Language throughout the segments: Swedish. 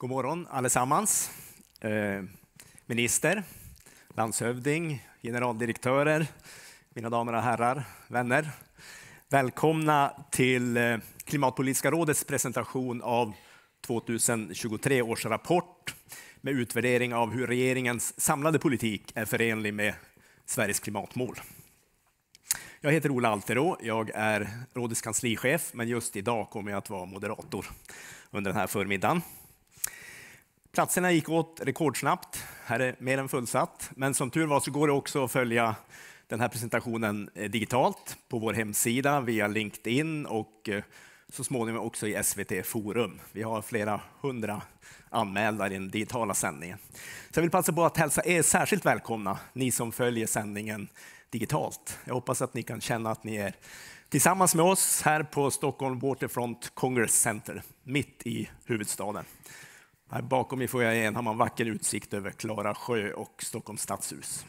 God morgon allesammans. Minister, landshövding, generaldirektörer, mina damer och herrar, vänner. Välkomna till Klimatpolitiska rådets presentation av 2023 års rapport med utvärdering av hur regeringens samlade politik är förenlig med Sveriges klimatmål. Jag heter Ola Alterå, jag är rådets kanslichef, men just idag kommer jag att vara moderator under den här förmiddagen. Platserna gick åt rekordsnabbt, här är mer än fullsatt, men som tur var så går det också att följa den här presentationen digitalt på vår hemsida via LinkedIn och så småningom också i SVT Forum. Vi har flera hundra anmälda i den digitala sändningen. Så jag vill passa på att hälsa er särskilt välkomna, ni som följer sändningen digitalt. Jag hoppas att ni kan känna att ni är tillsammans med oss här på Stockholm Waterfront Congress Center, mitt i huvudstaden. Här bakom mig får jag en har man vacker utsikt över Klara sjö och Stockholms stadshus.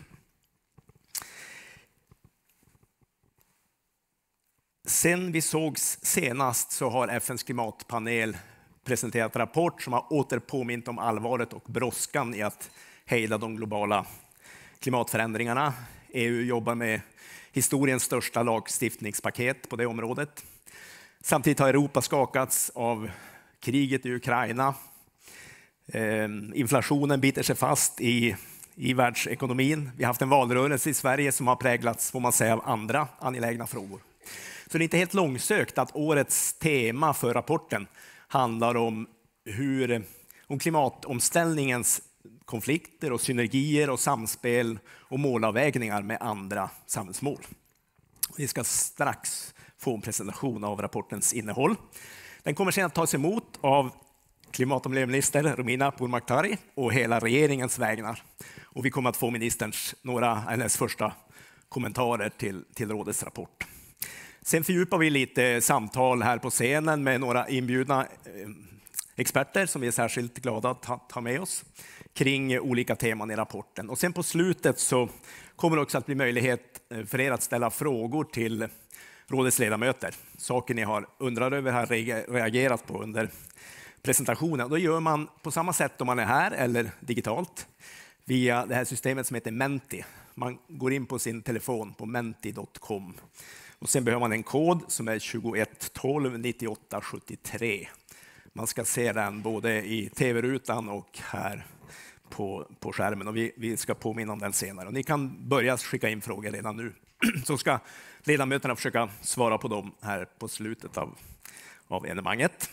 Sen vi sågs senast så har FNs klimatpanel presenterat en rapport som har åter påmint om allvaret och brådskan i att hejda de globala klimatförändringarna. EU jobbar med historiens största lagstiftningspaket på det området. Samtidigt har Europa skakats av kriget i Ukraina. Inflationen biter sig fast i världsekonomin. Vi har haft en valrörelse i Sverige som har präglats, får man säga, av andra angelägna frågor. Så det är inte helt långsökt att årets tema för rapporten handlar om klimatomställningens konflikter och synergier och samspel och målavvägningar med andra samhällsmål. Vi ska strax få en presentation av rapportens innehåll. Den kommer sedan att tas emot av klimat- och miljöminister Romina Pourmokhtari och hela regeringens vägnar. Och vi kommer att få hennes första kommentarer till rådets rapport. Sen fördjupar vi lite samtal här på scenen med några inbjudna experter som vi är särskilt glada att ha med oss kring olika teman i rapporten. Och sen på slutet så kommer det också att bli möjlighet för er att ställa frågor till rådets ledamöter. Saker ni har undrat över, har reagerat på under presentationen. Då gör man på samma sätt om man är här eller digitalt via det här systemet som heter Menti. Man går in på sin telefon på menti.com. Och sen behöver man en kod som är 21 12 98 73. Man ska se den både i tv-rutan och här på skärmen. Och vi ska påminna om den senare. Och ni kan börja skicka in frågor redan nu. Så ska ledamöterna försöka svara på dem här på slutet av evenemanget.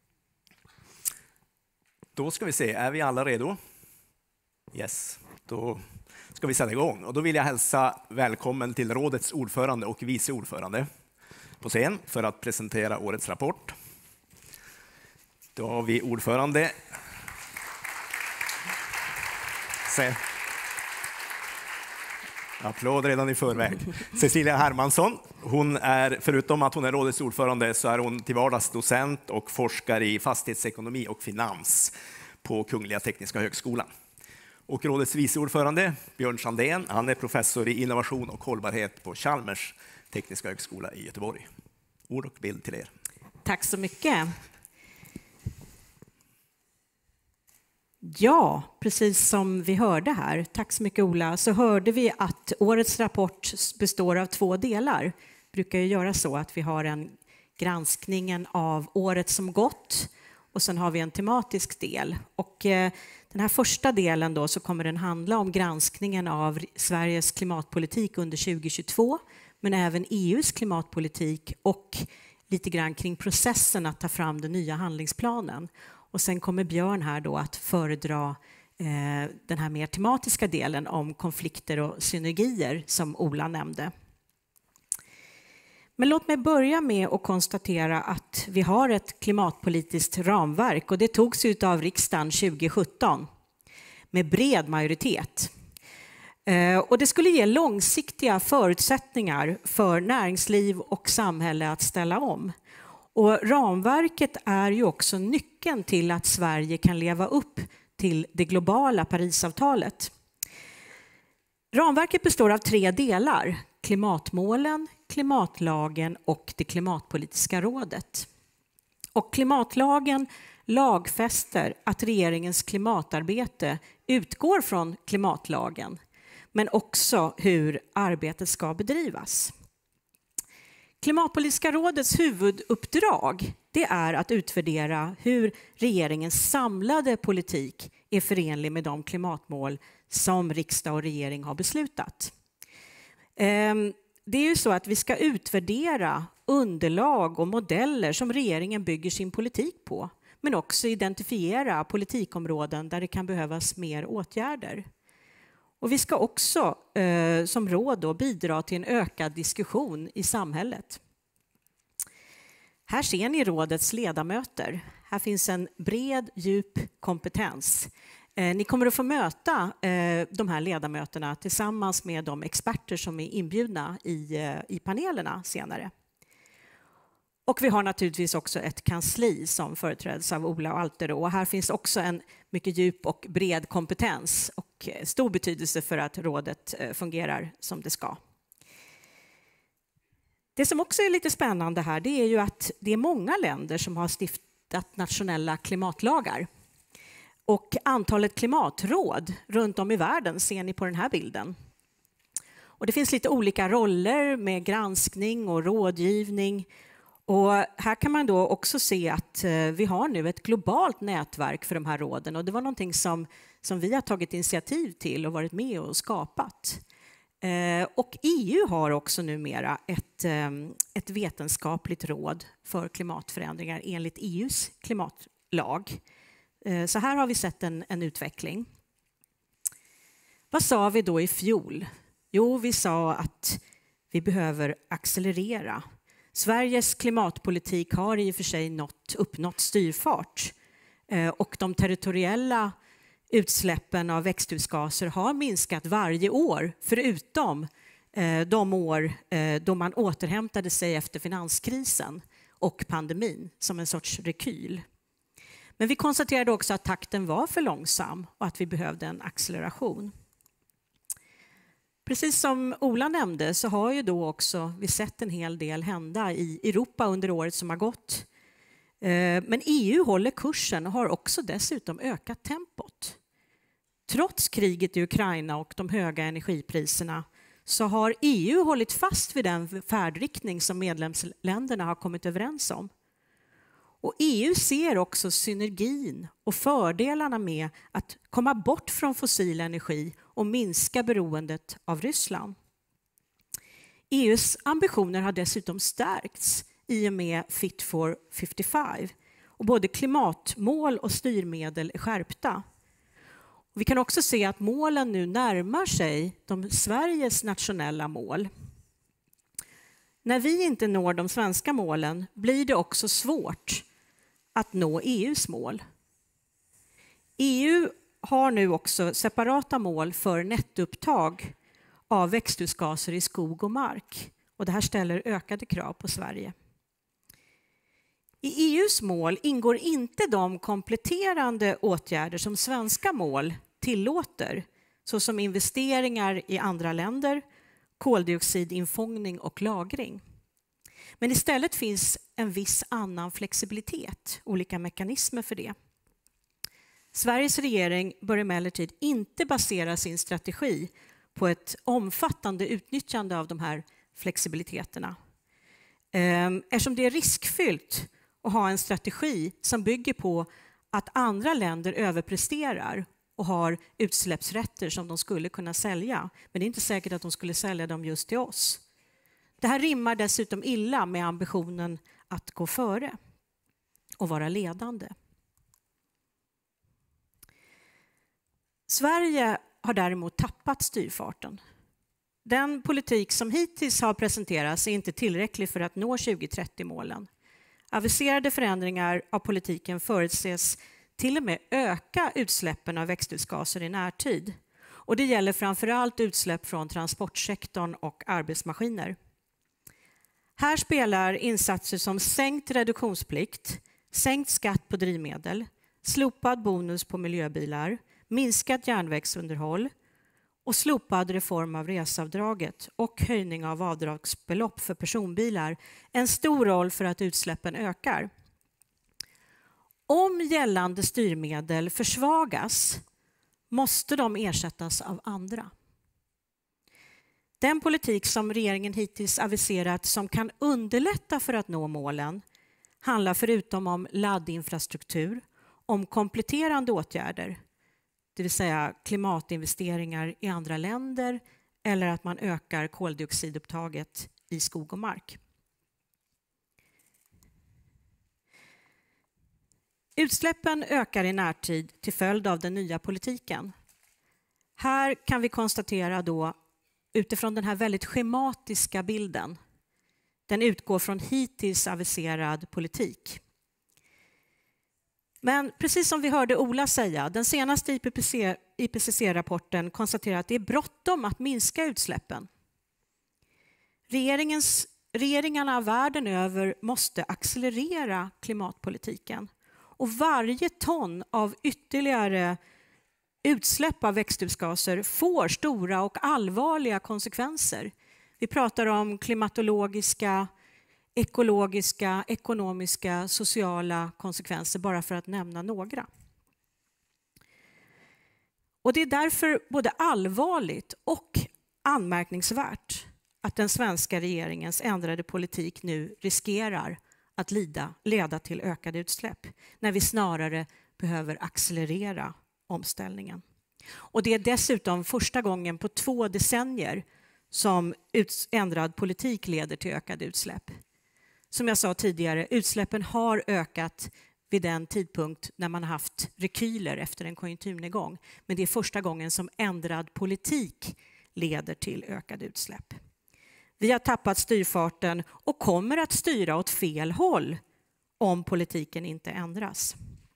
Då ska vi se, är vi alla redo? Yes, då ska vi sätta igång. Och då vill jag hälsa välkommen till rådets ordförande och vice ordförande på scen för att presentera årets rapport. Då har vi ordförande. Applåd redan i förväg. Cecilia Hermansson, hon är, förutom att hon är rådets ordförande, så är hon till vardags docent och forskare i fastighetsekonomi och finans på Kungliga Tekniska högskolan. Och rådets vice ordförande, Björn Sandén, han är professor i innovation och hållbarhet på Chalmers Tekniska högskola i Göteborg. Ord och bild till er. Tack så mycket. Ja, precis som vi hörde här, tack så mycket Ola, så hörde vi att årets rapport består av två delar. Det brukar ju göra så att vi har en granskningen av året som gått och sen har vi en tematisk del. Och den här första delen då så kommer den handla om granskningen av Sveriges klimatpolitik under 2022, men även EUs klimatpolitik och lite grann kring processen att ta fram den nya handlingsplanen. Och sen kommer Björn här då att föredra den här mer tematiska delen om konflikter och synergier som Ola nämnde. Men låt mig börja med att konstatera att vi har ett klimatpolitiskt ramverk och det togs ut av riksdagen 2017 med bred majoritet. Och det skulle ge långsiktiga förutsättningar för näringsliv och samhälle att ställa om. Och ramverket är ju också nyckeln till att Sverige kan leva upp till det globala Parisavtalet. Ramverket består av 3 delar: klimatmålen, klimatlagen och det klimatpolitiska rådet. Och klimatlagen lagfäster att regeringens klimatarbete utgår från klimatlagen, men också hur arbetet ska bedrivas. Klimatpolitiska rådets huvuduppdrag det är att utvärdera hur regeringens samlade politik är förenlig med de klimatmål som riksdag och regering har beslutat. Det är ju så att vi ska utvärdera underlag och modeller som regeringen bygger sin politik på, men också identifiera politikområden där det kan behövas mer åtgärder. Och vi ska också som råd då bidra till en ökad diskussion i samhället. Här ser ni rådets ledamöter. Här finns en bred, djup kompetens. Ni kommer att få möta de här ledamöterna tillsammans med de experter som är inbjudna i panelerna senare. Och vi har naturligtvis också ett kansli som företräds av Ola och Altero. Och här finns också en mycket djup och bred kompetens och stor betydelse för att rådet fungerar som det ska. Det som också är lite spännande här det är ju att det är många länder som har stiftat nationella klimatlagar. Och antalet klimatråd runt om i världen ser ni på den här bilden. Och det finns lite olika roller med granskning och rådgivning. Och här kan man då också se att vi har nu ett globalt nätverk för de här råden. Och det var någonting som vi har tagit initiativ till och varit med och skapat. Och EU har också numera ett vetenskapligt råd för klimatförändringar enligt EUs klimatlag. Så här har vi sett en utveckling. Vad sa vi då i fjol? Jo, vi sa att vi behöver accelerera. Sveriges klimatpolitik har i och för sig uppnått styrfart och de territoriella utsläppen av växthusgaser har minskat varje år förutom de år då man återhämtade sig efter finanskrisen och pandemin som en sorts rekyl. Men vi konstaterade också att takten var för långsam och att vi behövde en acceleration. Precis som Ola nämnde så har ju då också vi sett en hel del hända i Europa under året som har gått. Men EU håller kursen och har också dessutom ökat tempot. Trots kriget i Ukraina och de höga energipriserna så har EU hållit fast vid den färdriktning som medlemsländerna har kommit överens om. Och EU ser också synergin och fördelarna med att komma bort från fossil energi och minska beroendet av Ryssland. EUs ambitioner har dessutom stärkts i och med Fit for 55 och både klimatmål och styrmedel är skärpta. Och vi kan också se att målen nu närmar sig Sveriges nationella mål. När vi inte når de svenska målen blir det också svårt att nå EUs mål. EU har nu också separata mål för nettoupptag av växthusgaser i skog och mark. Och det här ställer ökade krav på Sverige. I EUs mål ingår inte de kompletterande åtgärder som svenska mål tillåter, såsom investeringar i andra länder, koldioxidinfångning och lagring. Men istället finns en viss annan flexibilitet, olika mekanismer för det. Sveriges regering bör emellertid inte basera sin strategi på ett omfattande utnyttjande av de här flexibiliteterna. Eftersom det är riskfyllt att ha en strategi som bygger på att andra länder överpresterar och har utsläppsrätter som de skulle kunna sälja. Men det är inte säkert att de skulle sälja dem just till oss. Det här rimmar dessutom illa med ambitionen att gå före och vara ledande. Sverige har däremot tappat styrfarten. Den politik som hittills har presenterats är inte tillräcklig för att nå 2030-målen. Aviserade förändringar av politiken förutses till och med öka utsläppen av växthusgaser i närtid. Och det gäller framförallt utsläpp från transportsektorn och arbetsmaskiner. Här spelar insatser som sänkt reduktionsplikt, sänkt skatt på drivmedel, slopad bonus på miljöbilar, minskat järnvägsunderhåll och slopad reform av reseavdraget och höjning av avdragsbelopp för personbilar en stor roll för att utsläppen ökar. om gällande styrmedel försvagas måste de ersättas av andra. Den politik som regeringen hittills aviserat som kan underlätta för att nå målen handlar förutom om laddinfrastruktur om kompletterande åtgärder, det vill säga klimatinvesteringar i andra länder eller att man ökar koldioxidupptaget i skog och mark. Utsläppen ökar i närtid till följd av den nya politiken. Här kan vi konstatera då utifrån den här väldigt schematiska bilden. Den utgår från hittills aviserad politik. Men precis som vi hörde Ola säga, den senaste IPCC-rapporten konstaterar att det är bråttom att minska utsläppen. Regeringarna världen över måste accelerera klimatpolitiken. Och varje ton av ytterligare utsläpp av växthusgaser får stora och allvarliga konsekvenser. Vi pratar om klimatologiska, ekologiska, ekonomiska, sociala konsekvenser, bara för att nämna några. Och det är därför både allvarligt och anmärkningsvärt att den svenska regeringens ändrade politik nu riskerar att leda till ökade utsläpp, när vi snarare behöver accelerera omställningen. Och det är dessutom första gången på 2 decennier som ändrad politik leder till ökade utsläpp. Som jag sa tidigare, utsläppen har ökat vid den tidpunkt när man haft rekyler efter en konjunkturnedgång. Men det är första gången som ändrad politik leder till ökade utsläpp. Vi har tappat styrfarten och kommer att styra åt fel håll om politiken inte ändras.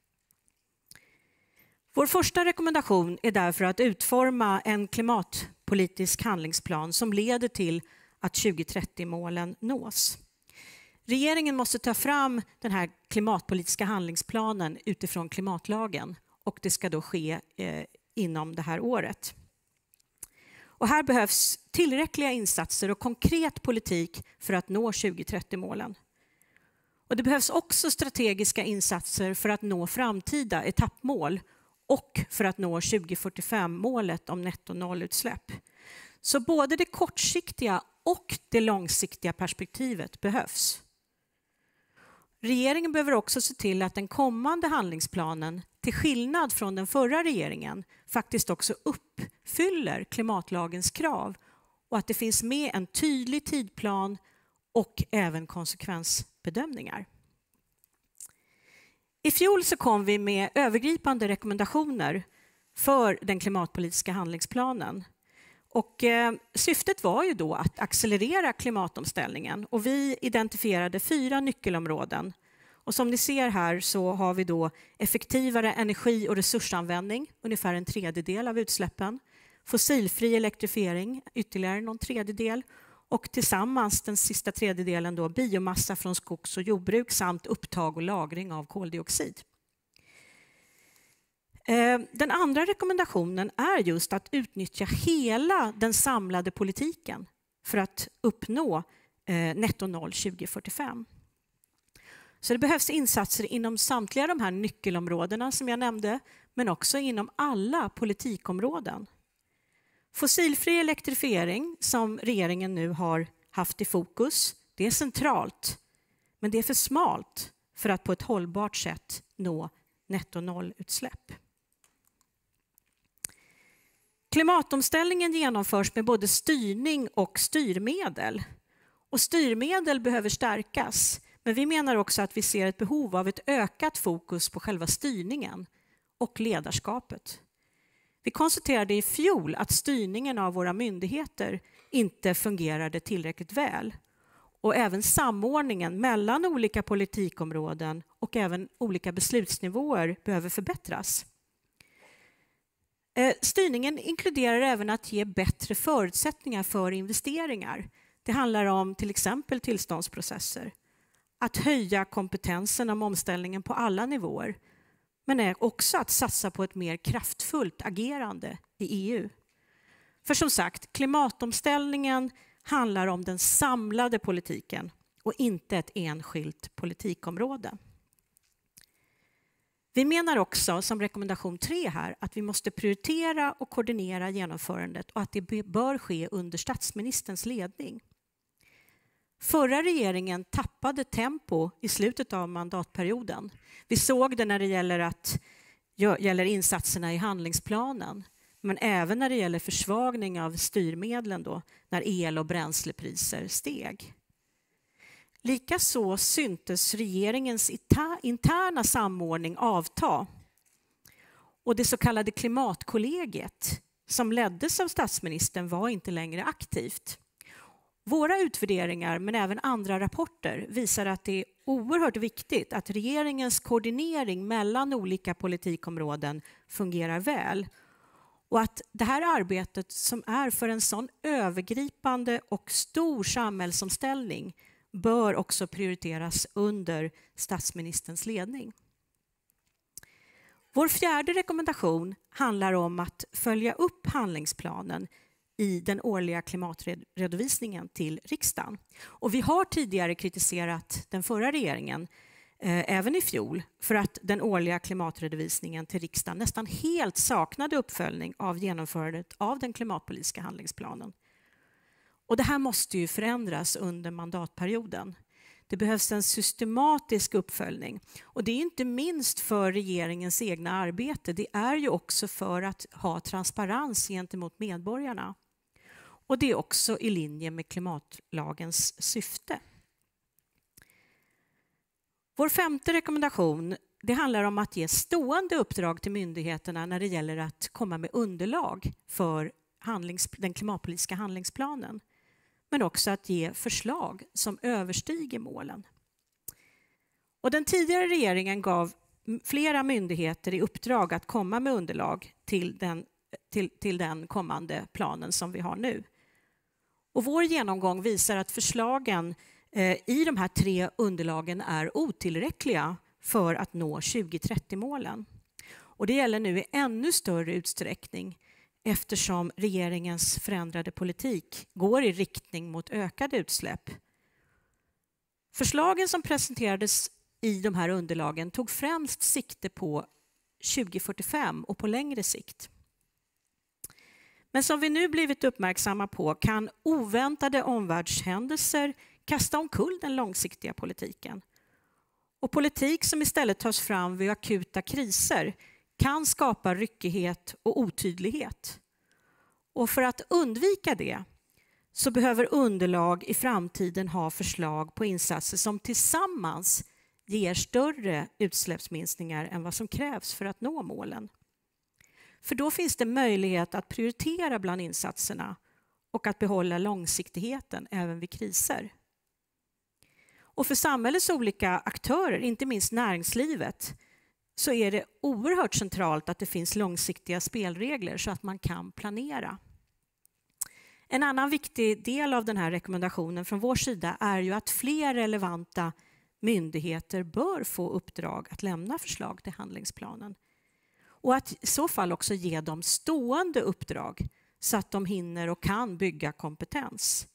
Vår första rekommendation är därför att utforma en klimatpolitisk handlingsplan som leder till att 2030-målen nås. Regeringen måste ta fram den här klimatpolitiska handlingsplanen utifrån klimatlagen och det ska då ske inom det här året. Och här behövs tillräckliga insatser och konkret politik för att nå 2030-målen. Och det behövs också strategiska insatser för att nå framtida etappmål och för att nå 2045-målet om netto-nollutsläpp. Så både det kortsiktiga och det långsiktiga perspektivet behövs. Regeringen behöver också se till att den kommande handlingsplanen, till skillnad från den förra regeringen, faktiskt också uppfyller klimatlagens krav och att det finns med en tydlig tidplan och även konsekvensbedömningar. I fjol så kom vi med övergripande rekommendationer för den klimatpolitiska handlingsplanen. Och syftet var ju då att accelerera klimatomställningen och vi identifierade 4 nyckelområden. Och som ni ser här så har vi då effektivare energi- och resursanvändning, ungefär 1/3 av utsläppen. Fossilfri elektrifiering, ytterligare någon 1/3. Och tillsammans den sista 1/3 då biomassa från skogs- och jordbruk samt upptag och lagring av koldioxid. Den andra rekommendationen är just att utnyttja hela den samlade politiken för att uppnå netto noll 2045. Så det behövs insatser inom samtliga de här nyckelområdena som jag nämnde, men också inom alla politikområden. Fossilfri elektrifiering som regeringen nu har haft i fokus, det är centralt, men det är för smalt för att på ett hållbart sätt nå netto nollutsläpp. Klimatomställningen genomförs med både styrning och styrmedel. Och styrmedel behöver stärkas, men vi menar också att vi ser ett behov av ett ökat fokus på själva styrningen och ledarskapet. Vi konstaterade i fjol att styrningen av våra myndigheter inte fungerade tillräckligt väl. Och även samordningen mellan olika politikområden och även olika beslutsnivåer behöver förbättras. Styrningen inkluderar även att ge bättre förutsättningar för investeringar. Det handlar om till exempel tillståndsprocesser. Att höja kompetensen om omställningen på alla nivåer. Men också att satsa på ett mer kraftfullt agerande i EU. För som sagt, klimatomställningen handlar om den samlade politiken och inte ett enskilt politikområde. Vi menar också, som rekommendation 3 här, att vi måste prioritera och koordinera genomförandet och att det bör ske under statsministerns ledning. Förra regeringen tappade tempo i slutet av mandatperioden. Vi såg det när det gäller insatserna i handlingsplanen, men även när det gäller försvagning av styrmedlen då, när el- och bränslepriser steg. Likaså syntes regeringens interna samordning avta. Och det så kallade klimatkollegiet som leddes av statsministern var inte längre aktivt. Våra utvärderingar, men även andra rapporter, visar att det är oerhört viktigt att regeringens koordinering mellan olika politikområden fungerar väl. Och att det här arbetet som är för en sån övergripande och stor samhällsomställning bör också prioriteras under statsministerns ledning. Vår fjärde rekommendation handlar om att följa upp handlingsplanen i den årliga klimatredovisningen till riksdagen. Och vi har tidigare kritiserat den förra regeringen, även i fjol, för att den årliga klimatredovisningen till riksdagen nästan helt saknade uppföljning av genomförandet av den klimatpolitiska handlingsplanen. Och det här måste ju förändras under mandatperioden. Det behövs en systematisk uppföljning. Och det är inte minst för regeringens egna arbete. Det är ju också för att ha transparens gentemot medborgarna. Och det är också i linje med klimatlagens syfte. Vår femte rekommendation, det handlar om att ge stående uppdrag till myndigheterna när det gäller att komma med underlag för den klimatpolitiska handlingsplanen. Men också att ge förslag som överstiger målen. Och den tidigare regeringen gav flera myndigheter i uppdrag att komma med underlag till den kommande planen som vi har nu. Och vår genomgång visar att förslagen i de här 3 underlagen är otillräckliga för att nå 2030-målen. Och det gäller nu i ännu större utsträckning eftersom regeringens förändrade politik går i riktning mot ökade utsläpp. Förslagen som presenterades i de här underlagen tog främst sikte på 2045 och på längre sikt. Men som vi nu blivit uppmärksamma på kan oväntade omvärldshändelser kasta omkull den långsiktiga politiken. Och politik som istället tas fram vid akuta kriser kan skapa ryckighet och otydlighet. Och för att undvika det så behöver underlag i framtiden ha förslag på insatser som tillsammans ger större utsläppsminskningar än vad som krävs för att nå målen. För då finns det möjlighet att prioritera bland insatserna och att behålla långsiktigheten även vid kriser. Och för samhällets olika aktörer, inte minst näringslivet, så är det oerhört centralt att det finns långsiktiga spelregler så att man kan planera. En annan viktig del av den här rekommendationen från vår sida är ju att fler relevanta myndigheter bör få uppdrag att lämna förslag till handlingsplanen. Och att i så fall också ge dem stående uppdrag så att de hinner och kan bygga kompetens.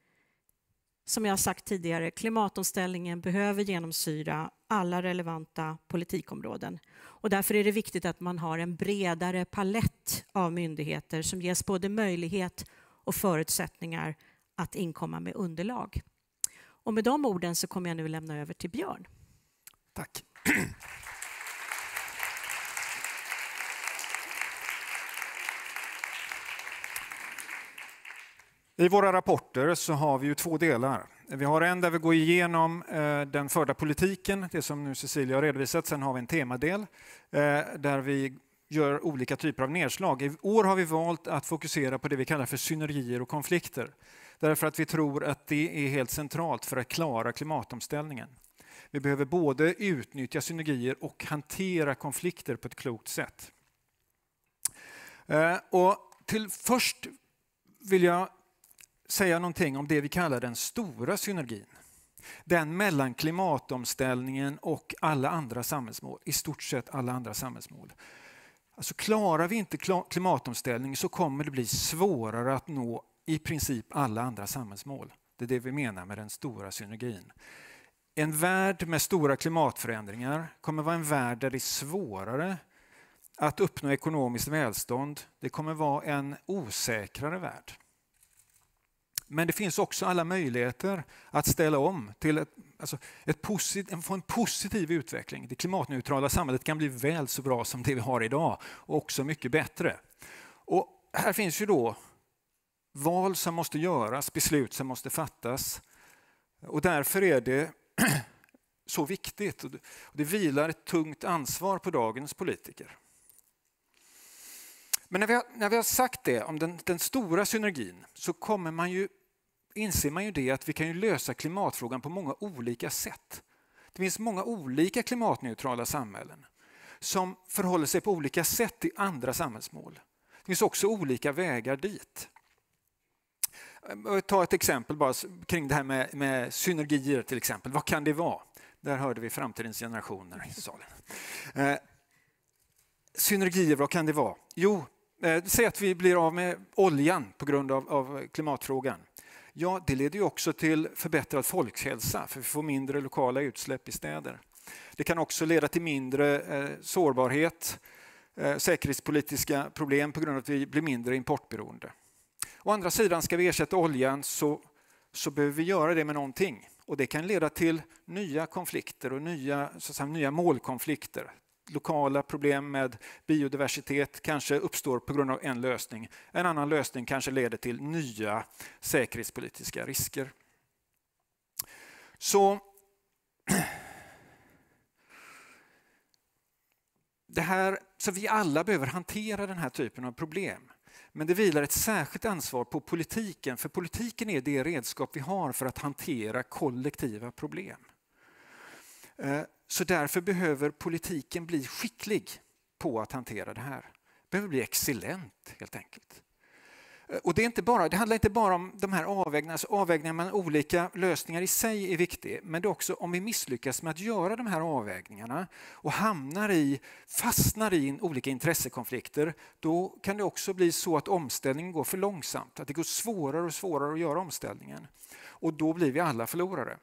Som jag har sagt tidigare, klimatomställningen behöver genomsyra alla relevanta politikområden. Och därför är det viktigt att man har en bredare palett av myndigheter som ges både möjlighet och förutsättningar att inkomma med underlag. Och med de orden så kommer jag nu lämna över till Björn. Tack. I våra rapporter så har vi ju 2 delar. Vi har en där vi går igenom den förda politiken, det som nu Cecilia har redovisat. Sen har vi en temadel där vi gör olika typer av nedslag. I år har vi valt att fokusera på det vi kallar för synergier och konflikter. Därför att vi tror att det är helt centralt för att klara klimatomställningen. Vi behöver både utnyttja synergier och hantera konflikter på ett klokt sätt. Först vill jag säga någonting om det vi kallar den stora synergin. Den mellan klimatomställningen och alla andra samhällsmål, i stort sett alla andra samhällsmål. Alltså klarar vi inte klimatomställning så kommer det bli svårare att nå i princip alla andra samhällsmål. Det är det vi menar med den stora synergin. en värld med stora klimatförändringar kommer vara en värld där det är svårare att uppnå ekonomiskt välstånd. Det kommer vara en osäkrare värld. Men det finns också alla möjligheter att ställa om till få en positiv utveckling. Det klimatneutrala samhället kan bli väl så bra som det vi har idag och också mycket bättre. Och här finns ju då val som måste göras, beslut som måste fattas. Och därför är det så viktigt. Och det vilar ett tungt ansvar på dagens politiker. Men när vi har sagt det om den stora synergin så inser man ju det att vi kan ju lösa klimatfrågan på många olika sätt. Det finns många olika klimatneutrala samhällen som förhåller sig på olika sätt till andra samhällsmål. Det finns också olika vägar dit. Jag tar ett exempel bara kring det här med synergier till exempel. Vad kan det vara? Där hörde vi framtidens generationer i salen. Synergier, vad kan det vara? Jo, säg att vi blir av med oljan på grund av klimatfrågan. Ja, det leder ju också till förbättrad folkhälsa för vi får mindre lokala utsläpp i städer. Det kan också leda till mindre sårbarhet, säkerhetspolitiska problem på grund av att vi blir mindre importberoende. Å andra sidan, ska vi ersätta oljan så behöver vi göra det med någonting. Och det kan leda till nya konflikter och nya målkonflikter. Lokala problem med biodiversitet kanske uppstår på grund av en lösning. En annan lösning kanske leder till nya säkerhetspolitiska risker. Så vi alla behöver hantera den här typen av problem. Men det vilar ett särskilt ansvar på politiken, för politiken är det redskap vi har för att hantera kollektiva problem. Så därför behöver politiken bli skicklig på att hantera det här. Det behöver bli excellent helt enkelt. Och det handlar inte bara om de här avvägningarna. Alltså avvägningar mellan olika lösningar i sig är viktigt. Men det är också om vi misslyckas med att göra de här avvägningarna och fastnar i olika intressekonflikter, då kan det också bli så att omställningen går för långsamt. Att det går svårare och svårare att göra omställningen. Och då blir vi alla förlorare.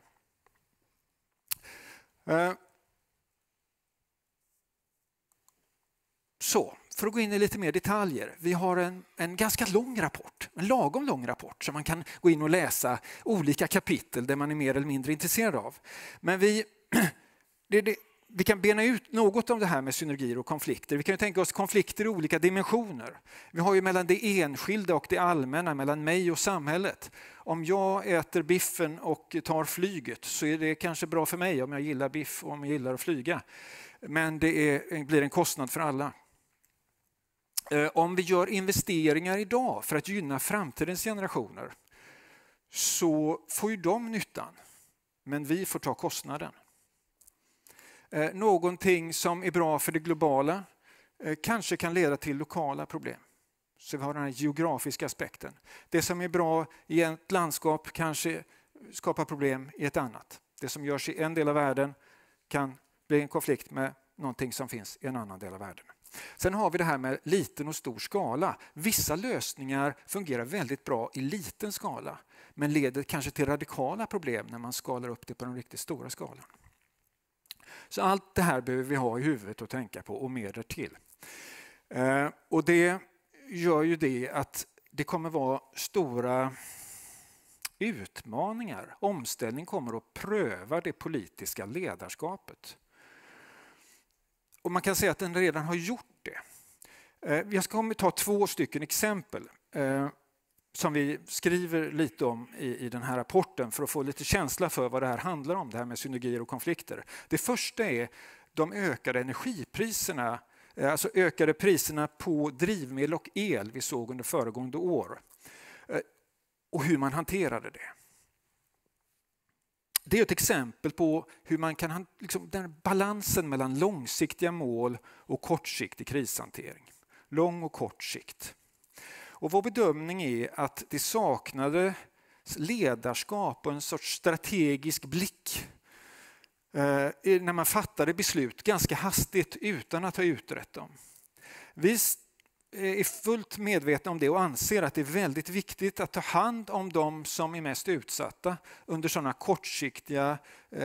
Så, för att gå in i lite mer detaljer. Vi har en ganska lång rapport, en lagom lång rapport som man kan gå in och läsa olika kapitel där man är mer eller mindre intresserad av. Men vi kan bena ut något om det här med synergier och konflikter. Vi kan ju tänka oss konflikter i olika dimensioner. Vi har ju mellan det enskilda och det allmänna, mellan mig och samhället. Om jag äter biffen och tar flyget så är det kanske bra för mig om jag gillar biff och om jag gillar att flyga. Men det blir en kostnad för alla. Om vi gör investeringar idag för att gynna framtidens generationer så får ju de nyttan, men vi får ta kostnaden. Någonting som är bra för det globala kanske kan leda till lokala problem. Så vi har den här geografiska aspekten. Det som är bra i ett landskap kanske skapar problem i ett annat. Det som görs i en del av världen kan bli en konflikt med någonting som finns i en annan del av världen. Sen har vi det här med liten och stor skala. Vissa lösningar fungerar väldigt bra i liten skala men leder kanske till radikala problem när man skalar upp det på den riktigt stora skalan. Så allt det här behöver vi ha i huvudet och tänka på och mer därtill. Och det gör ju det att det kommer vara stora utmaningar. Omställning kommer att pröva det politiska ledarskapet. Och man kan säga att den redan har gjort det. Jag ska ta 2 stycken exempel som vi skriver lite om i den här rapporten för att få lite känsla för vad det här handlar om, det här med synergier och konflikter. Det första är de ökade energipriserna, alltså ökade priserna på drivmedel och el vi såg under föregående år. Och hur man hanterade det. Det är ett exempel på hur man kan den balansen mellan långsiktiga mål och kortsiktig krishantering. Lång och kort sikt. Och vår bedömning är att det saknade ledarskap och en sorts strategisk blick när man fattade beslut ganska hastigt utan att ha utrett dem. Vi är fullt medvetna om det och anser att det är väldigt viktigt att ta hand om de som är mest utsatta under sådana kortsiktiga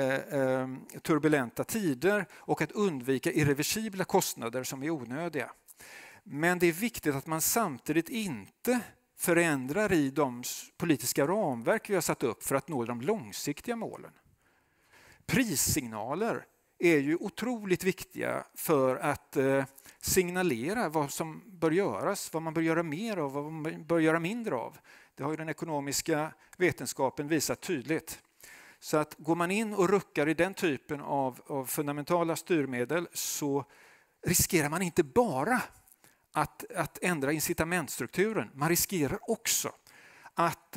turbulenta tider och att undvika irreversibla kostnader som är onödiga. Men det är viktigt att man samtidigt inte förändrar i de politiska ramverk vi har satt upp för att nå de långsiktiga målen. Prissignaler är ju otroligt viktiga för att signalera vad som bör göras, vad man bör göra mer av, vad man bör göra mindre av. Det har ju den ekonomiska vetenskapen visat tydligt. Så att går man in och ruckar i den typen av fundamentala styrmedel så riskerar man inte bara att ändra incitamentstrukturen. Man riskerar också att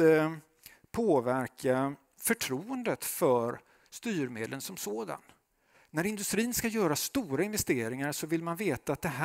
påverka förtroendet för styrmedlen som sådan. När industrin ska göra stora investeringar så vill man veta att det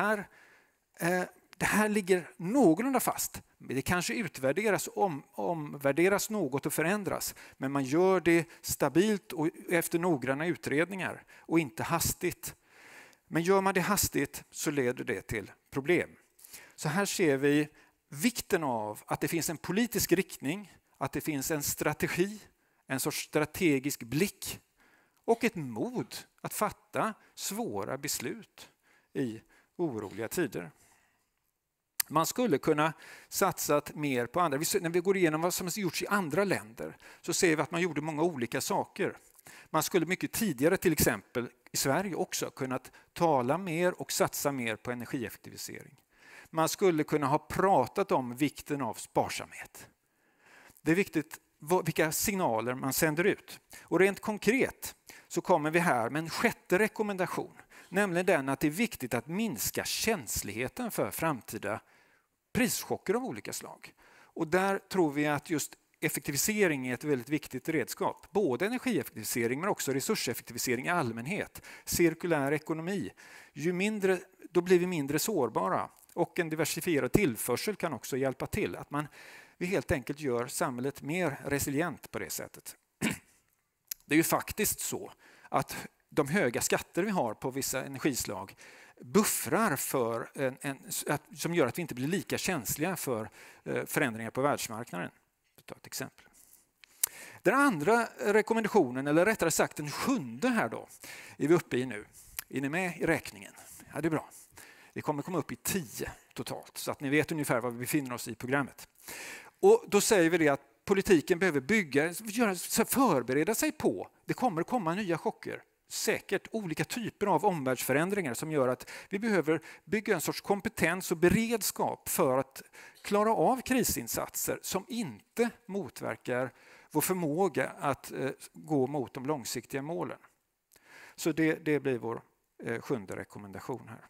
här ligger någorlunda fast. Det kanske utvärderas, omvärderas något och förändras. Men man gör det stabilt och efter noggranna utredningar och inte hastigt. Men gör man det hastigt så leder det till problem. Så här ser vi vikten av att det finns en politisk riktning, att det finns en strategi, en sorts strategisk blick och ett mod att fatta svåra beslut i oroliga tider. Man skulle kunna satsa mer på andra. När vi går igenom vad som har gjorts i andra länder så ser vi att man gjorde många olika saker. Man skulle mycket tidigare, till exempel i Sverige också, kunnat tala mer och satsa mer på energieffektivisering. Man skulle kunna ha pratat om vikten av sparsamhet. Det är viktigt vilka signaler man sänder ut. Och rent konkret så kommer vi här med en sjätte rekommendation. Nämligen den att det är viktigt att minska känsligheten för framtida prischocker av olika slag. Och där tror vi att just effektivisering är ett väldigt viktigt redskap. Både energieffektivisering men också resurseffektivisering i allmänhet. Cirkulär ekonomi. Då blir vi mindre sårbara. Och en diversifierad tillförsel kan också hjälpa till. Att vi helt enkelt gör samhället mer resilient på det sättet. Det är ju faktiskt så att de höga skatter vi har på vissa energislag buffrar som gör att vi inte blir lika känsliga för förändringar på världsmarknaden. Ta ett exempel. Den andra rekommendationen, eller rättare sagt den sjunde här då, är vi uppe i nu. Är ni med i räkningen? Ja, det är bra. Vi kommer komma upp i 10 totalt så att ni vet ungefär var vi befinner oss i programmet. Och då säger vi det att politiken behöver förbereda sig på. Det kommer komma nya chocker. Säkert olika typer av omvärldsförändringar som gör att vi behöver bygga en sorts kompetens och beredskap för att klara av krisinsatser som inte motverkar vår förmåga att gå mot de långsiktiga målen. Så det blir vår sjunde rekommendation här.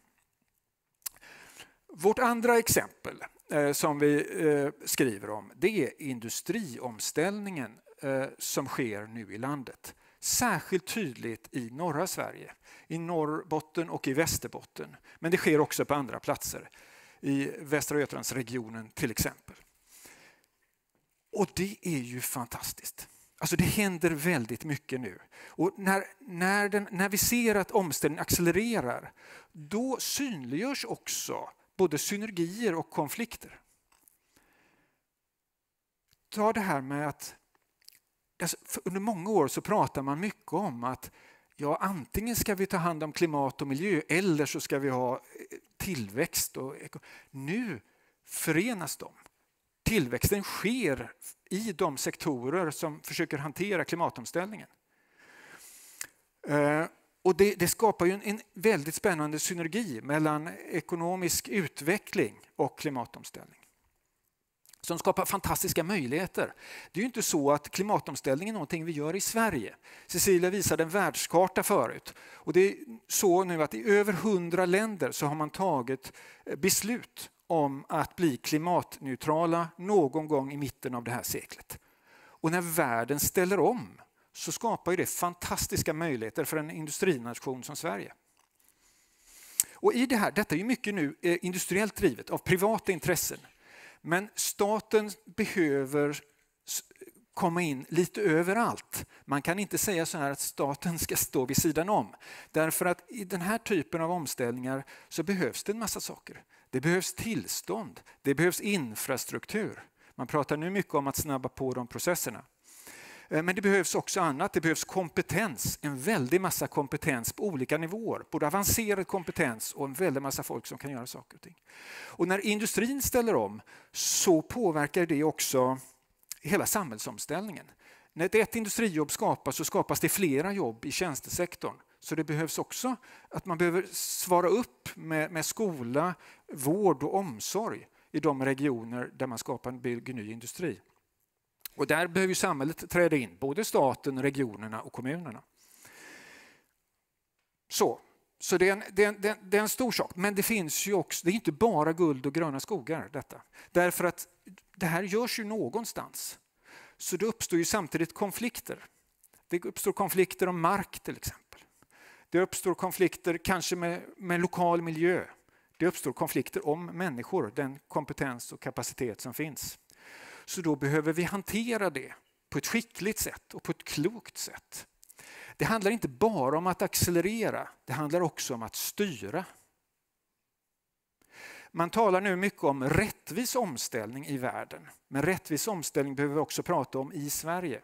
Vårt andra exempel som vi skriver om, det är industriomställningen som sker nu i landet. Särskilt tydligt i norra Sverige, i Norrbotten och i Västerbotten. Men det sker också på andra platser, i Västra Götalandsregionen till exempel. Och det är ju fantastiskt. Alltså det händer väldigt mycket nu. Och när vi ser att omställningen accelererar, då synliggörs också både synergier och konflikter. Ta det här med att under många år så pratar man mycket om att antingen ska vi ta hand om klimat och miljö eller så ska vi ha tillväxt. Nu förenas de. Tillväxten sker i de sektorer som försöker hantera klimatomställningen. Och det skapar ju en väldigt spännande synergi mellan ekonomisk utveckling och klimatomställning. Som skapar fantastiska möjligheter. Det är ju inte så att klimatomställning är någonting vi gör i Sverige. Cecilia visade en världskarta förut. Och det är så nu att i över 100 länder så har man tagit beslut om att bli klimatneutrala någon gång i mitten av det här seklet. Och när världen ställer om så skapar det fantastiska möjligheter för en industrination som Sverige. Och i detta är ju mycket nu industriellt drivet av privata intressen. Men staten behöver komma in lite överallt. Man kan inte säga så här att staten ska stå vid sidan om. Därför att i den här typen av omställningar så behövs det en massa saker. Det behövs tillstånd, det behövs infrastruktur. Man pratar nu mycket om att snabba på de processerna. Men det behövs också annat, det behövs kompetens, en väldig massa kompetens på olika nivåer. Både avancerad kompetens och en väldig massa folk som kan göra saker och ting. Och när industrin ställer om så påverkar det också hela samhällsomställningen. När ett industrijobb skapas så skapas det flera jobb i tjänstesektorn. Så det behövs också att man behöver svara upp med skola, vård och omsorg i de regioner där man skapar en bygger ny industri. Och där behöver samhället träda in, både staten, regionerna och kommunerna. Så det är en stor sak, men det finns ju också, det är inte bara guld och gröna skogar detta. Därför att det här görs ju någonstans. Så det uppstår ju samtidigt konflikter. Det uppstår konflikter om mark till exempel. Det uppstår konflikter kanske med lokal miljö. Det uppstår konflikter om människor, den kompetens och kapacitet som finns. Så då behöver vi hantera det på ett skickligt sätt och på ett klokt sätt. Det handlar inte bara om att accelerera, det handlar också om att styra. Man talar nu mycket om rättvis omställning i världen, men rättvis omställning behöver vi också prata om i Sverige.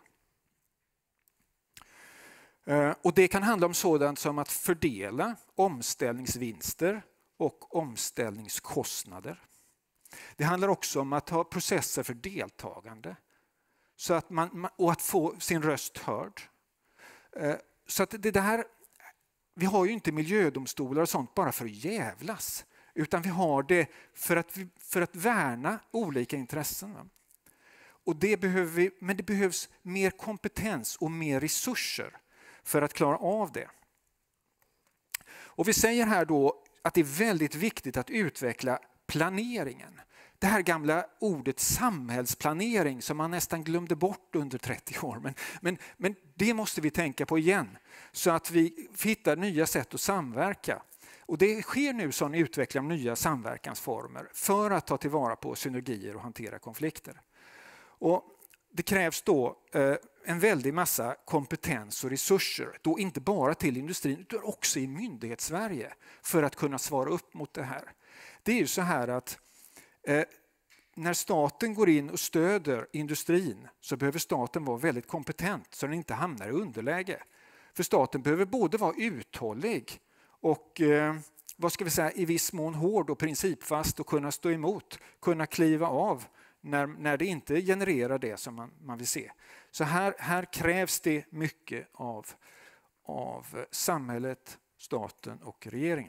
Och det kan handla om sådant som att fördela omställningsvinster och omställningskostnader. Det handlar också om att ha processer för deltagande så att och att få sin röst hörd. Så att det där, vi har ju inte miljödomstolar och sånt bara för att jävlas, utan vi har det för att värna olika intressen. Och det behöver vi, men det behövs mer kompetens och mer resurser för att klara av det. Och vi säger här då att det är väldigt viktigt att utveckla planeringen. Det här gamla ordet samhällsplanering som man nästan glömde bort under 30 år. Men det måste vi tänka på igen så att vi hittar nya sätt att samverka. Och det sker nu sån utveckling av nya samverkansformer för att ta tillvara på synergier och hantera konflikter. Och det krävs då en väldig massa kompetens och resurser, då inte bara till industrin utan också i myndighetssverige för att kunna svara upp mot det här. Det är ju så här att när staten går in och stöder industrin så behöver staten vara väldigt kompetent så den inte hamnar i underläge. För staten behöver både vara uthållig och i viss mån hård och principfast och kunna stå emot, kunna kliva av när det inte genererar det som man vill se. Så här krävs det mycket av samhället, staten och regeringen.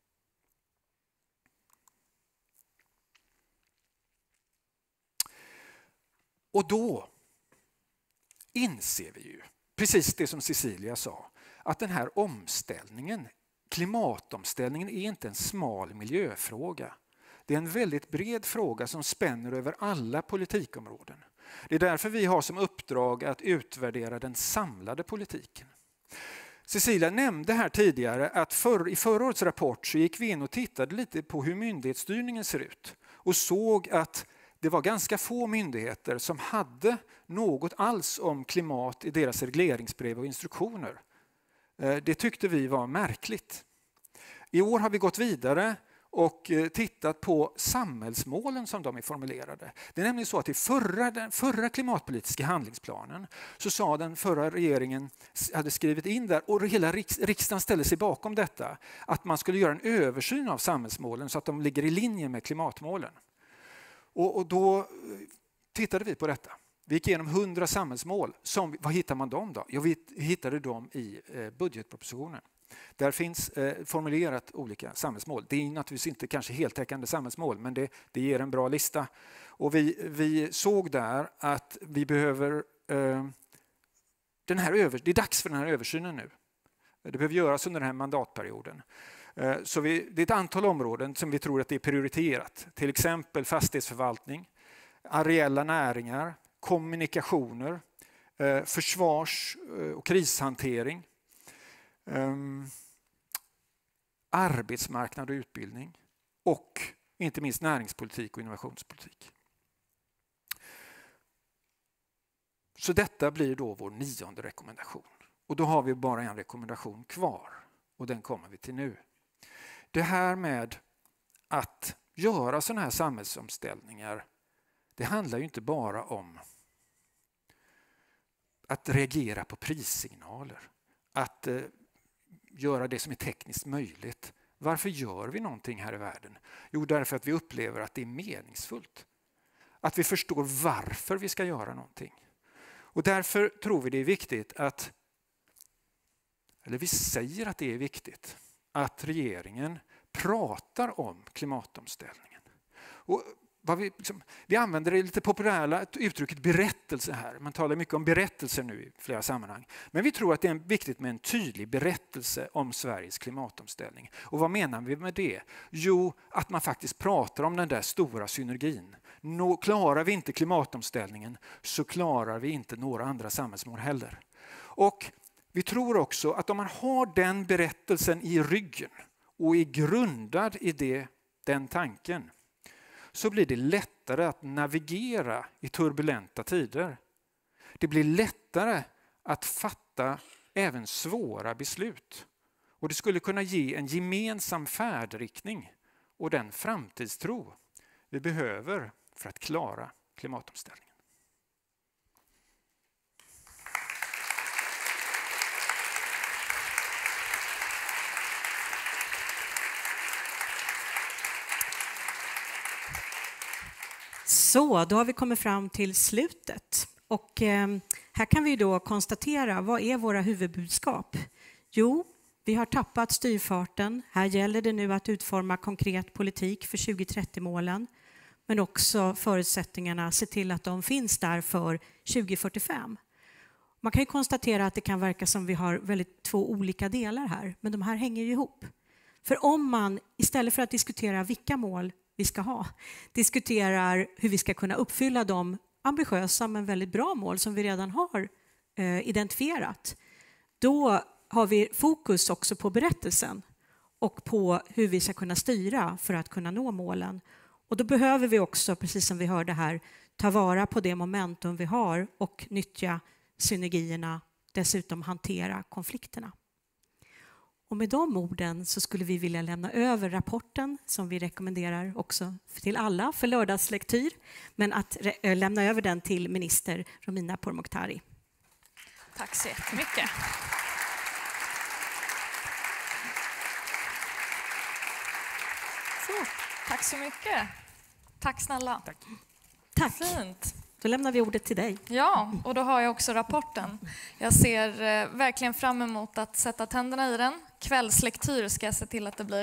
Och då inser vi ju, precis det som Cecilia sa, att den här omställningen, klimatomställningen, är inte en smal miljöfråga. Det är en väldigt bred fråga som spänner över alla politikområden. Det är därför vi har som uppdrag att utvärdera den samlade politiken. Cecilia nämnde här tidigare att i förra årets rapport så gick vi in och tittade lite på hur myndighetsstyrningen ser ut och såg att det var ganska få myndigheter som hade något alls om klimat i deras regleringsbrev och instruktioner. Det tyckte vi var märkligt. I år har vi gått vidare och tittat på samhällsmålen som de är formulerade. Det är nämligen så att i den förra klimatpolitiska handlingsplanen så sa den förra regeringen, hade skrivit in där och hela riksdagen ställde sig bakom detta, att man skulle göra en översyn av samhällsmålen så att de ligger i linje med klimatmålen. Och då tittade vi på detta. Vi gick igenom 100 samhällsmål. Vad hittar man dem då? Jo, vi hittade dem i budgetpropositionen. Där finns formulerat olika samhällsmål. Det är naturligtvis inte kanske heltäckande samhällsmål, men det ger en bra lista. Och vi såg där att vi behöver det är dags för den här översynen nu. Det behöver göras under den här mandatperioden. Så det är ett antal områden som vi tror att det är prioriterat. Till exempel fastighetsförvaltning, areella näringar, kommunikationer, försvars- och krishantering, arbetsmarknad och utbildning och inte minst näringspolitik och innovationspolitik. Så detta blir då vår 9:e rekommendation. Och då har vi bara en rekommendation kvar och den kommer vi till nu. Det här med att göra sådana här samhällsomställningar, det handlar ju inte bara om att reagera på prissignaler, att göra det som är tekniskt möjligt. Varför gör vi någonting här i världen? Jo, därför att vi upplever att det är meningsfullt. Att vi förstår varför vi ska göra någonting. Och därför tror vi det är viktigt att, eller vi säger att det är viktigt, att regeringen pratar om klimatomställningen. Och vi använder det lite populära uttrycket berättelse här. Man talar mycket om berättelser nu i flera sammanhang. Men vi tror att det är viktigt med en tydlig berättelse om Sveriges klimatomställning. Och vad menar vi med det? Jo, att man faktiskt pratar om den där stora synergin. Klarar vi inte klimatomställningen så klarar vi inte några andra samhällsmål heller. Och vi tror också att om man har den berättelsen i ryggen och är grundad i den tanken, så blir det lättare att navigera i turbulenta tider. Det blir lättare att fatta även svåra beslut. Och det skulle kunna ge en gemensam färdriktning och den framtidstro vi behöver för att klara klimatomställningen. Så, då har vi kommit fram till slutet. Och här kan vi då konstatera, vad är våra huvudbudskap? Jo, vi har tappat styrfarten. Här gäller det nu att utforma konkret politik för 2030-målen. Men också förutsättningarna, se till att de finns där för 2045. Man kan ju konstatera att det kan verka som vi har två olika delar här. Men de här hänger ju ihop. För om man istället för att diskutera vilka mål vi ska ha, diskuterar hur vi ska kunna uppfylla de ambitiösa men väldigt bra mål som vi redan har identifierat. Då har vi fokus också på berättelsen och på hur vi ska kunna styra för att kunna nå målen. Och då behöver vi också, precis som vi hörde här, ta vara på det momentum vi har och nyttja synergierna, dessutom hantera konflikterna. Och med de orden så skulle vi vilja lämna över rapporten som vi rekommenderar också till alla för lördagslektyr, men att lämna över den till minister Romina Pourmokhtari. Tack så jättemycket. Så, tack så mycket. Tack snälla. Tack. Fint. Då lämnar vi ordet till dig. Ja, och då har jag också rapporten. Jag ser verkligen fram emot att sätta tänderna i den. Kvällslektyr ska jag se till att det blir.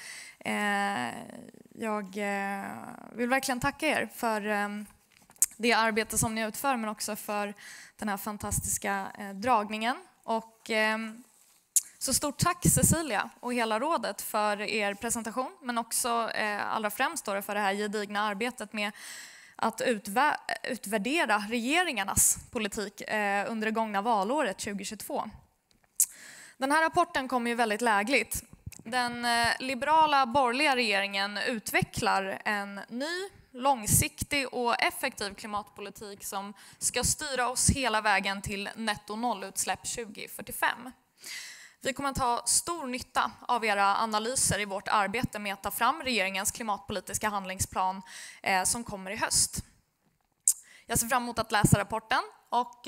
Jag vill verkligen tacka er för det arbete som ni utför, men också för den här fantastiska dragningen. Och så stort tack Cecilia och hela rådet för er presentation, men också allra främst då för det här gedigna arbetet med att utvärdera regeringarnas politik under det gångna valåret 2022. Den här rapporten kommer ju väldigt lägligt. Den liberala borgerliga regeringen utvecklar en ny, långsiktig och effektiv klimatpolitik som ska styra oss hela vägen till netto nollutsläpp 2045. Vi kommer att ha stor nytta av era analyser i vårt arbete med att ta fram regeringens klimatpolitiska handlingsplan som kommer i höst. Jag ser fram emot att läsa rapporten och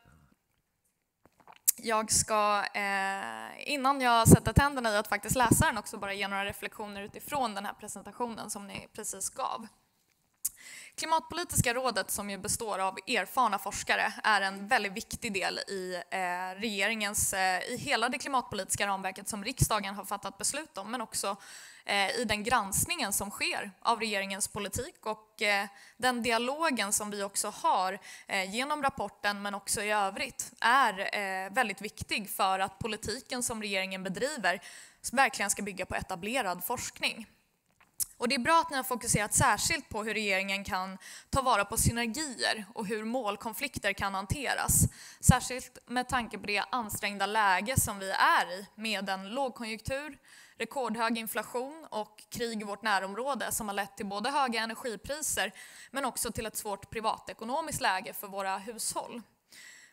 jag ska, innan jag sätter tänderna i att faktiskt läsa den, också bara ge några reflektioner utifrån den här presentationen som ni precis gav. Klimatpolitiska rådet, som ju består av erfarna forskare, är en väldigt viktig del i regeringens, i hela det klimatpolitiska ramverket som riksdagen har fattat beslut om, men också i den granskningen som sker av regeringens politik och den dialogen som vi också har genom rapporten, men också i övrigt, är väldigt viktig för att politiken som regeringen bedriver verkligen ska bygga på etablerad forskning. Och det är bra att ni har fokuserat särskilt på hur regeringen kan ta vara på synergier och hur målkonflikter kan hanteras. Särskilt med tanke på det ansträngda läge som vi är i med en lågkonjunktur, rekordhög inflation och krig i vårt närområde som har lett till både höga energipriser men också till ett svårt privatekonomiskt läge för våra hushåll.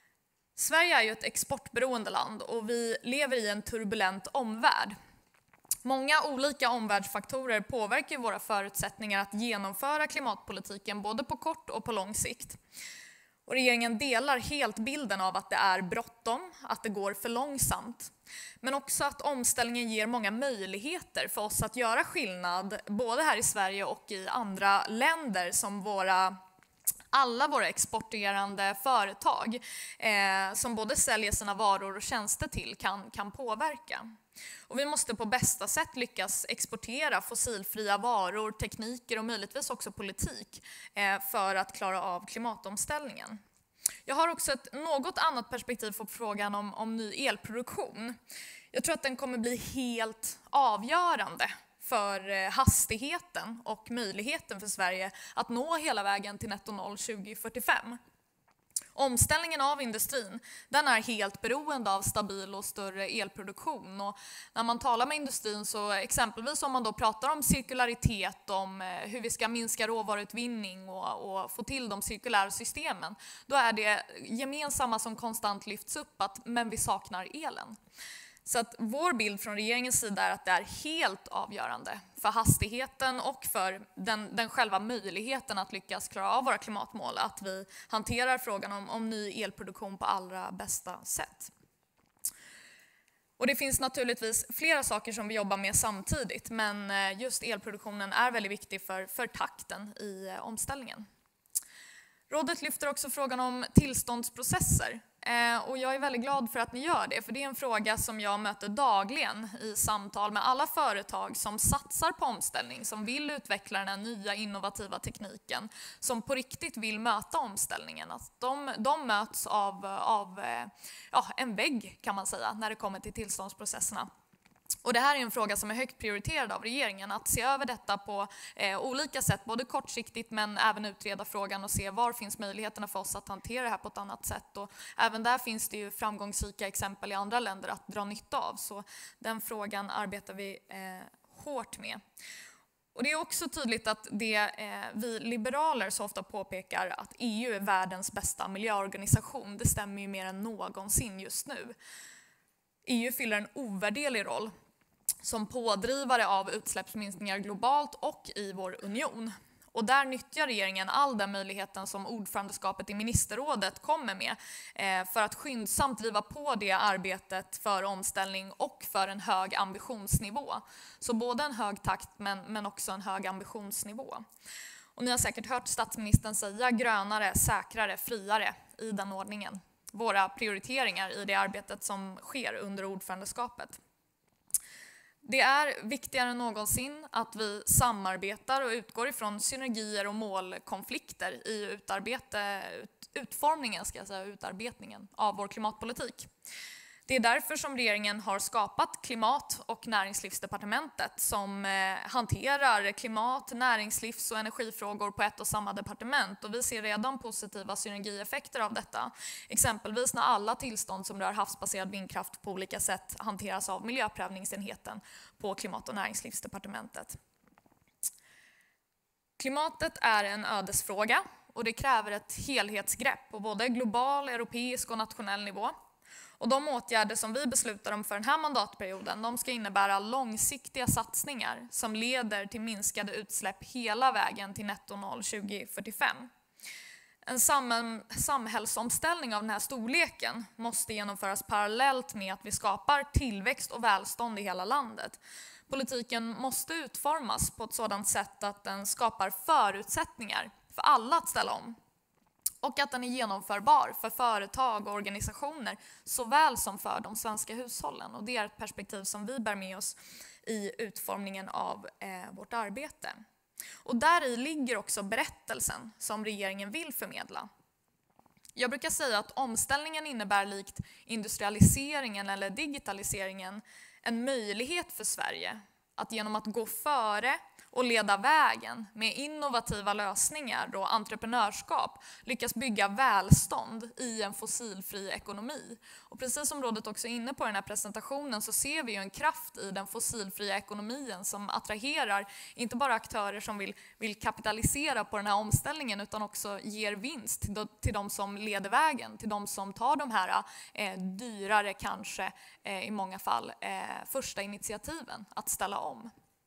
Sverige är ju ett exportberoende land och vi lever i en turbulent omvärld. Många olika omvärldsfaktorer påverkar våra förutsättningar att genomföra klimatpolitiken både på kort och på lång sikt. Och regeringen delar helt bilden av att det är bråttom, att det går för långsamt. Men också att omställningen ger många möjligheter för oss att göra skillnad både här i Sverige och i andra länder som alla våra exporterande företag som både säljer sina varor och tjänster till kan påverka. Och vi måste på bästa sätt lyckas exportera fossilfria varor, tekniker och möjligtvis också politik för att klara av klimatomställningen. Jag har också ett något annat perspektiv på frågan om ny elproduktion. Jag tror att den kommer bli helt avgörande för hastigheten och möjligheten för Sverige att nå hela vägen till netto noll 2045. Omställningen av industrin, den är helt beroende av stabil och större elproduktion. Och när man talar med industrin, så exempelvis om man då pratar om cirkularitet, om hur vi ska minska råvaruutvinning och få till de cirkulära systemen, då är det gemensamma som konstant lyfts upp men vi saknar elen. Så att vår bild från regeringens sida är att det är helt avgörande för hastigheten och för den själva möjligheten att lyckas klara av våra klimatmål, att vi hanterar frågan om ny elproduktion på allra bästa sätt. Och det finns naturligtvis flera saker som vi jobbar med samtidigt, men just elproduktionen är väldigt viktig för takten i omställningen. Rådet lyfter också frågan om tillståndsprocesser. Och jag är väldigt glad för att ni gör det, för det är en fråga som jag möter dagligen i samtal med alla företag som satsar på omställning, som vill utveckla den här nya innovativa tekniken, som på riktigt vill möta omställningen. Att de möts av en vägg, kan man säga, när det kommer till tillståndsprocesserna. Och det här är en fråga som är högt prioriterad av regeringen, att se över detta på olika sätt, både kortsiktigt men även utreda frågan och se var finns möjligheterna för oss att hantera det här på ett annat sätt. Och även där finns det ju framgångsrika exempel i andra länder att dra nytta av, så den frågan arbetar vi hårt med. Och det är också tydligt att det vi liberaler så ofta påpekar, att EU är världens bästa miljöorganisation, det stämmer ju mer än någonsin just nu. EU fyller en ovärderlig roll som pådrivare av utsläppsminskningar globalt och i vår union. Och där nyttjar regeringen all den möjligheten som ordförandeskapet i ministerrådet kommer med för att skyndsamt driva på det arbetet för omställning och för en hög ambitionsnivå. Så både en hög takt men också en hög ambitionsnivå. Och ni har säkert hört statsministern säga grönare, säkrare, friare i den ordningen. Våra prioriteringar i det arbetet som sker under ordförandeskapet. Det är viktigare än någonsin att vi samarbetar och utgår ifrån synergier och målkonflikter i utarbetningen av vår klimatpolitik. Det är därför som regeringen har skapat Klimat- och näringslivsdepartementet som hanterar klimat-, näringslivs- och energifrågor på ett och samma departement. Och vi ser redan positiva synergieffekter av detta. Exempelvis när alla tillstånd som rör havsbaserad vindkraft på olika sätt hanteras av miljöprövningsenheten på Klimat- och näringslivsdepartementet. Klimatet är en ödesfråga och det kräver ett helhetsgrepp på både global, europeisk och nationell nivå. Och de åtgärder som vi beslutar om för den här mandatperioden, de ska innebära långsiktiga satsningar som leder till minskade utsläpp hela vägen till netto noll 2045. En samhällsomställning av den här storleken måste genomföras parallellt med att vi skapar tillväxt och välstånd i hela landet. Politiken måste utformas på ett sådant sätt att den skapar förutsättningar för alla att ställa om. Och att den är genomförbar för företag och organisationer såväl som för de svenska hushållen. Och det är ett perspektiv som vi bär med oss i utformningen av vårt arbete. Och där i ligger också berättelsen som regeringen vill förmedla. Jag brukar säga att omställningen innebär likt industrialiseringen eller digitaliseringen en möjlighet för Sverige att genom att gå före och leda vägen med innovativa lösningar och entreprenörskap lyckas bygga välstånd i en fossilfri ekonomi. Och precis som rådet också är inne på i den här presentationen så ser vi ju en kraft i den fossilfria ekonomin som attraherar inte bara aktörer som vill kapitalisera på den här omställningen utan också ger vinst till de som leder vägen, till de som tar de här dyrare kanske i många fall första initiativen att ställa om.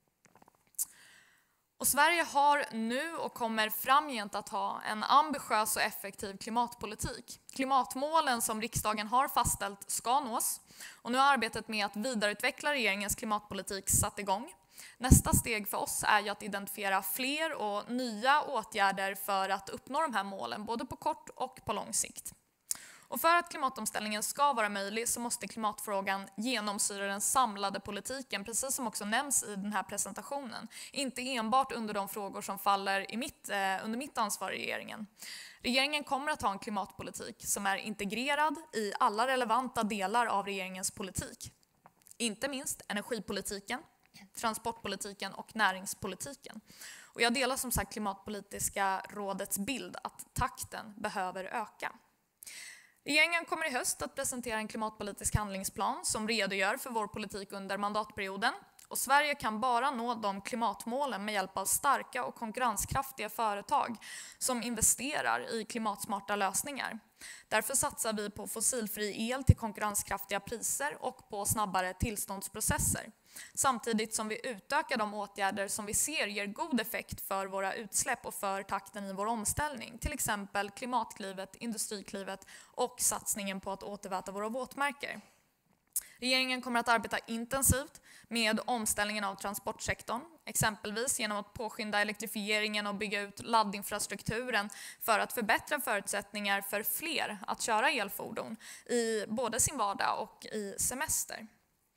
Och Sverige har nu och kommer framgent att ha en ambitiös och effektiv klimatpolitik. Klimatmålen som riksdagen har fastställt ska nås och nu har arbetet med att vidareutveckla regeringens klimatpolitik satt igång. Nästa steg för oss är ju att identifiera fler och nya åtgärder för att uppnå de här målen, både på kort och på lång sikt. Och för att klimatomställningen ska vara möjlig så måste klimatfrågan genomsyra den samlade politiken, precis som också nämns i den här presentationen. Inte enbart under de frågor som faller under mitt ansvar i regeringen. Regeringen kommer att ha en klimatpolitik som är integrerad i alla relevanta delar av regeringens politik. Inte minst energipolitiken, transportpolitiken och näringspolitiken. Och jag delar som sagt Klimatpolitiska rådets bild att takten behöver öka. Regeringen kommer i höst att presentera en klimatpolitisk handlingsplan som redogör för vår politik under mandatperioden. Och Sverige kan bara nå de klimatmålen med hjälp av starka och konkurrenskraftiga företag som investerar i klimatsmarta lösningar. Därför satsar vi på fossilfri el till konkurrenskraftiga priser och på snabbare tillståndsprocesser. Samtidigt som vi utökar de åtgärder som vi ser ger god effekt för våra utsläpp och för takten i vår omställning. Till exempel Klimatklivet, Industriklivet och satsningen på att återväta våra våtmarker. Regeringen kommer att arbeta intensivt med omställningen av transportsektorn, exempelvis genom att påskynda elektrifieringen och bygga ut laddinfrastrukturen för att förbättra förutsättningar för fler att köra elfordon i både sin vardag och i semester.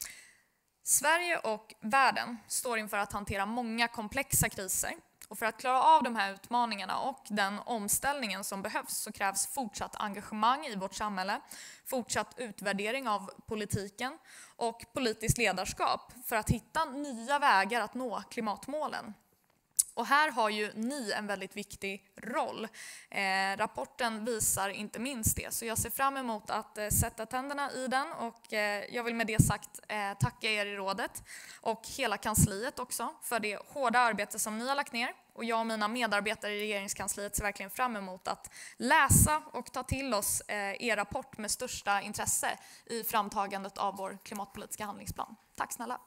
Sverige och världen står inför att hantera många komplexa kriser. Och för att klara av de här utmaningarna och den omställningen som behövs så krävs fortsatt engagemang i vårt samhälle, fortsatt utvärdering av politiken och politiskt ledarskap för att hitta nya vägar att nå klimatmålen. Och här har ju ni en väldigt viktig roll. Rapporten visar inte minst det, så jag ser fram emot att sätta tänderna i den och jag vill med det sagt tacka er i rådet och hela kansliet också för det hårda arbete som ni har lagt ner. Och jag och mina medarbetare i regeringskansliet ser verkligen fram emot att läsa och ta till oss er rapport med största intresse i framtagandet av vår klimatpolitiska handlingsplan. Tack snälla!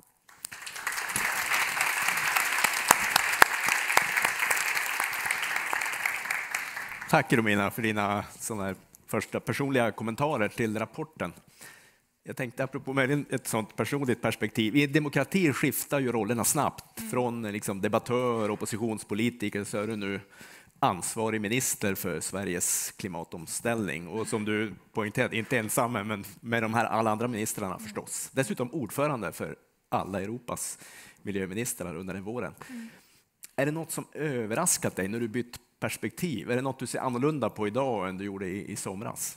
Tack Romina för dina första personliga kommentarer till rapporten. Jag tänkte apropå möjligen ett sådant personligt perspektiv. I demokrati skiftar ju rollerna snabbt. Från debattör, oppositionspolitiker så är du nu ansvarig minister för Sveriges klimatomställning. Och som du poängterade, inte ensam men med de här alla andra ministrarna förstås. Dessutom ordförande för alla Europas miljöministrar under den våren. Är det något som överraskat dig när du bytt perspektiv? Är det något du ser annorlunda på idag än du gjorde i somras?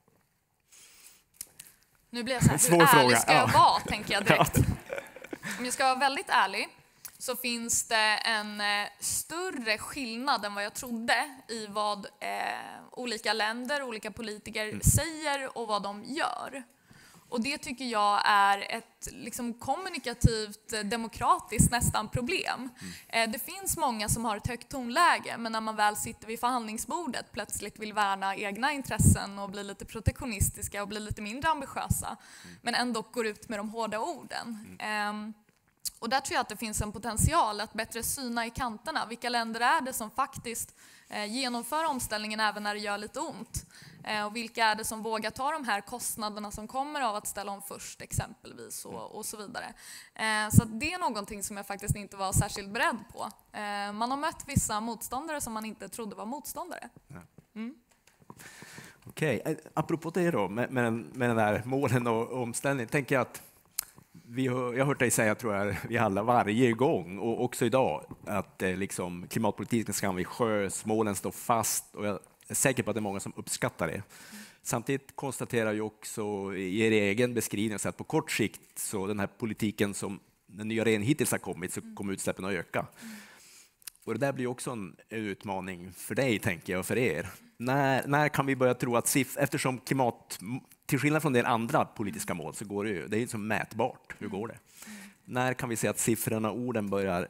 Nu blir jag så här, hur ärlig ska jag vara, tänker jag direkt. Om jag ska vara väldigt ärlig så finns det en större skillnad än vad jag trodde i vad olika länder, olika politiker säger och vad de gör. Och det tycker jag är ett kommunikativt, demokratiskt nästan problem. Det finns många som har ett högt tonläge, men när man väl sitter vid förhandlingsbordet plötsligt vill värna egna intressen och bli lite protektionistiska och bli lite mindre ambitiösa, men ändå går ut med de hårda orden. Och där tror jag att det finns en potential att bättre syna i kanterna. Vilka länder är det som faktiskt genomför omställningen även när det gör lite ont? Och vilka är det som vågar ta de här kostnaderna som kommer av att ställa om först exempelvis och så vidare. Så det är någonting som jag faktiskt inte var särskilt beredd på. Man har mött vissa motståndare som man inte trodde var motståndare. Okej, apropå det då med den där målen och omställningen, tänker jag att jag har hört dig säga, tror jag, vi alla varje gång och också idag att klimatpolitiken ska vara ambitiös, målen står fast och jag är säker på att det är många som uppskattar det. Samtidigt konstaterar ju också i er egen beskrivning att på kort sikt så den här politiken som den nya regeringen hittills har kommit så kommer utsläppen att öka. Och det där blir också en utmaning för dig, tänker jag, och för er. När kan vi börja tro att eftersom klimat, till skillnad från en del andra politiska mål, så går det är som mätbart. Hur går det? När kan vi se att siffrorna och orden börjar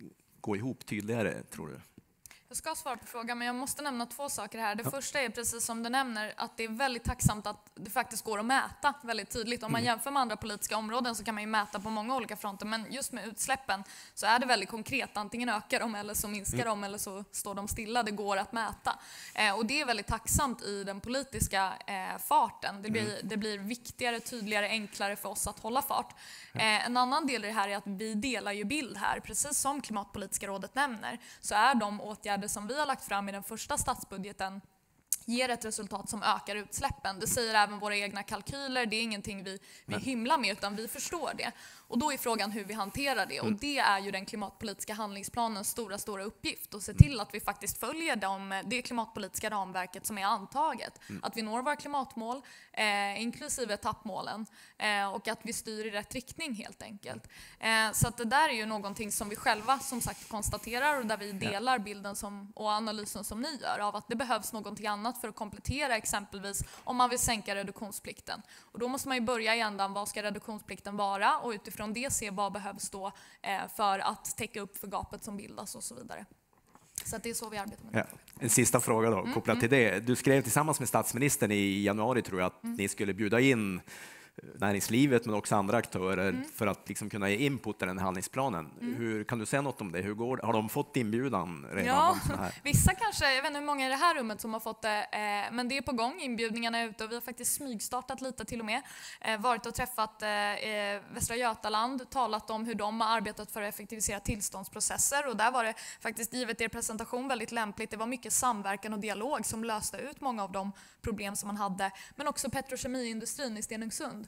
gå ihop tydligare, tror du? Jag ska svara på frågan, men jag måste nämna 2 saker här. Det första är precis som du nämner, att det är väldigt tacksamt att det faktiskt går att mäta väldigt tydligt. Om man jämför med andra politiska områden så kan man ju mäta på många olika fronter, men just med utsläppen så är det väldigt konkret. Antingen ökar de eller så minskar de eller så står de stilla. Det går att mäta. Och det är väldigt tacksamt i den politiska farten. Det blir viktigare, tydligare, enklare för oss att hålla fart. En annan del i det här är att vi delar ju bild här. Precis som Klimatpolitiska rådet nämner så är de åtgärder som vi har lagt fram i den första statsbudgeten ger ett resultat som ökar utsläppen. Det säger även våra egna kalkyler. Det är ingenting vi hymlar med, utan vi förstår det. Och då är frågan hur vi hanterar det. Och det är ju den klimatpolitiska handlingsplanens stora uppgift. Att se till att vi faktiskt följer det klimatpolitiska ramverket som är antaget. Att vi når våra klimatmål, inklusive etappmålen. Och att vi styr i rätt riktning helt enkelt. Så att det där är ju någonting som vi själva som sagt konstaterar och där vi delar bilden och analysen som ni gör av att det behövs någonting annat för att komplettera, exempelvis om man vill sänka reduktionsplikten. Och då måste man ju börja i ändan, vad ska reduktionsplikten vara, och utifrån det se vad behövs då för att täcka upp för gapet som bildas och så vidare. Så att det är så vi arbetar med det. Ja. En sista fråga då, kopplat till det. Du skrev tillsammans med statsministern i januari, tror jag, att ni skulle bjuda in näringslivet men också andra aktörer för att liksom kunna ge input i den handlingsplanen. Hur, kan du säga något om det? Hur går det? Har de fått inbjudan redan? Ja, vissa kanske, jag vet inte hur många i det här rummet som har fått det, men det är på gång, inbjudningarna är ute och vi har faktiskt smygstartat lite till och med. Varit och träffat Västra Götaland, talat om hur de har arbetat för att effektivisera tillståndsprocesser, och där var det faktiskt, givet er presentation, väldigt lämpligt. Det var mycket samverkan och dialog som löste ut många av de problem som man hade, men också petrokemiindustrin i Stenungsund.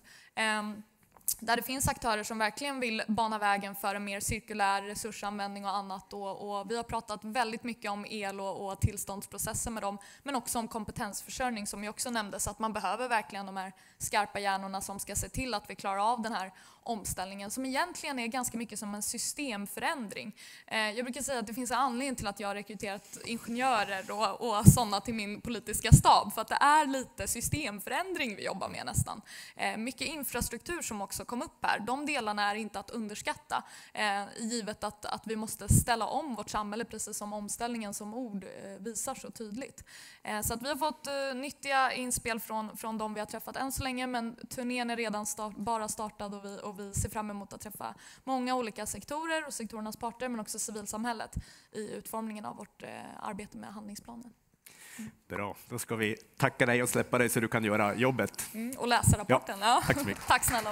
Där det finns aktörer som verkligen vill bana vägen för en mer cirkulär resursanvändning och annat. Och vi har pratat väldigt mycket om el och tillståndsprocesser med dem, men också om kompetensförsörjning som ju också nämndes, att man behöver verkligen de här skarpa hjärnorna som ska se till att vi klarar av den här omställningen, som egentligen är ganska mycket som en systemförändring. Jag brukar säga att det finns en anledning till att jag har rekryterat ingenjörer och sådana till min politiska stab, för att det är lite systemförändring vi jobbar med nästan. Mycket infrastruktur som också kom upp här, de delarna är inte att underskatta, givet att vi måste ställa om vårt samhälle, precis som omställningen som ord visar så tydligt. Så att vi har fått nyttiga inspel från de vi har träffat än så länge, men turnén är redan bara startad och vi ser fram emot att träffa många olika sektorer och sektorernas parter, men också civilsamhället i utformningen av vårt arbete med handlingsplanen. Bra, då ska vi tacka dig och släppa dig så du kan göra jobbet. Och läsa rapporten. Ja. Tack så mycket. Tack snälla.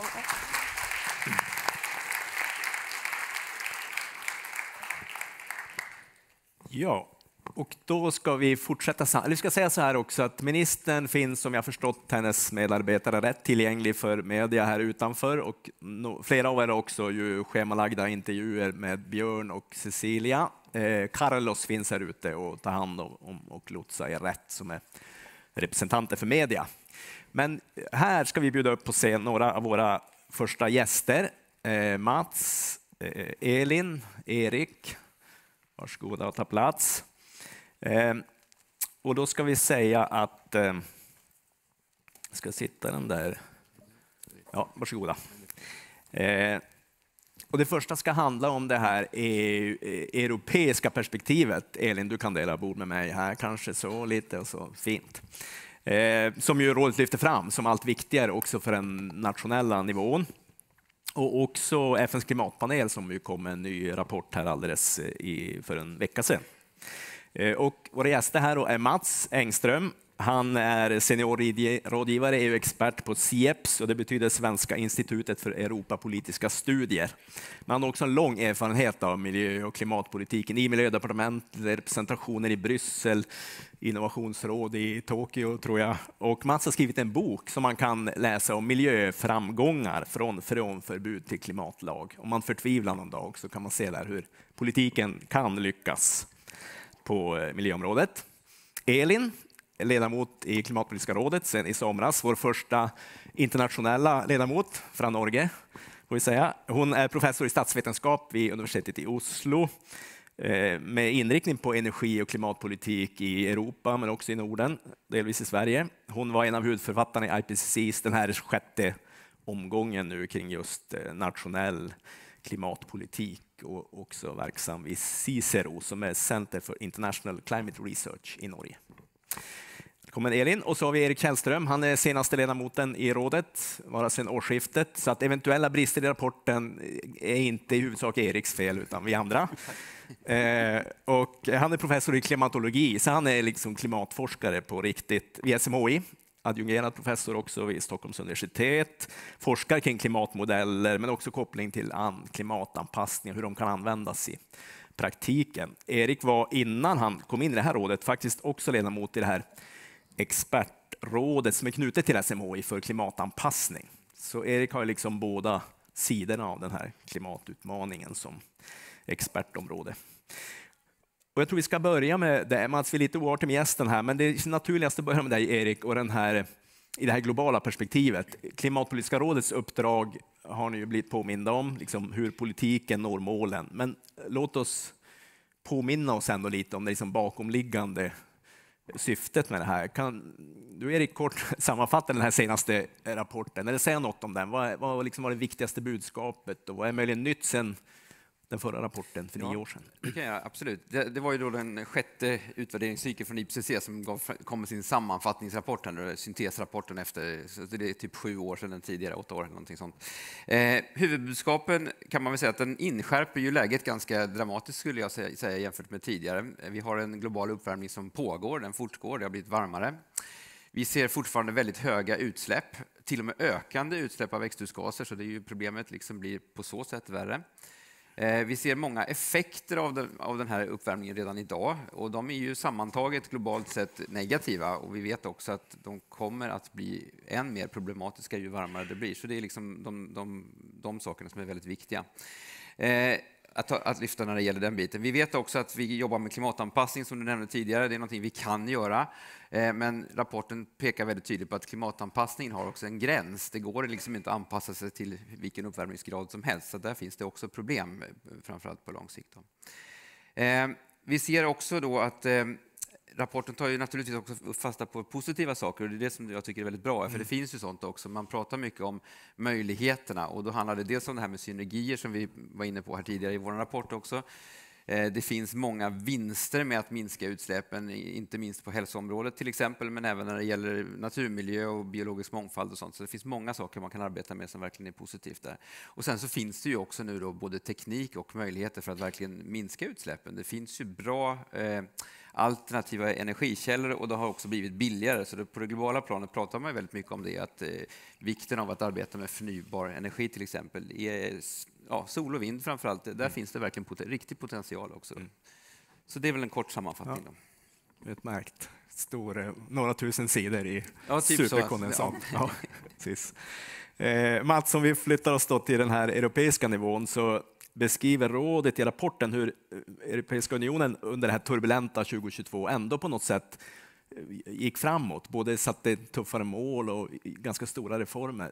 Ja, och då ska vi fortsätta. Vi ska säga så här också att ministern finns, som jag förstått hennes medarbetare rätt, tillgänglig för media här utanför, och flera av er har också ju schemalagda intervjuer med Björn och Cecilia. Carlos finns här ute och tar hand om och lotsa er rätt, som är representanter för media. Men här ska vi bjuda upp på scen några av våra första gäster. Mats, Elin, Erik, varsågoda och ta plats. Och då ska vi säga att ska sitta den där. Ja, varsågoda. Och det första ska handla om det här europeiska perspektivet. Elin, du kan dela bord med mig här, kanske så lite och så fint. Som ju rådet lyfter fram som allt viktigare också för den nationella nivån. Och också FNs klimatpanel som ju kom med en ny rapport här alldeles för en vecka sedan. Och våra gäster här då är Mats Engström. Han är seniorrådgivare, EU-expert på SIEPS, och det betyder Svenska institutet för Europapolitiska studier. Men han har också en lång erfarenhet av miljö- och klimatpolitiken i miljödepartementet, representationer i Bryssel, innovationsråd i Tokyo tror jag. Och Mats har skrivit en bok som man kan läsa om miljöframgångar från freonförbud till klimatlag. Om man förtvivlar någon dag så kan man se där hur politiken kan lyckas på miljöområdet. Elin, ledamot i Klimatpolitiska rådet sedan i somras, vår första internationella ledamot från Norge, får vi säga. Hon är professor i statsvetenskap vid universitetet i Oslo. med inriktning på energi- och klimatpolitik i Europa, men också i Norden, delvis i Sverige. Hon var en av huvudförfattarna i IPCCs den här 6:e omgången nu kring just nationell klimatpolitik och också verksam vid CICERO som är Center for International Climate Research i Norge. Välkommen Elin. Och så har vi Erik Källström. Han är senaste ledamoten i rådet, vara sedan årsskiftet. Så att eventuella brister i rapporten är inte i huvudsak Eriks fel utan vi andra. Och han är professor i klimatologi, så han är liksom klimatforskare på riktigt vid SMHI. Adjungerad professor också vid Stockholms universitet. Forskar kring klimatmodeller men också koppling till klimatanpassning och hur de kan användas i praktiken. Erik var innan han kom in i det här rådet faktiskt också ledamot i det här expertrådet som är knutet till SMHI för klimatanpassning. Så Erik har liksom båda sidorna av den här klimatutmaningen som expertområde. Och jag tror vi ska börja med det. Mats, vi är lite oartig med gästen här, men det är naturligast att börja med dig Erik och i det här globala perspektivet. Klimatpolitiska rådets uppdrag har ni ju blivit påminda om, liksom hur politiken når målen. Men låt oss påminna oss ändå lite om det liksom bakomliggande syftet med det här. Kan du Erik kort sammanfatta den här senaste rapporten eller säga något om den? Vad liksom var det viktigaste budskapet och vad är möjligen nytt sen den förra rapporten för 9 år sedan? Det kan jag absolut. Det var ju då den 6:e utvärderingscykeln från IPCC som kom med sin sammanfattningsrapport, eller syntesrapporten efter, så det är typ 7 år sedan, den tidigare 8 år eller någonting sånt. Huvudbudskapen kan man väl säga att den inskärper ju läget ganska dramatiskt skulle jag säga jämfört med tidigare. Vi har en global uppvärmning som pågår, den fortgår, det har blivit varmare. Vi ser fortfarande väldigt höga utsläpp, till och med ökande utsläpp av växthusgaser, så det är ju problemet liksom blir på så sätt värre. Vi ser många effekter av den här uppvärmningen redan idag och de är ju sammantaget globalt sett negativa och vi vet också att de kommer att bli än mer problematiska ju varmare det blir. Så det är liksom de sakerna som är väldigt viktiga att lyfta när det gäller den biten. Vi vet också att vi jobbar med klimatanpassning som du nämnde tidigare. Det är någonting vi kan göra, men rapporten pekar väldigt tydligt på att klimatanpassningen har också en gräns. Det går liksom inte att anpassa sig till vilken uppvärmningsgrad som helst, så där finns det också problem, framförallt på lång sikt. Vi ser också då att rapporten tar ju naturligtvis också fasta på positiva saker och det är det som jag tycker är väldigt bra, för det finns ju sånt också. Man pratar mycket om möjligheterna och då handlar det dels om det här med synergier som vi var inne på här tidigare i vår rapport också. Det finns många vinster med att minska utsläppen, inte minst på hälsoområdet till exempel, men även när det gäller naturmiljö och biologisk mångfald och sånt. Så det finns många saker man kan arbeta med som verkligen är positivt där. Och sen så finns det ju också nu då både teknik och möjligheter för att verkligen minska utsläppen. Det finns ju bra alternativa energikällor och det har också blivit billigare. Så på det globala planet pratar man väldigt mycket om det, att vikten av att arbeta med förnybar energi till exempel är sol och vind framförallt. Där finns det verkligen riktig potential också. Så det är väl en kort sammanfattning. Ja. Utmärkt. Några tusen sidor i typ superkondensat. Ja, precis. Mats, om vi flyttar oss då till den här europeiska nivån så beskriver rådet i rapporten hur Europeiska unionen under det här turbulenta 2022 ändå på något sätt gick framåt, både satte tuffare mål och ganska stora reformer,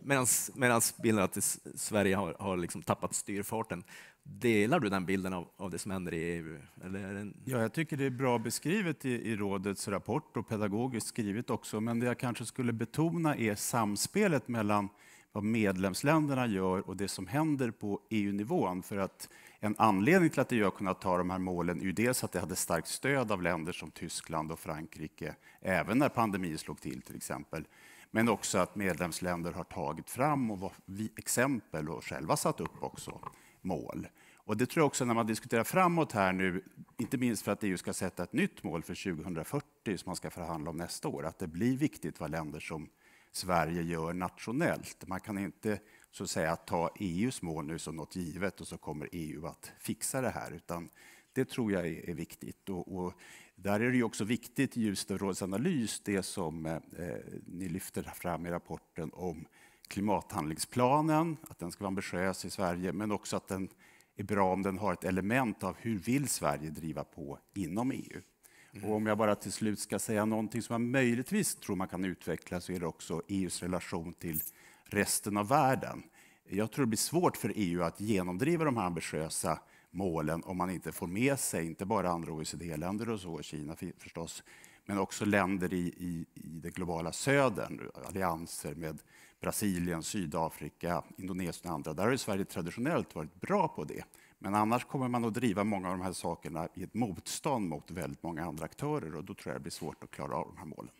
medan bilden att Sverige har liksom tappat styrfarten. Delar du den bilden av det som händer i EU? Eller Ja, jag tycker det är bra beskrivet i rådets rapport och pedagogiskt skrivet också, men det jag kanske skulle betona är samspelet mellan vad medlemsländerna gör och det som händer på EU-nivån. För att en anledning till att EU har kunnat ta de här målen är ju dels att det hade starkt stöd av länder som Tyskland och Frankrike, även när pandemin slog till exempel. Men också att medlemsländer har tagit fram och exempel och själva satt upp också mål. Och det tror jag också när man diskuterar framåt här nu, inte minst för att EU ska sätta ett nytt mål för 2040 som man ska förhandla om nästa år, att det blir viktigt vad länder som Sverige gör nationellt. Man kan inte så att säga ta EUs mål nu som något givet och så kommer EU att fixa det här, utan det tror jag är viktigt. Och där är det ju också viktigt just i rådets analys, det som ni lyfter fram i rapporten om klimathandlingsplanen, att den ska vara ambitiös i Sverige, men också att den är bra om den har ett element av hur vill Sverige driva på inom EU. Och om jag bara till slut ska säga någonting som man möjligtvis tror man kan utveckla, så är det också EUs relation till resten av världen. Jag tror det blir svårt för EU att genomdriva de här ambitiösa målen om man inte får med sig, inte bara andra OECD-länder och så, Kina förstås, men också länder i det globala södern, allianser med Brasilien, Sydafrika, Indonesien och andra. Där har Sverige traditionellt varit bra på det. Men annars kommer man att driva många av de här sakerna i ett motstånd mot väldigt många andra aktörer och då tror jag det blir svårt att klara av de här målen.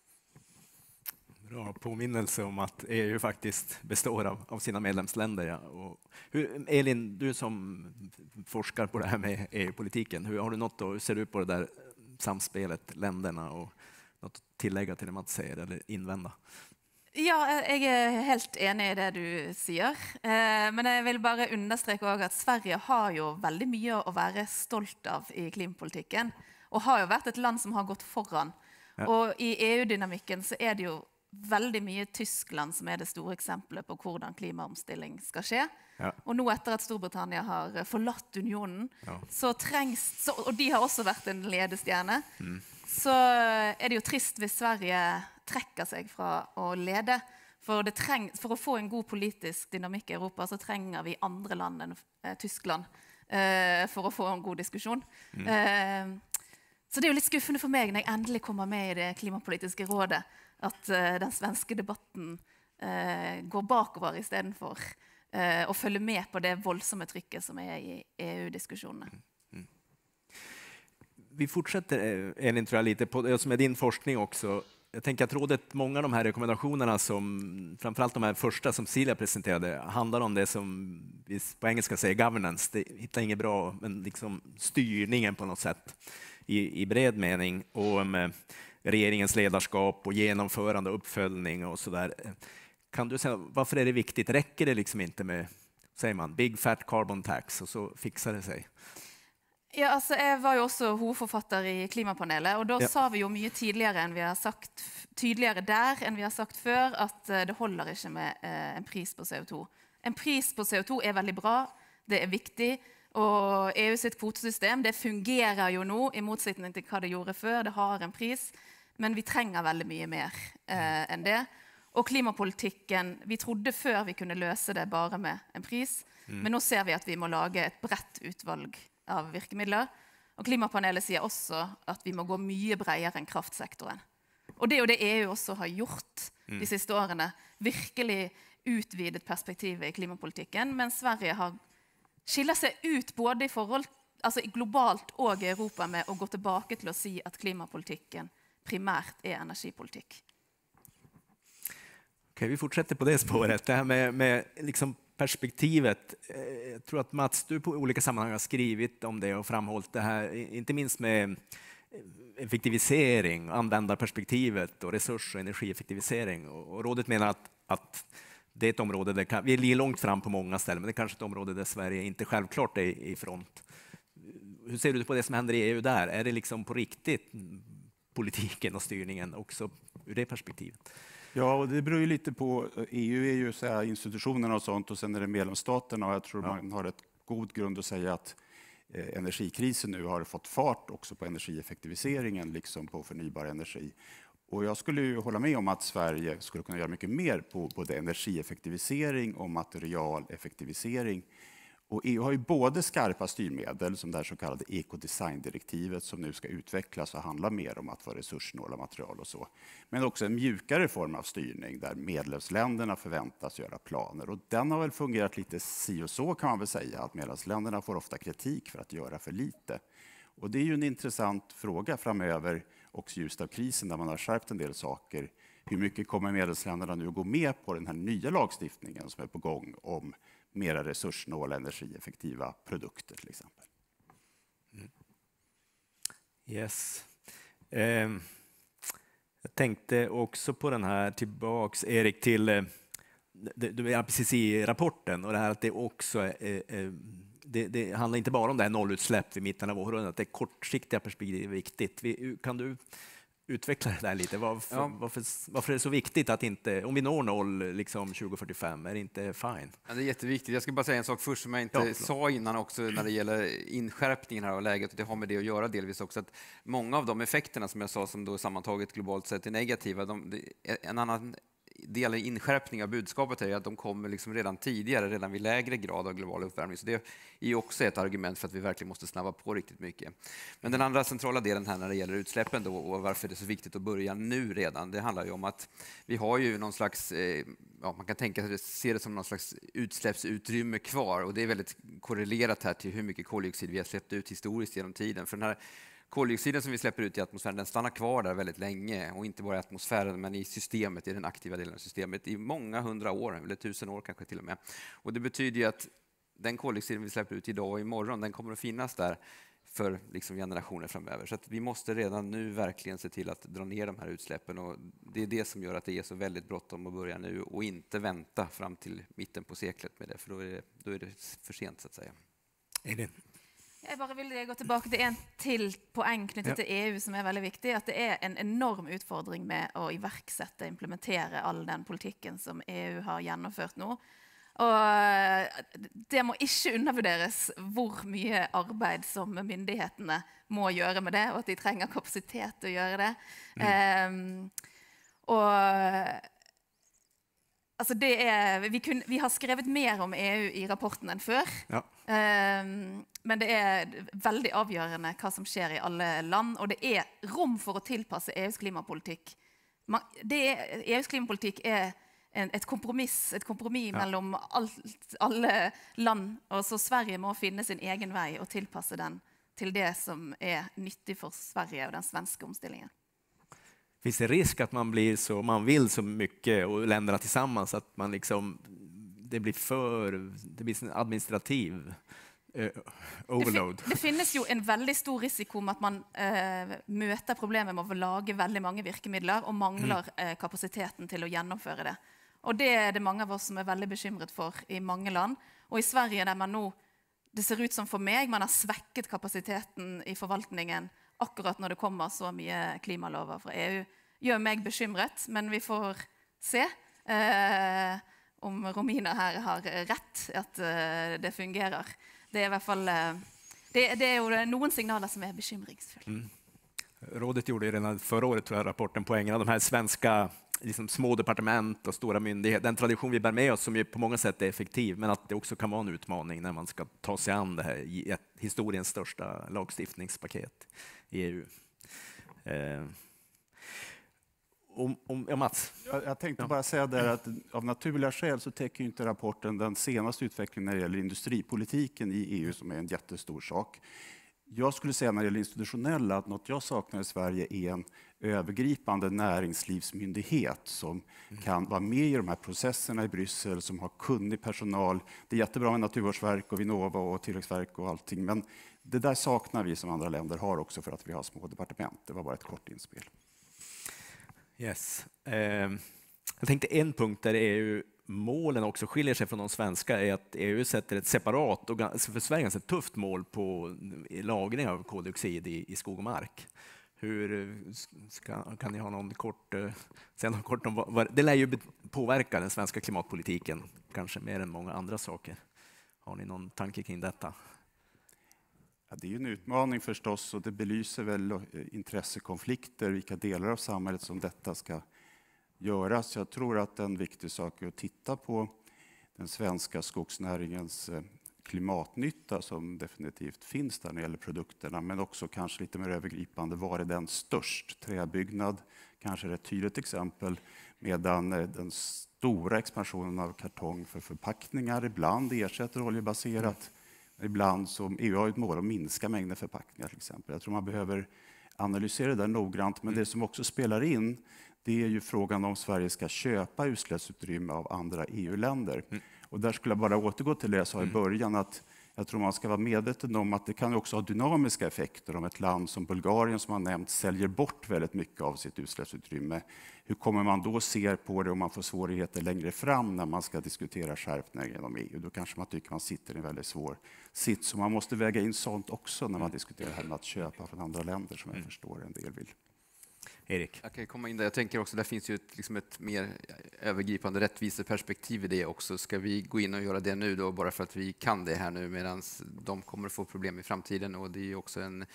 Bra påminnelse om att EU faktiskt består av sina medlemsländer. Ja. Och Elin, du som forskar på det här med EU-politiken, hur ser du på det där samspelet länderna och något att tillägga till det man säger eller invända? Ja, jeg helt enig i det du sier. Men jeg vil bare understreke også at Sverige har jo veldig mye å være stolt av i klimapolitikken, og har jo vært et land som har gått foran. Ja. Og i EU-dynamikken så det jo veldig mye Tyskland som det store eksempelet på hvordan klimaomstilling skal skje. Ja. Og nå etter at Storbritannia har forlatt unionen, så og de har også vært en ledestjerne, så det jo trist hvis Sverige trekker seg fra å lede. For å få en god politisk dynamikk i Europa, så trenger vi andre land enn Tyskland for å få en god diskusjon. Så det jo litt skuffende for meg når jeg endelig kommer med i det klimapolitiske rådet, at den svenske debatten går bakover i stedet for å følge med på det voldsomme trykket som i EU-diskussionene. Vi fortsätter, Elin, tror jag, lite på det som är din forskning också. Jag tänker att rådet, många av de här rekommendationerna, som framförallt de här första som Silja presenterade, handlar om det som vi på engelska säger governance. Det hittar inget bra, men liksom styrningen på något sätt i bred mening, och med regeringens ledarskap och genomförande och uppföljning och så där. Kan du säga, varför är det viktigt? Räcker det liksom inte med, säger man, big fat carbon tax och så fixar det sig? Ja, altså, jeg var jo også hovedforfatter i klimapanelet, og da sa vi jo mye tydeligere der enn vi har sagt før, at det holder ikke med en pris på CO2. En pris på CO2 veldig bra, det viktig, og EU sitt kvotesystem, det fungerer jo nå, i motsetning til hva det gjorde før, det har en pris, men vi trenger veldig mye mer enn det. Og klimapolitikken, vi trodde før vi kunne løse det bare med en pris, men nå ser vi at vi må lage et bredt utvalg av virkemidler. Og klimapanelet sier også at vi må gå mye bredere enn kraftsektoren. Og det jo det EU også har gjort de siste årene. Virkelig utvidet perspektivet i klimapolitikken, men Sverige har skiller seg ut både i forhold, altså globalt og i Europa, med å gå tilbake til å si at klimapolitikken primært energipolitikk. Okej, vi fortsätter på det spåret. Det här med liksom perspektivet. Jag tror att Mats, du på olika sammanhang har skrivit om det och framhållit det här, inte minst med effektivisering, användarperspektivet och resurs- och energieffektivisering. Och rådet menar att det är ett område där vi ligger långt fram på många ställen, men det är kanske ett område där Sverige inte självklart är i front. Hur ser du på det som händer i EU där? Är det liksom på riktigt politiken och styrningen också ur det perspektivet? Ja, och det beror ju lite på. EU är ju så här, institutionerna och sånt, och sen är det medlemsstaterna, och jag tror man har ett god grund att säga att energikrisen nu har fått fart också på energieffektiviseringen liksom på förnybar energi. Och jag skulle ju hålla med om att Sverige skulle kunna göra mycket mer på både energieffektivisering och materialeffektivisering. Och EU har ju både skarpa styrmedel som det här så kallade ekodesigndirektivet som nu ska utvecklas och handla mer om att vara resurssnåla material och så. Men också en mjukare form av styrning där medlemsländerna förväntas göra planer. Och den har väl fungerat lite si och så, kan man väl säga, att medlemsländerna får ofta kritik för att göra för lite. Och det är ju en intressant fråga framöver, också just av krisen där man har skärpt en del saker. Hur mycket kommer medlemsländerna nu att gå med på den här nya lagstiftningen som är på gång om mera resurssnåla, energieffektiva produkter till exempel? Yes. Jag tänkte också på den här tillbaks, Erik, till du är precis i rapporten, och det här att det också det handlar inte bara om det här nollutsläpp vid mitten av århundradet, att det kortsiktiga perspektivet är viktigt. Kan du utveckla det där lite? Varför är det så viktigt att inte, om vi når noll liksom 2045, är det inte fine? Ja, det är jätteviktigt. Jag ska bara säga en sak först som jag inte sa innan också när det gäller inskärpningen här av läget, och det har med det att göra delvis också, att många av de effekterna som jag sa som då sammantaget globalt sett är negativa, en annan del i inskärpning av budskapet är att de kommer liksom redan tidigare, redan vid lägre grad av global uppvärmning. Så det är också ett argument för att vi verkligen måste snabba på riktigt mycket. Men den andra centrala delen här när det gäller utsläppen då, och varför det är så viktigt att börja nu redan, det handlar ju om att vi har ju någon slags, man kan se det som någon slags utsläppsutrymme kvar, och det är väldigt korrelerat här till hur mycket koldioxid vi har släppt ut historiskt genom tiden. För den här koldioxiden som vi släpper ut i atmosfären, den stannar kvar där väldigt länge, och inte bara i atmosfären men i systemet, i den aktiva delen av systemet i många 100 år, eller 1000 år kanske till och med. Och det betyder ju att den koldioxiden vi släpper ut idag och imorgon, den kommer att finnas där för liksom generationer framöver. Så att vi måste redan nu verkligen se till att dra ner de här utsläppen, och det är det som gör att det är så väldigt bråttom att börja nu och inte vänta fram till mitten på seklet med det, för då är det för sent så att säga. Jeg bare vil gå tilbake til en til poeng knyttet til EU som er veldig viktig, at det er en enorm utfordring med å iverksette, implementere all den politikken som EU har gjennomført nå. Og det må ikke undervurderes hvor mye arbeid som myndighetene må gjøre med det, og at de trenger kapasitet til å gjøre det. Altså vi har skrevet mer om EU i rapporten enn før. Ja. Men det er veldig avgjørende hva som skjer i alle land, og det er rom for å tilpasse EUs klimapolitikk. EUs klimapolitikk er et kompromiss mellom alle land, og så Sverige må finne sin egen vei og tilpasse den til det som är nyttigt för Sverige och den svenska omställningen. Finns det risk att man blir så, man vill så mycket och länderna tillsammans att man liksom, det blir en administrativ overload? Det finnes jo en veldig stor risiko med at man møter problemet med å lage veldig mange virkemidler og mangler kapasiteten til å gjennomføre det. Og det er det mange av oss som er veldig bekymret for i mange land. Og i Sverige der man nå, det ser ut som for meg, man har svekket kapasiteten i forvaltningen akkurat når det kommer så mye klimalover fra EU, gjør meg bekymret, men vi får se om Romina her har rett at det fungerer. Det är i alla fall det är ju någon signaler som är bekymringsfulla. Rådet gjorde ju redan förra året, tror jag, rapporten poängen av de här svenska liksom, små departement och stora myndigheter. Den tradition vi bär med oss som ju på många sätt är effektiv, men att det också kan vara en utmaning när man ska ta sig an det här historiens största lagstiftningspaket i EU. Mats? Jag tänkte bara säga där att av naturliga skäl så täcker inte rapporten den senaste utvecklingen när det gäller industripolitiken i EU som är en jättestor sak. Jag skulle säga när det gäller institutionella att något jag saknar i Sverige är en övergripande näringslivsmyndighet som kan vara med i de här processerna i Bryssel, som har kunnig personal. Det är jättebra med Naturvårdsverk och Vinnova och Tillväxtverk och allting, men det där saknar vi som andra länder har också för att vi har små departement. Det var bara ett kort inspel. Yes. Jag tänkte en punkt där EU-målen också skiljer sig från de svenska är att EU sätter ett separat och för Sverige ett tufft mål på lagring av koldioxid i skog och mark. Kan ni ha någon kort om vad det lär ju påverka den svenska klimatpolitiken kanske mer än många andra saker. Har ni någon tanke kring detta? Ja, det är ju en utmaning förstås, och det belyser väl intressekonflikter, vilka delar av samhället som detta ska göras. Jag tror att en viktig sak är att titta på den svenska skogsnäringens klimatnytta som definitivt finns där när det gäller produkterna, men också kanske lite mer övergripande, var är den störst? Träbyggnad kanske är ett tydligt exempel, medan den stora expansionen av kartong för förpackningar ibland ersätter oljebaserat. Ibland som EU har ett mål att minska mängden förpackningar till exempel. Jag tror man behöver analysera det där noggrant, men det som också spelar in, det är ju frågan om Sverige ska köpa utsläppsutrymme av andra EU-länder. Och där skulle jag bara återgå till det jag sa i början, att jag tror man ska vara medveten om att det kan också ha dynamiska effekter om ett land som Bulgarien, som har nämnt, säljer bort väldigt mycket av sitt utsläppsutrymme. Hur kommer man då se på det om man får svårigheter längre fram när man ska diskutera skärpningar genom EU? Då kanske man tycker man sitter i en väldigt svår sits. Så man måste väga in sånt också när man diskuterar det här med att köpa från andra länder, som jag förstår en del vill. Erik? Jag kan komma in där. Jag tänker också, där finns ju ett mer övergripande rättviseperspektiv i det också. Ska vi gå in och göra det nu då bara för att vi kan det här nu, medan de kommer att få problem i framtiden? Och det är ju också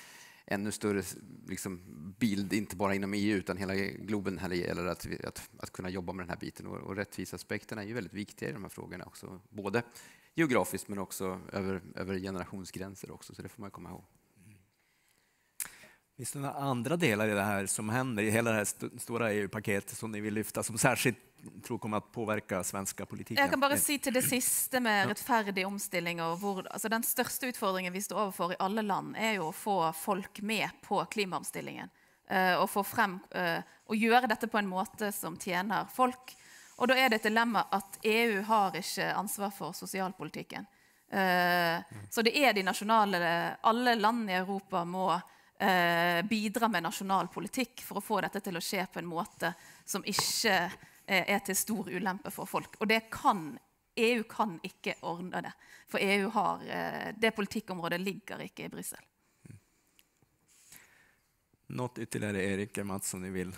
ännu större liksom, bild, inte bara inom EU utan hela globen här det gäller att kunna jobba med den här biten. Och rättviseaspekterna är ju väldigt viktiga i de här frågorna också, både geografiskt men också över generationsgränser också, så det får man komma ihåg. Finns det några andra delar i det här som händer i hela det här stora EU-paketet som ni vill lyfta, som särskilt tror kommer att påverka svenska politiken? Jeg kan bare si til det siste med rettferdig omstilling. Altså den største utfordringen vi står overfor i alle land er jo å få folk med på klimaomstillingen. Og få frem, og gjøre dette på en måte som tjener folk. Og da er det et dilemma at EU har ikke ansvar for sosialpolitikken. Så det er de nasjonale, alle land i Europa må bidra med nasjonal politikk for å få dette til å skje på en måte som ikke er til stor ulempe for folk. Og EU kan ikke ordne det, for EU har, det politikkområdet ligger ikke i Bryssel. Något ytterligare, Erik, Mats, som ni vill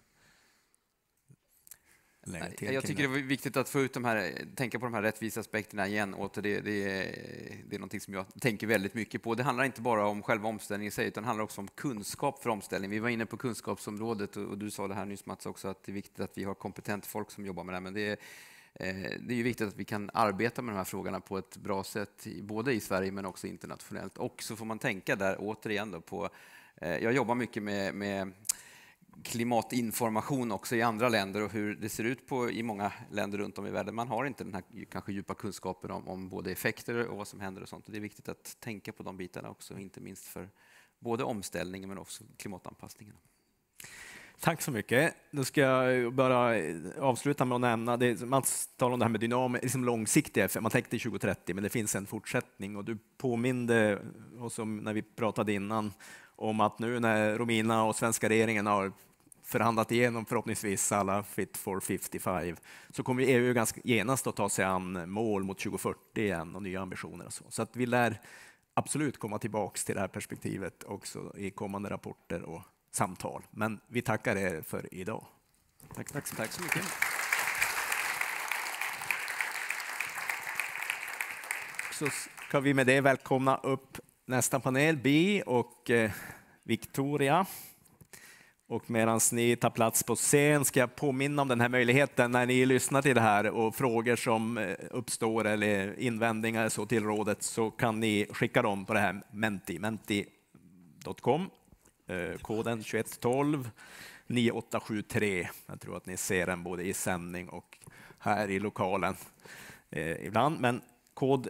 lägga till? Jag tycker det är viktigt att få ut tänka på de här rättvisa aspekterna igen. Det är någonting som jag tänker väldigt mycket på. Det handlar inte bara om själva omställningen i sig, utan det handlar också om kunskap för omställning. Vi var inne på kunskapsområdet och du sa det här nyss, Mats, också, att det är viktigt att vi har kompetent folk som jobbar med det. Men det är ju viktigt att vi kan arbeta med de här frågorna på ett bra sätt, både i Sverige men också internationellt. Och så får man tänka där återigen då på, jag jobbar mycket med klimatinformation också i andra länder och hur det ser ut i många länder runt om i världen. Man har inte den här kanske djupa kunskapen om både effekter och vad som händer och sånt. Och det är viktigt att tänka på de bitarna också, inte minst för både omställningen men också klimatanpassningen. Tack så mycket. Då ska jag bara avsluta med att nämna, Mats talar om det här med liksom långsiktiga effekter. Man tänkte 2030, men det finns en fortsättning. Och du påminde oss om, när vi pratade innan, om att nu när Romina och svenska regeringen har förhandlat igenom förhoppningsvis alla Fit for 55, så kommer EU ganska genast att ta sig an mål mot 2040 igen och nya ambitioner och så. Så att vi lär absolut komma tillbaks till det här perspektivet också i kommande rapporter och samtal. Men vi tackar er för idag. Tack så mycket. Så ska vi med det välkomna upp nästa panel, Bi och Victoria. Och medan ni tar plats på scen ska jag påminna om den här möjligheten när ni lyssnar till det här och frågor som uppstår eller invändningar så till rådet, så kan ni skicka dem på det här menti.com, koden 2112 9873. Jag tror att ni ser den både i sändning och här i lokalen ibland, men kod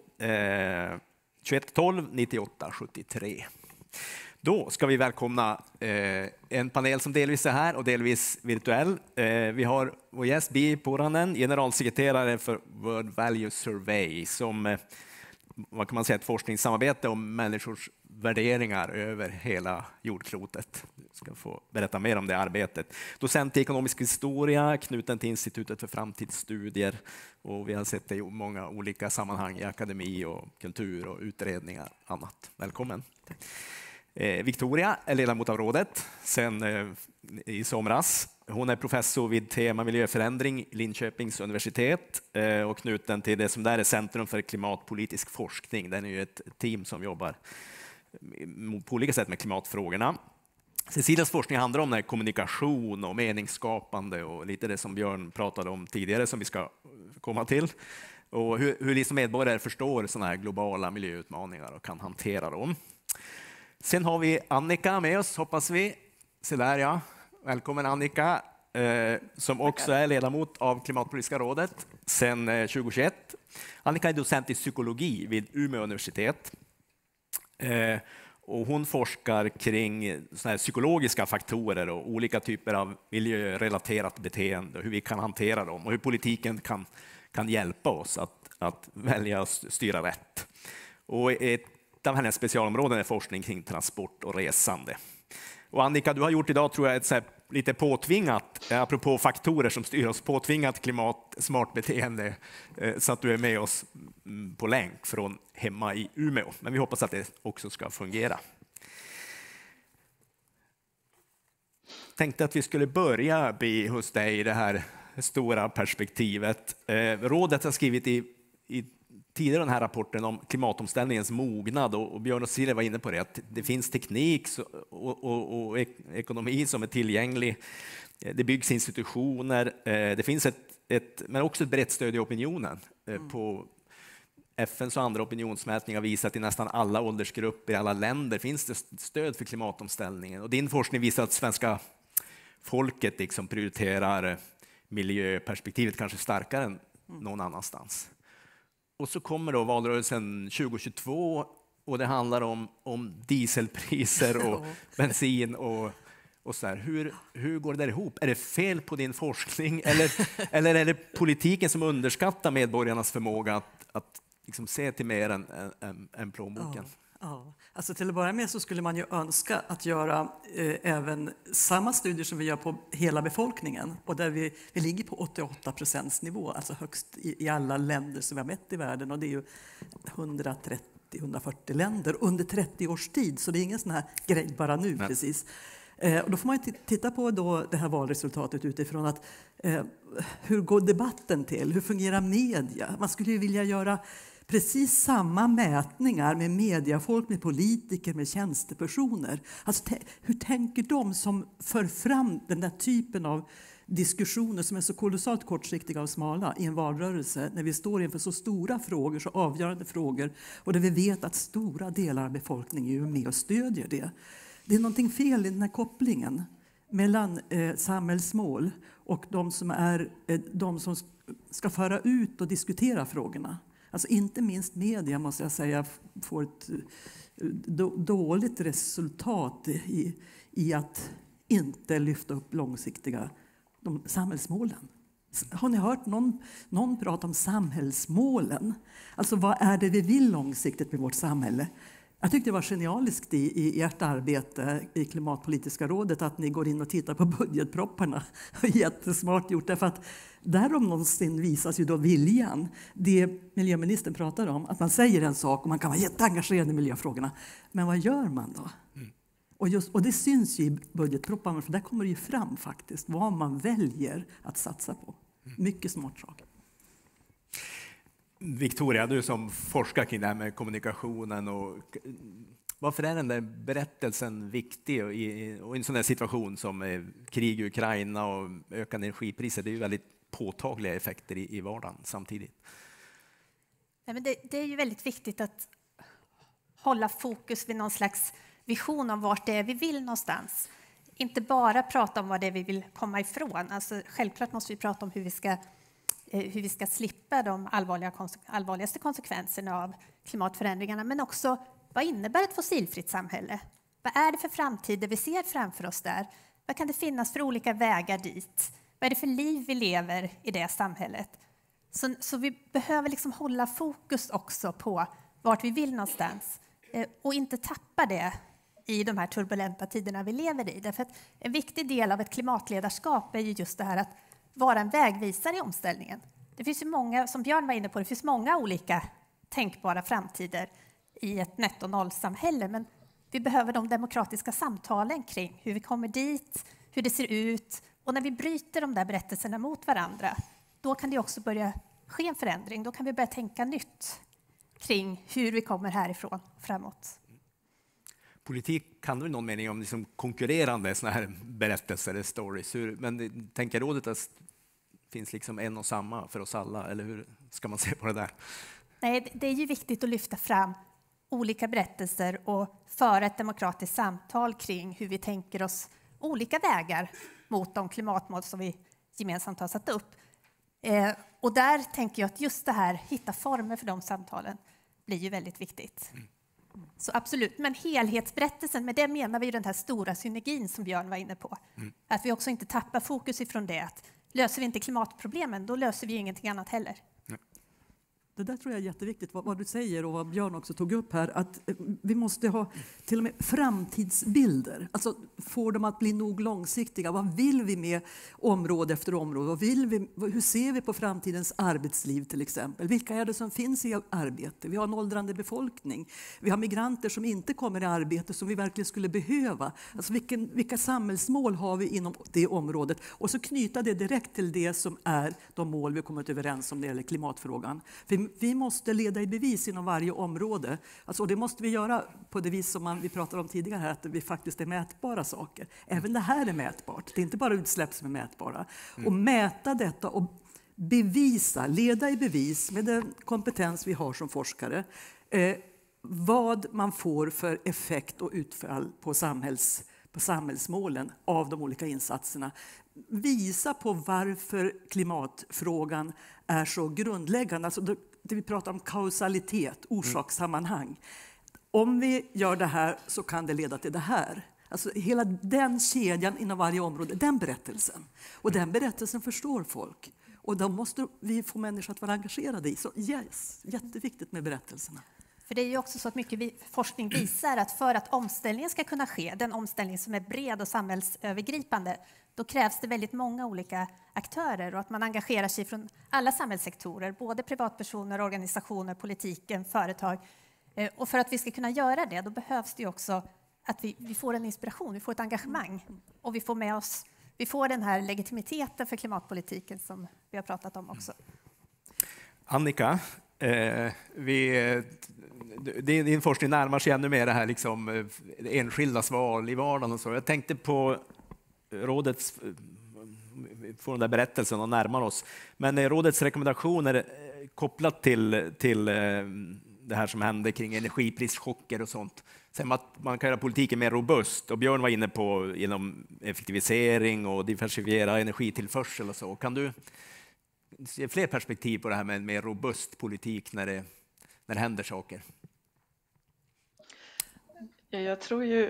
2112 9873. Då ska vi välkomna en panel som delvis är här och delvis virtuell. Vi har vår gäst Bi Puranen, generalsekreterare för World Value Survey, som vad kan man säga, ett forskningssamarbete om människors värderingar över hela jordklotet. Du ska få berätta mer om det arbetet. Docent i ekonomisk historia, knuten till Institutet för framtidsstudier, och vi har sett det i många olika sammanhang i akademi och kultur och utredningar och annat. Välkommen. Victoria är ledamot av rådet sedan i somras. Hon är professor vid tema miljöförändring i Linköpings universitet och knuten till det som där är Centrum för klimatpolitisk forskning. Det är ju ett team som jobbar på olika sätt med klimatfrågorna. Cecilias forskning handlar om kommunikation och meningsskapande och lite det som Björn pratade om tidigare som vi ska komma till. Och hur ni som medborgare förstår sådana här globala miljöutmaningar och kan hantera dem. Sen har vi Annika med oss, hoppas vi. Så där, ja. Välkommen Annika, som också är ledamot av Klimatpolitiska rådet sedan 2021. Annika är docent i psykologi vid Umeå universitet. Och hon forskar kring såna här psykologiska faktorer och olika typer av miljörelaterat beteende, hur vi kan hantera dem och hur politiken kan hjälpa oss att välja och styra rätt. Och ett av hennes specialområden är forskning kring transport och resande. Och Annika, du har gjort idag tror jag ett så här lite påtvingat, apropå faktorer som styr oss, påtvingat klimatsmart beteende, så att du är med oss på länk från hemma i Umeå. Men vi hoppas att det också ska fungera. Tänkte att vi skulle börja hos dig i det här stora perspektivet. Rådet har skrivit i tidigare den här rapporten om klimatomställningens mognad och Björn och Cecilia var inne på det, att det finns teknik och ekonomi som är tillgänglig. Det byggs institutioner, det finns men också ett brett stöd i opinionen. På FNs och andra opinionsmätningar visar att i nästan alla åldersgrupper i alla länder finns det stöd för klimatomställningen. Och din forskning visar att svenska folket liksom prioriterar miljöperspektivet kanske starkare än någon annanstans. Och så kommer då valrörelsen 2022 och det handlar om dieselpriser och bensin och så här. Hur går det där ihop? Är det fel på din forskning eller är det politiken som underskattar medborgarnas förmåga att liksom se till mer än plånboken? Ja. Alltså till att börja med så skulle man ju önska att göra även samma studier som vi gör på hela befolkningen och där vi ligger på 88% nivå, alltså högst i alla länder som vi har mätt i världen, och det är ju 130-140 länder under 30 års tid, så det är ingen sån här grej bara nu. Nej. Precis. Och då får man titta på då det här valresultatet utifrån att hur går debatten till? Hur fungerar media? Man skulle ju vilja göra precis samma mätningar med mediafolk, med politiker, med tjänstepersoner. Alltså, hur tänker de som för fram den där typen av diskussioner som är så kolossalt kortsiktiga och smala i en valrörelse när vi står inför så stora frågor, så avgörande frågor, och där vi vet att stora delar av befolkningen är med och stödjer det. Det är någonting fel i den här kopplingen mellan samhällsmål och de som ska föra ut och diskutera frågorna. Alltså inte minst media, måste jag säga, får ett dåligt resultat i att inte lyfta upp långsiktiga samhällsmålen. Har ni hört någon prata om samhällsmålen? Alltså vad är det vi vill långsiktigt med vårt samhälle? Jag tyckte det var genialiskt i ert arbete i Klimatpolitiska rådet att ni går in och tittar på budgetpropparna. Jättesmart gjort, därför att där om någonsin visas ju då viljan. Det miljöministern pratar om, att man säger en sak och man kan vara jätteengagerad i miljöfrågorna. Men vad gör man då? Och det syns ju i budgetpropparna, för där kommer det ju fram faktiskt vad man väljer att satsa på. Mycket smart sak. Victoria, du som forskar kring det här med kommunikationen, varför är den där berättelsen viktig och i en sån här situation som krig i Ukraina och ökande energipriser? Det är ju väldigt påtagliga effekter i vardagen samtidigt. Nej, men det är ju väldigt viktigt att hålla fokus vid någon slags vision om vart det är vi vill någonstans. Inte bara prata om vad det är vi vill komma ifrån. Alltså, självklart måste vi prata om hur vi ska slippa de allvarligaste konsekvenserna av klimatförändringarna, men också vad innebär ett fossilfritt samhälle? Vad är det för framtider vi ser framför oss där? Vad kan det finnas för olika vägar dit? Vad är det för liv vi lever i det samhället? Så vi behöver liksom hålla fokus också på vart vi vill någonstans och inte tappa det i de här turbulenta tiderna vi lever i. Därför att en viktig del av ett klimatledarskap är ju just det här att vara en vägvisare i omställningen. Det finns ju många, som Björn var inne på, det finns många olika tänkbara framtider i ett netto-noll-samhälle, men vi behöver de demokratiska samtalen kring hur vi kommer dit, hur det ser ut, och när vi bryter de där berättelserna mot varandra, då kan det också börja ske en förändring. Då kan vi börja tänka nytt kring hur vi kommer härifrån framåt. Politik kan du någon mening om liksom konkurrerande såna här berättelser, stories, men tänker rådet att det finns liksom en och samma för oss alla, eller hur ska man se på det där? Nej, det är ju viktigt att lyfta fram olika berättelser och föra ett demokratiskt samtal kring hur vi tänker oss olika vägar mot de klimatmål som vi gemensamt har satt upp. Och där tänker jag att just det här, hitta former för de samtalen, blir ju väldigt viktigt. Så absolut, men helhetsberättelsen, med det menar vi ju den här stora synergin som Björn var inne på. Att vi också inte tappar fokus ifrån det, att löser vi inte klimatproblemen, då löser vi ingenting annat heller. Det där tror jag är jätteviktigt, vad du säger och vad Björn också tog upp här, att vi måste ha till och med framtidsbilder. Alltså få dem att bli nog långsiktiga. Vad vill vi med område efter område? Hur ser vi på framtidens arbetsliv till exempel? Vilka är det som finns i arbete? Vi har en åldrande befolkning. Vi har migranter som inte kommer i arbete som vi verkligen skulle behöva. Alltså vilka samhällsmål har vi inom det området? Och så knyta det direkt till det som är de mål vi kommit överens om när det gäller klimatfrågan. För vi måste leda i bevis inom varje område. Alltså, och det måste vi göra på det vis som vi pratade om tidigare här, att vi faktiskt är mätbara saker. Även det här är mätbart. Det är inte bara utsläpp som är mätbara. Och mäta detta och bevisa, leda i bevis med den kompetens vi har som forskare, vad man får för effekt och utfall på samhällsmålen av de olika insatserna. Visa på varför klimatfrågan är så grundläggande. Alltså det vi pratar om kausalitet, orsakssammanhang. Om vi gör det här så kan det leda till det här. Alltså hela den kedjan inom varje område, den berättelsen. Och den berättelsen förstår folk. Och då måste vi få människor att vara engagerade i. Så yes, jätteviktigt med berättelserna. För det är ju också så att mycket forskning visar att för att omställningen ska kunna ske, den omställning som är bred och samhällsövergripande, då krävs det väldigt många olika aktörer och att man engagerar sig från alla samhällssektorer, både privatpersoner, organisationer, politiken, företag. Och för att vi ska kunna göra det, då behövs det också att vi får en inspiration, vi får ett engagemang och vi får med oss, vi får den här legitimiteten för klimatpolitiken som vi har pratat om också. Annika, din forskning närmar sig ännu mer det här liksom, enskildas val i vardagen och så. Jag tänkte på rådets, får den där berättelsen och närmar oss, men rådets rekommendationer kopplat till det här som hände kring energiprischocker och sånt. Sen att man kan göra politiken mer robust, och Björn var inne på genom effektivisering och diversifiera energitillförsel och så. Kan du se fler perspektiv på det här med en mer robust politik när det händer saker? Jag tror ju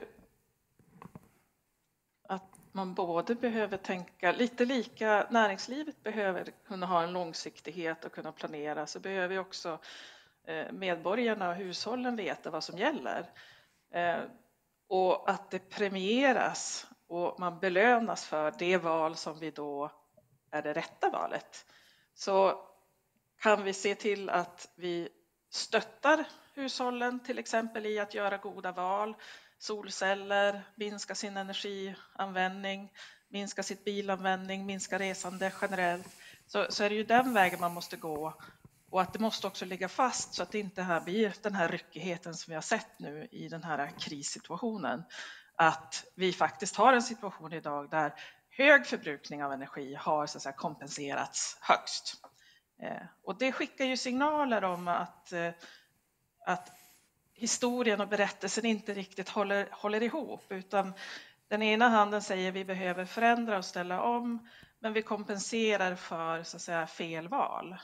att man både behöver tänka lite lika, näringslivet behöver kunna ha en långsiktighet och kunna planera, så behöver också medborgarna och hushållen veta vad som gäller. Och att det premieras och man belönas för det val som vi då är det rätta valet. Så kan vi se till att vi stöttar hushållen till exempel i att göra goda val, solceller, minska sin energianvändning, minska sitt bilanvändning, minska resande generellt, så är det ju den vägen man måste gå. Och att det måste också ligga fast så att det inte här blir den här ryckigheten som vi har sett nu i den här krissituationen. Att vi faktiskt har en situation idag där hög förbrukning av energi har så att säga kompenserats högst. Och det skickar ju signaler om att historien och berättelsen inte riktigt håller ihop, utan den ena handen säger vi behöver förändra och ställa om, men vi kompenserar för så att säga fel val.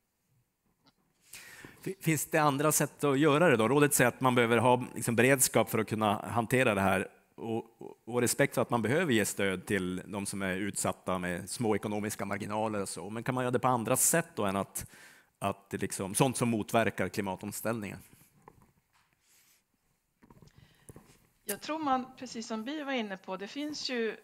Finns det andra sätt att göra det då? Rådet säger att man behöver ha liksom beredskap för att kunna hantera det här, och respekt för att man behöver ge stöd till de som är utsatta med små ekonomiska marginaler och så. Men kan man göra det på andra sätt då än att liksom, sånt som motverkar klimatomställningen? Jag tror man, precis som vi var inne på, det finns ju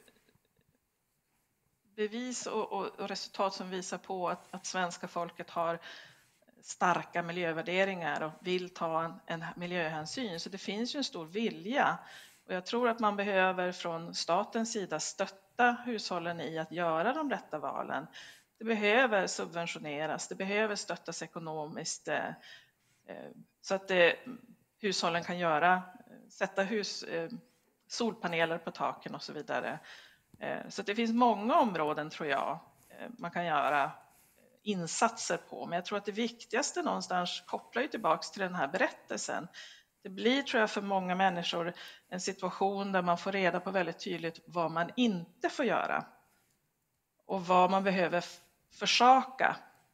bevis och resultat som visar på att svenska folket har starka miljövärderingar och vill ta en miljöhänsyn. Så det finns ju en stor vilja. Och jag tror att man behöver från statens sida stötta hushållen i att göra de rätta valen. Det behöver subventioneras, det behöver stöttas ekonomiskt så att hushållen kan sätta solpaneler på taken och så vidare. Så det finns många områden tror jag man kan göra insatser på. Men jag tror att det viktigaste någonstans kopplar ju tillbaks till den här berättelsen. Det blir, tror jag, för många människor en situation där man får reda på väldigt tydligt vad man inte får göra och vad man behöver försaka.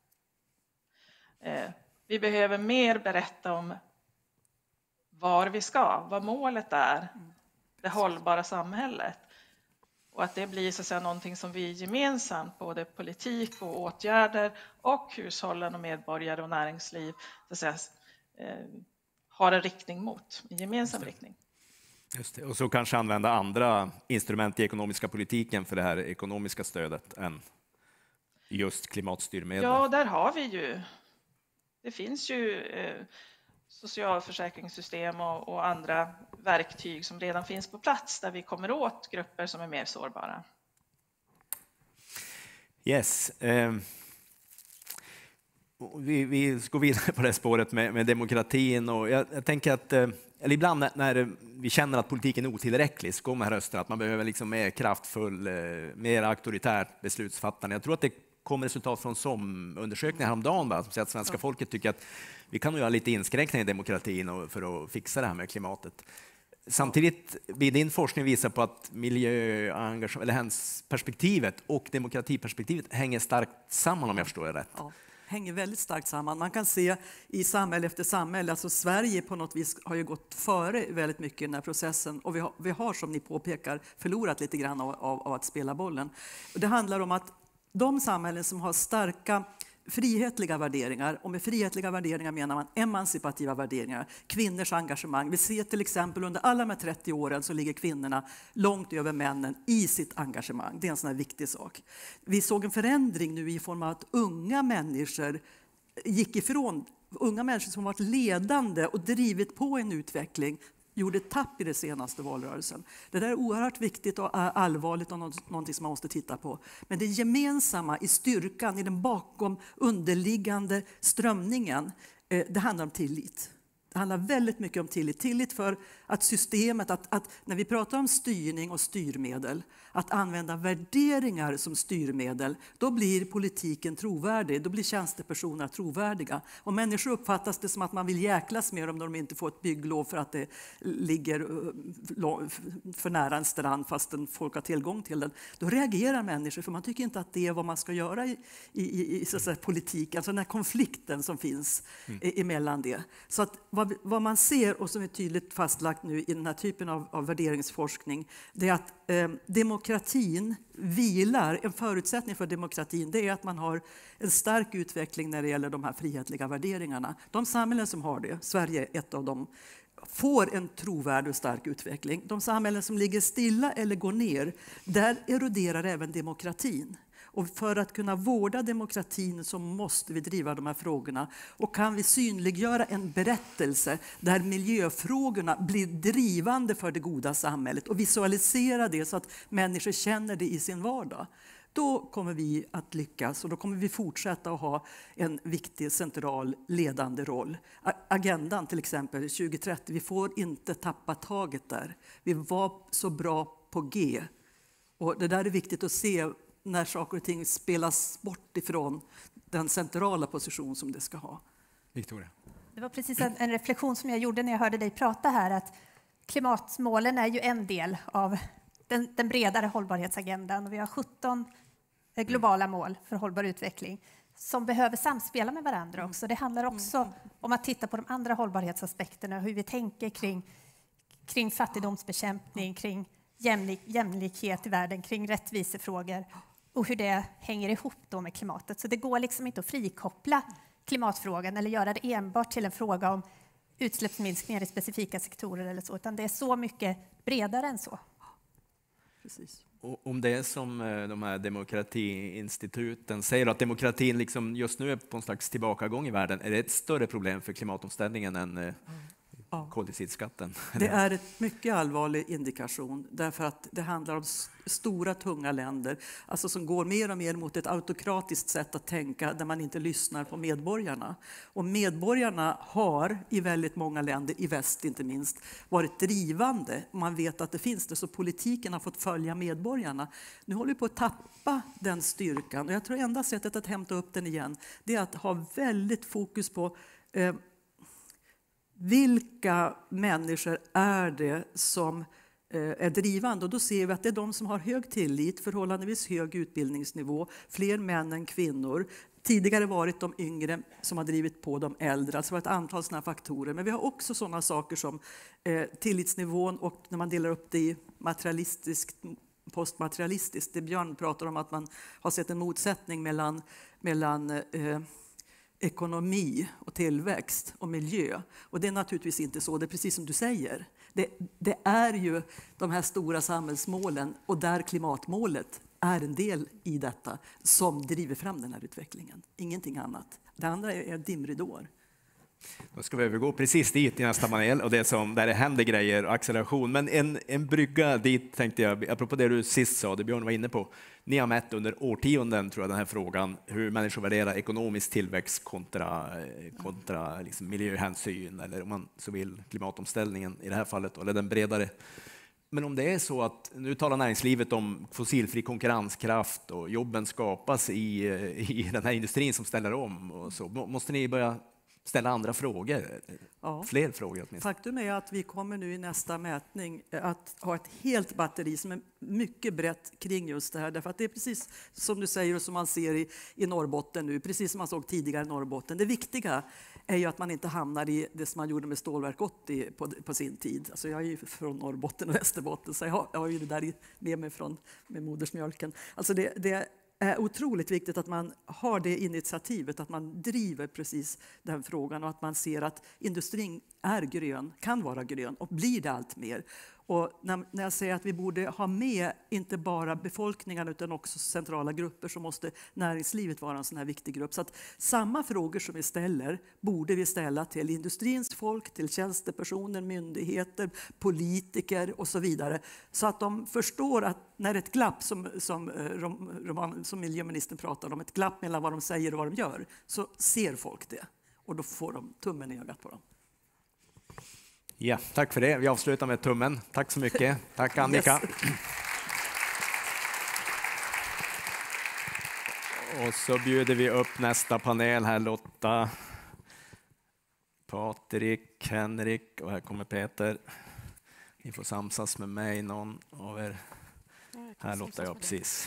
Vi behöver mer berätta om var vi ska, vad målet är, det hållbara samhället. Och att det blir så att säga någonting som vi gemensamt, både politik och åtgärder och hushållen och medborgare och näringsliv, så att säga, har en riktning mot, en gemensam riktning. Just det. Och så kanske använda andra instrument i ekonomiska politiken för det här ekonomiska stödet än just klimatstyrmedel. Ja, där har vi ju. Det finns ju socialförsäkringssystem och andra verktyg som redan finns på plats där vi kommer åt grupper som är mer sårbara. Vi går vidare på det spåret med demokratin. Och jag tänker att eller ibland när vi känner att politiken är otillräcklig så går man röster att man behöver liksom mer kraftfull, mer auktoritärt beslutsfattande. Jag tror att det kom resultat från SOM-undersökningar häromdagen som säger att svenska folket tycker att vi kan nog göra lite inskränkningar i demokratin för att fixa det här med klimatet. Samtidigt vill din forskning visa på att perspektivet och demokratiperspektivet hänger starkt samman, om jag förstår det rätt. Ja, hänger väldigt starkt samman. Man kan se i samhälle efter samhälle, alltså Sverige på något vis har ju gått före väldigt mycket i den här processen och vi har som ni påpekar förlorat lite grann av att spela bollen. Och det handlar om att de samhällen som har starka frihetliga värderingar, och med frihetliga värderingar menar man emancipativa värderingar, kvinnors engagemang. Vi ser till exempel under alla de 30 åren så ligger kvinnorna långt över männen i sitt engagemang. Det är en sån här viktig sak. Vi såg en förändring nu i form av att unga människor gick ifrån, unga människor som varit ledande och drivit på en utveckling gjorde tapp i det senaste valrörelsen. Det där är oerhört viktigt och allvarligt och någonting som man måste titta på. Men det gemensamma i styrkan, i den bakom underliggande strömningen, det handlar om tillit. Det handlar väldigt mycket om tillit. Tillit för att systemet, att när vi pratar om styrning och styrmedel, att använda värderingar som styrmedel, då blir politiken trovärdig, då blir tjänstepersoner trovärdiga. Och människor uppfattas det som att man vill jäklas med dem när de inte får ett bygglov för att det ligger för nära en strand fastän folk har tillgång till den. Då reagerar människor, för man tycker inte att det är vad man ska göra i så att säga, politik, alltså den här konflikten som finns emellan det. Så att vad man ser och som är tydligt fastlagt nu i den här typen av värderingsforskning, det är att demokratin vilar, en förutsättning för demokratin, det är att man har en stark utveckling när det gäller de här frihetliga värderingarna. De samhällen som har det, Sverige är ett av dem, får en trovärdig och stark utveckling. De samhällen som ligger stilla eller går ner, där eroderar även demokratin. Och för att kunna vårda demokratin så måste vi driva de här frågorna. Och kan vi synliggöra en berättelse där miljöfrågorna blir drivande för det goda samhället och visualisera det så att människor känner det i sin vardag, då kommer vi att lyckas och då kommer vi fortsätta att ha en viktig central ledande roll. Agendan till exempel 2030, vi får inte tappa taget där. Vi var så bra på G. Och det där är viktigt att se när saker och ting spelas bort ifrån den centrala position som det ska ha. Victoria. Det var precis en reflektion som jag gjorde när jag hörde dig prata här, att klimatmålen är ju en del av den bredare hållbarhetsagendan. Och vi har 17 globala mål för hållbar utveckling som behöver samspela med varandra också. Det handlar också om att titta på de andra hållbarhetsaspekterna, hur vi tänker kring fattigdomsbekämpning, kring jämlikhet i världen, kring rättvisefrågor och hur det hänger ihop då med klimatet. Så det går liksom inte att frikoppla klimatfrågan eller göra det enbart till en fråga om utsläppsminskningar i specifika sektorer eller så, utan det är så mycket bredare än så. Precis. Och om det är som de här demokratiinstituten säger, att demokratin liksom just nu är på en slags tillbakagång i världen, är det ett större problem för klimatomställningen än koldioxidskatten? Det är en mycket allvarlig indikation därför att det handlar om stora, tunga länder, alltså som går mer och mer mot ett autokratiskt sätt att tänka där man inte lyssnar på medborgarna. Och medborgarna har i väldigt många länder, i väst inte minst, varit drivande. Man vet att det finns det, så politiken har fått följa medborgarna. Nu håller vi på att tappa den styrkan och jag tror enda sättet att hämta upp den igen, det är att ha väldigt fokus på vilka människor är det som är drivande. Och då ser vi att det är de som har hög tillit, förhållandevis hög utbildningsnivå, fler män än kvinnor. Tidigare varit de yngre som har drivit på de äldre, alltså ett antal sådana faktorer. Men vi har också sådana saker som tillitsnivån, och när man delar upp det i materialistiskt, postmaterialistiskt. Det Björn pratar om, att man har sett en motsättning mellan ekonomi och tillväxt och miljö. Och det är naturligtvis inte så, det är precis som du säger. Det är ju de här stora samhällsmålen, och där klimatmålet är en del i detta, som driver fram den här utvecklingen. Ingenting annat. Det andra är dimridåer. Då ska vi övergå precis dit i nästa panel och det som där det händer grejer och acceleration. Men en brygga dit tänkte jag, apropå det du sist sa, det Björn var inne på. Ni har mätt under årtionden, tror jag, den här frågan, hur människor värderar ekonomisk tillväxt kontra liksom miljöhänsyn, eller om man så vill klimatomställningen i det här fallet, eller den bredare. Men om det är så att, nu talar näringslivet om fossilfri konkurrenskraft och jobben skapas i den här industrin som ställer om, och så måste ni börja ställa andra frågor, fler frågor åtminstone. Faktum är att vi kommer nu i nästa mätning att ha ett helt batteri som är mycket brett kring just det här. Därför att det är precis som du säger och som man ser i Norrbotten nu, precis som man såg tidigare i Norrbotten. Det viktiga är ju att man inte hamnar i det som man gjorde med Stålverk 80 på sin tid. Alltså jag är ju från Norrbotten och Västerbotten, så jag har ju det där med mig med modersmjölken. Alltså det är otroligt viktigt att man har det initiativet, att man driver precis den frågan och att man ser att industrin är grön, kan vara grön och blir det allt mer. Och när jag säger att vi borde ha med inte bara befolkningen utan också centrala grupper, så måste näringslivet vara en sån här viktig grupp. Så att samma frågor som vi ställer borde vi ställa till industrins folk, till tjänstepersoner, myndigheter, politiker och så vidare. Så att de förstår att när ett glapp som miljöministern pratar om, ett glapp mellan vad de säger och vad de gör, så ser folk det. Och då får de tummen i ögat på dem. Ja, tack för det. Vi avslutar med tummen. Tack så mycket. Tack Annika. Yes. Och så bjuder vi upp nästa panel här, Lotta, Patrik, Henrik och här kommer Peter. Ni får samsas med mig, någon av er. Här Lotta, jag precis.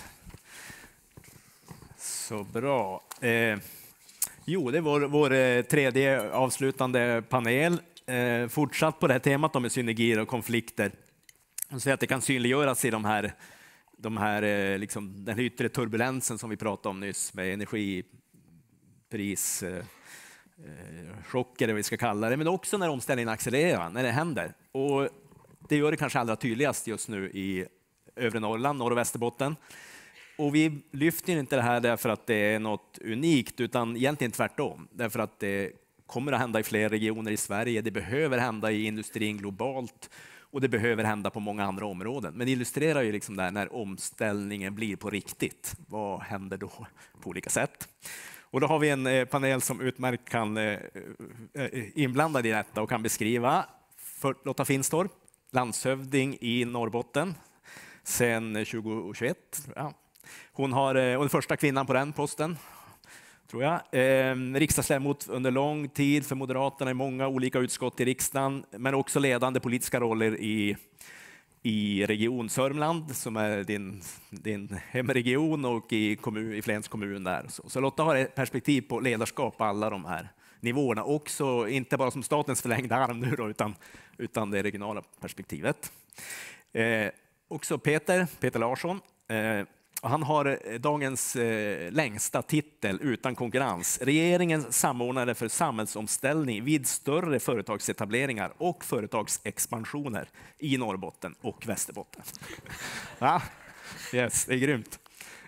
Så bra. Jo, det var vår tredje avslutande panel. Fortsatt på det här temat med synergier och konflikter. Så att det kan synliggöras i de här liksom, den yttre turbulensen som vi pratade om nyss med energipris, chocker eller vad vi ska kalla det, men också när omställningen accelererar, när det händer. Och det gör det kanske allra tydligast just nu i övre Norrland, Norr- och Västerbotten. Och vi lyfter inte det här därför att det är något unikt, utan egentligen tvärtom. Därför att det kommer att hända i fler regioner i Sverige, det behöver hända i industrin globalt och det behöver hända på många andra områden. Men det illustrerar ju liksom där när omställningen blir på riktigt. Vad händer då på olika sätt? Och då har vi en panel som utmärkt kan inblanda i detta och kan beskriva. Lotta Finstorp, landshövding i Norrbotten sedan 2021. Ja. Hon är den första kvinnan på den posten, tror jag. Riksdagsledamot under lång tid för Moderaterna i många olika utskott i riksdagen, men också ledande politiska roller i Region Sörmland, som är din hemregion, och i Flens kommun där. Så Lotta har ett perspektiv på ledarskap på alla de här nivåerna, också inte bara som statens förlängda arm nu då, utan det regionala perspektivet. Också Peter Larsson. Han har dagens längsta titel utan konkurrens. Regeringens samordnare för samhällsomställning vid större företagsetableringar och företagsexpansioner i Norrbotten och Västerbotten. Ja, yes, det är grymt.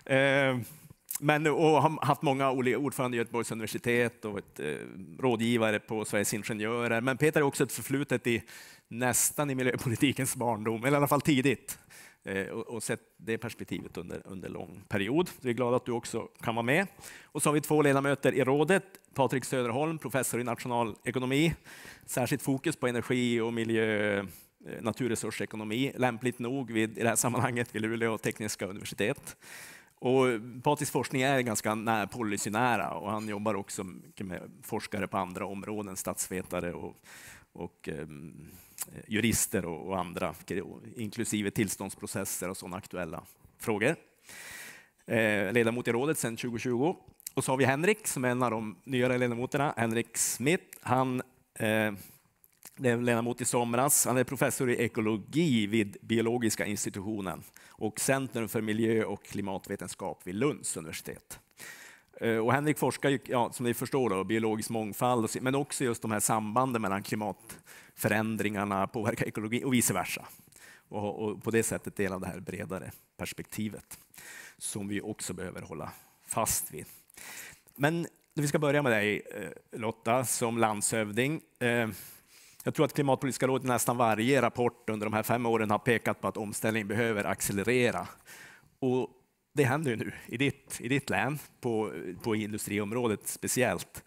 Och har haft många ordförande i Göteborgs universitet och ett rådgivare på Sveriges Ingenjörer. Men Peter är också ett förflutet nästan i miljöpolitikens barndom, eller i alla fall tidigt. Och sett det perspektivet under lång period. Vi är glada att du också kan vara med. Och så har vi 2 ledamöter i rådet. Patrik Söderholm, professor i nationalekonomi. Särskilt fokus på energi och miljö, naturresursekonomi. Lämpligt nog i det här sammanhanget vid Luleå tekniska universitet. Och Patriks forskning är ganska policynära och han jobbar också mycket med forskare på andra områden, statsvetare och jurister och andra, inklusive tillståndsprocesser och sådana aktuella frågor. Ledamot i rådet sedan 2020. Och så har vi Henrik som är en av de nyare ledamoterna, Henrik Smith. Han blev ledamot i somras. Han är professor i ekologi vid Biologiska institutionen och Centrum för miljö- och klimatvetenskap vid Lunds universitet. Och Henrik forskar, som ni förstår, då, biologisk mångfald, men också just de här sambanden mellan klimatförändringarna, påverkar ekologi och vice versa. Och på det sättet delar det här bredare perspektivet som vi också behöver hålla fast vid. Men vi ska börja med dig, Lotta, som landshövding. Jag tror att Klimatpolitiska rådet nästan varje rapport under de här 5 åren har pekat på att omställningen behöver accelerera. Och det händer ju nu i ditt län, på industriområdet speciellt.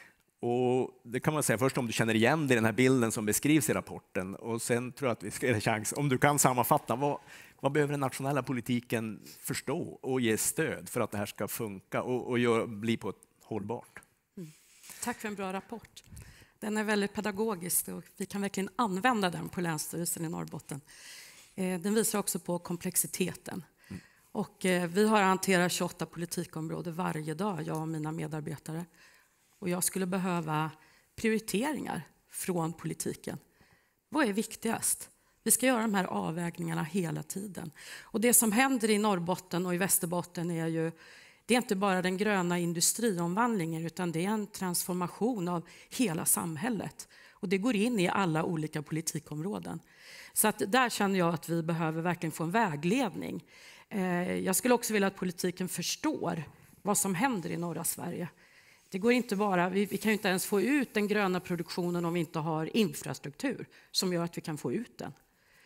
Och det kan man säga först om du känner igen det i den här bilden som beskrivs i rapporten. Och sen tror jag att vi ska ge en chans, om du kan sammanfatta, vad behöver den nationella politiken förstå och ge stöd för att det här ska funka och bli på ett hållbart? Tack för en bra rapport. Den är väldigt pedagogisk och vi kan verkligen använda den på Länsstyrelsen i Norrbotten. Den visar också på komplexiteten. Och vi har hanterat 28 politikområden varje dag, jag och mina medarbetare. Och jag skulle behöva prioriteringar från politiken. Vad är viktigast? Vi ska göra de här avvägningarna hela tiden. Och det som händer i Norrbotten och i Västerbotten är ju, det är inte bara den gröna industriomvandlingen utan det är en transformation av hela samhället. Och det går in i alla olika politikområden. Så att där känner jag att vi behöver verkligen få en vägledning. Jag skulle också vilja att politiken förstår vad som händer i norra Sverige. Det går inte bara, vi kan ju inte ens få ut den gröna produktionen om vi inte har infrastruktur som gör att vi kan få ut den.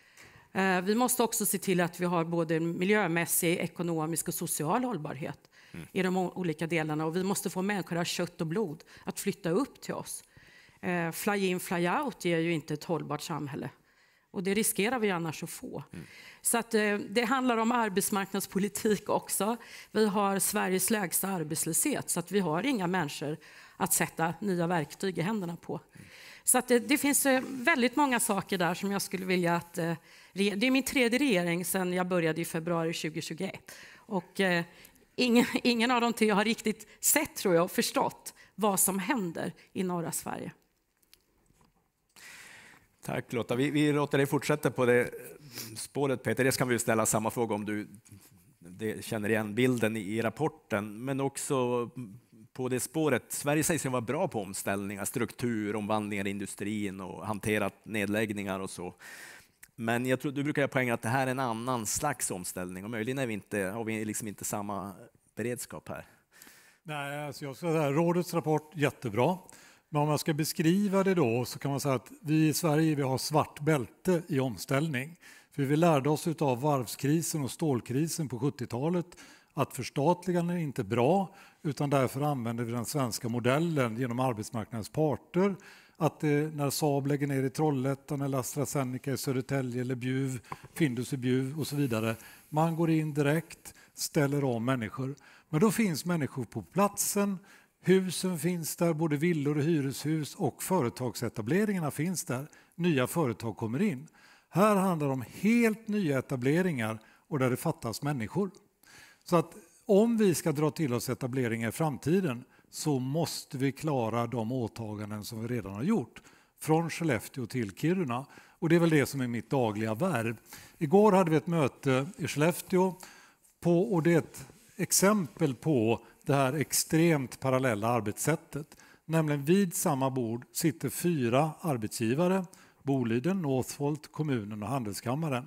Vi måste också se till att vi har både miljömässig, ekonomisk och social hållbarhet i de olika delarna. Och vi måste få människor av kött och blod att flytta upp till oss. Fly in, fly out ger ju inte ett hållbart samhälle. Och det riskerar vi annars att få. Så att, det handlar om arbetsmarknadspolitik också. Vi har Sveriges lägsta arbetslöshet så att vi har inga människor att sätta nya verktyg i händerna på. Så att det finns väldigt många saker där som jag skulle vilja att... Det är min 3:e regering sedan jag började i februari 2021. Och ingen av de 3 har riktigt sett, tror jag, och förstått vad som händer i norra Sverige. Tack Lotta. Vi låter dig fortsätta på det spåret, Peter. Det ska vi ställa samma fråga om du känner igen bilden i rapporten. Men också på det spåret. Sverige sägs ju vara bra på omställningar, strukturomvandlingar i industrin och hanterat nedläggningar och så. Men jag tror du brukar göra poängen att det här är en annan slags omställning och möjligen har vi liksom inte samma beredskap här. Nej, alltså jag ska säga, rådets rapport jättebra. Men om jag ska beskriva det då så kan man säga att vi i Sverige har svart bälte i omställning. För vi lärde oss av varvskrisen och stålkrisen på 70-talet att förstatligande är inte bra utan därför använder vi den svenska modellen genom arbetsmarknadens parter. Att när Saab lägger ner i Trollhättan eller AstraZeneca i Södertälje eller Bjuv, Findus i Bjuv och så vidare. Man går in direkt, ställer om människor. Men då finns människor på platsen. Husen finns där, både villor och hyreshus och företagsetableringarna finns där. Nya företag kommer in. Här handlar det om helt nya etableringar och där det fattas människor. Så att om vi ska dra till oss etableringar i framtiden så måste vi klara de åtaganden som vi redan har gjort. Från Skellefteå till Kiruna. Och det är väl det som är mitt dagliga värv. Igår hade vi ett möte i Skellefteå och det är ett exempel på det här extremt parallella arbetssättet. Nämligen vid samma bord sitter 4 arbetsgivare. Boliden, Northvolt, kommunen och Handelskammaren.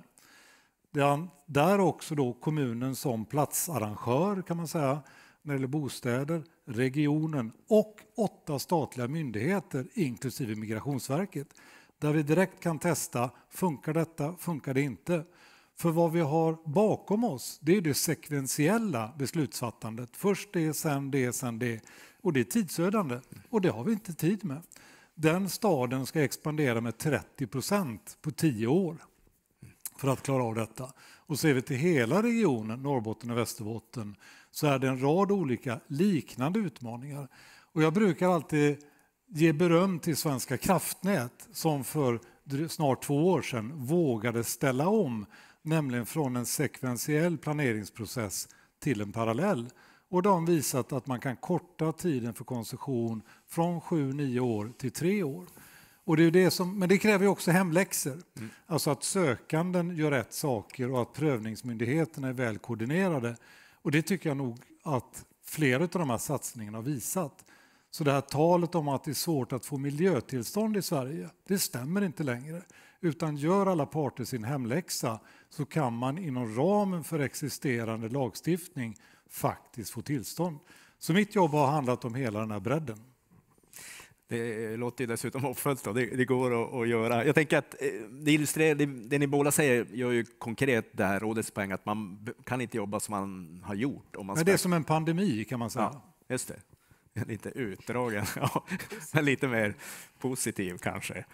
Där också då kommunen som platsarrangör kan man säga när det gäller bostäder, regionen och 8 statliga myndigheter inklusive Migrationsverket. Där vi direkt kan testa, funkar detta, funkar det inte? För vad vi har bakom oss, det är det sekventiella beslutsfattandet. Först det, sen det, sen det. Och det är tidsödande och det har vi inte tid med. Den staden ska expandera med 30% på 10 år för att klara av detta. Och ser vi till hela regionen, Norrbotten och Västerbotten, så är det en rad olika liknande utmaningar. Och jag brukar alltid ge beröm till Svenska kraftnät som för snart 2 år sedan vågade ställa om, nämligen från en sekventiell planeringsprocess till en parallell. Och de har visat att man kan korta tiden för koncession från 7-9 år till 3 år. Och det är det som, men det kräver ju också hemläxor. Alltså att sökanden gör rätt saker och att prövningsmyndigheterna är väl koordinerade. Och det tycker jag nog att flera av de här satsningarna har visat. Så det här talet om att det är svårt att få miljötillstånd i Sverige, det stämmer inte längre. Utan gör alla parter sin hemläxa så kan man inom ramen för existerande lagstiftning faktiskt få tillstånd. Så mitt jobb har handlat om hela den här bredden. Det låter ju dessutom hoppfullt. Det går att göra. Jag tänker att det illustrerar, det ni båda säger gör ju konkret det här rådets poäng att man kan inte jobba som man har gjort. Om man Men det är som en pandemi kan man säga. Ja, just det. Lite utdragen, ja, men lite mer positiv kanske.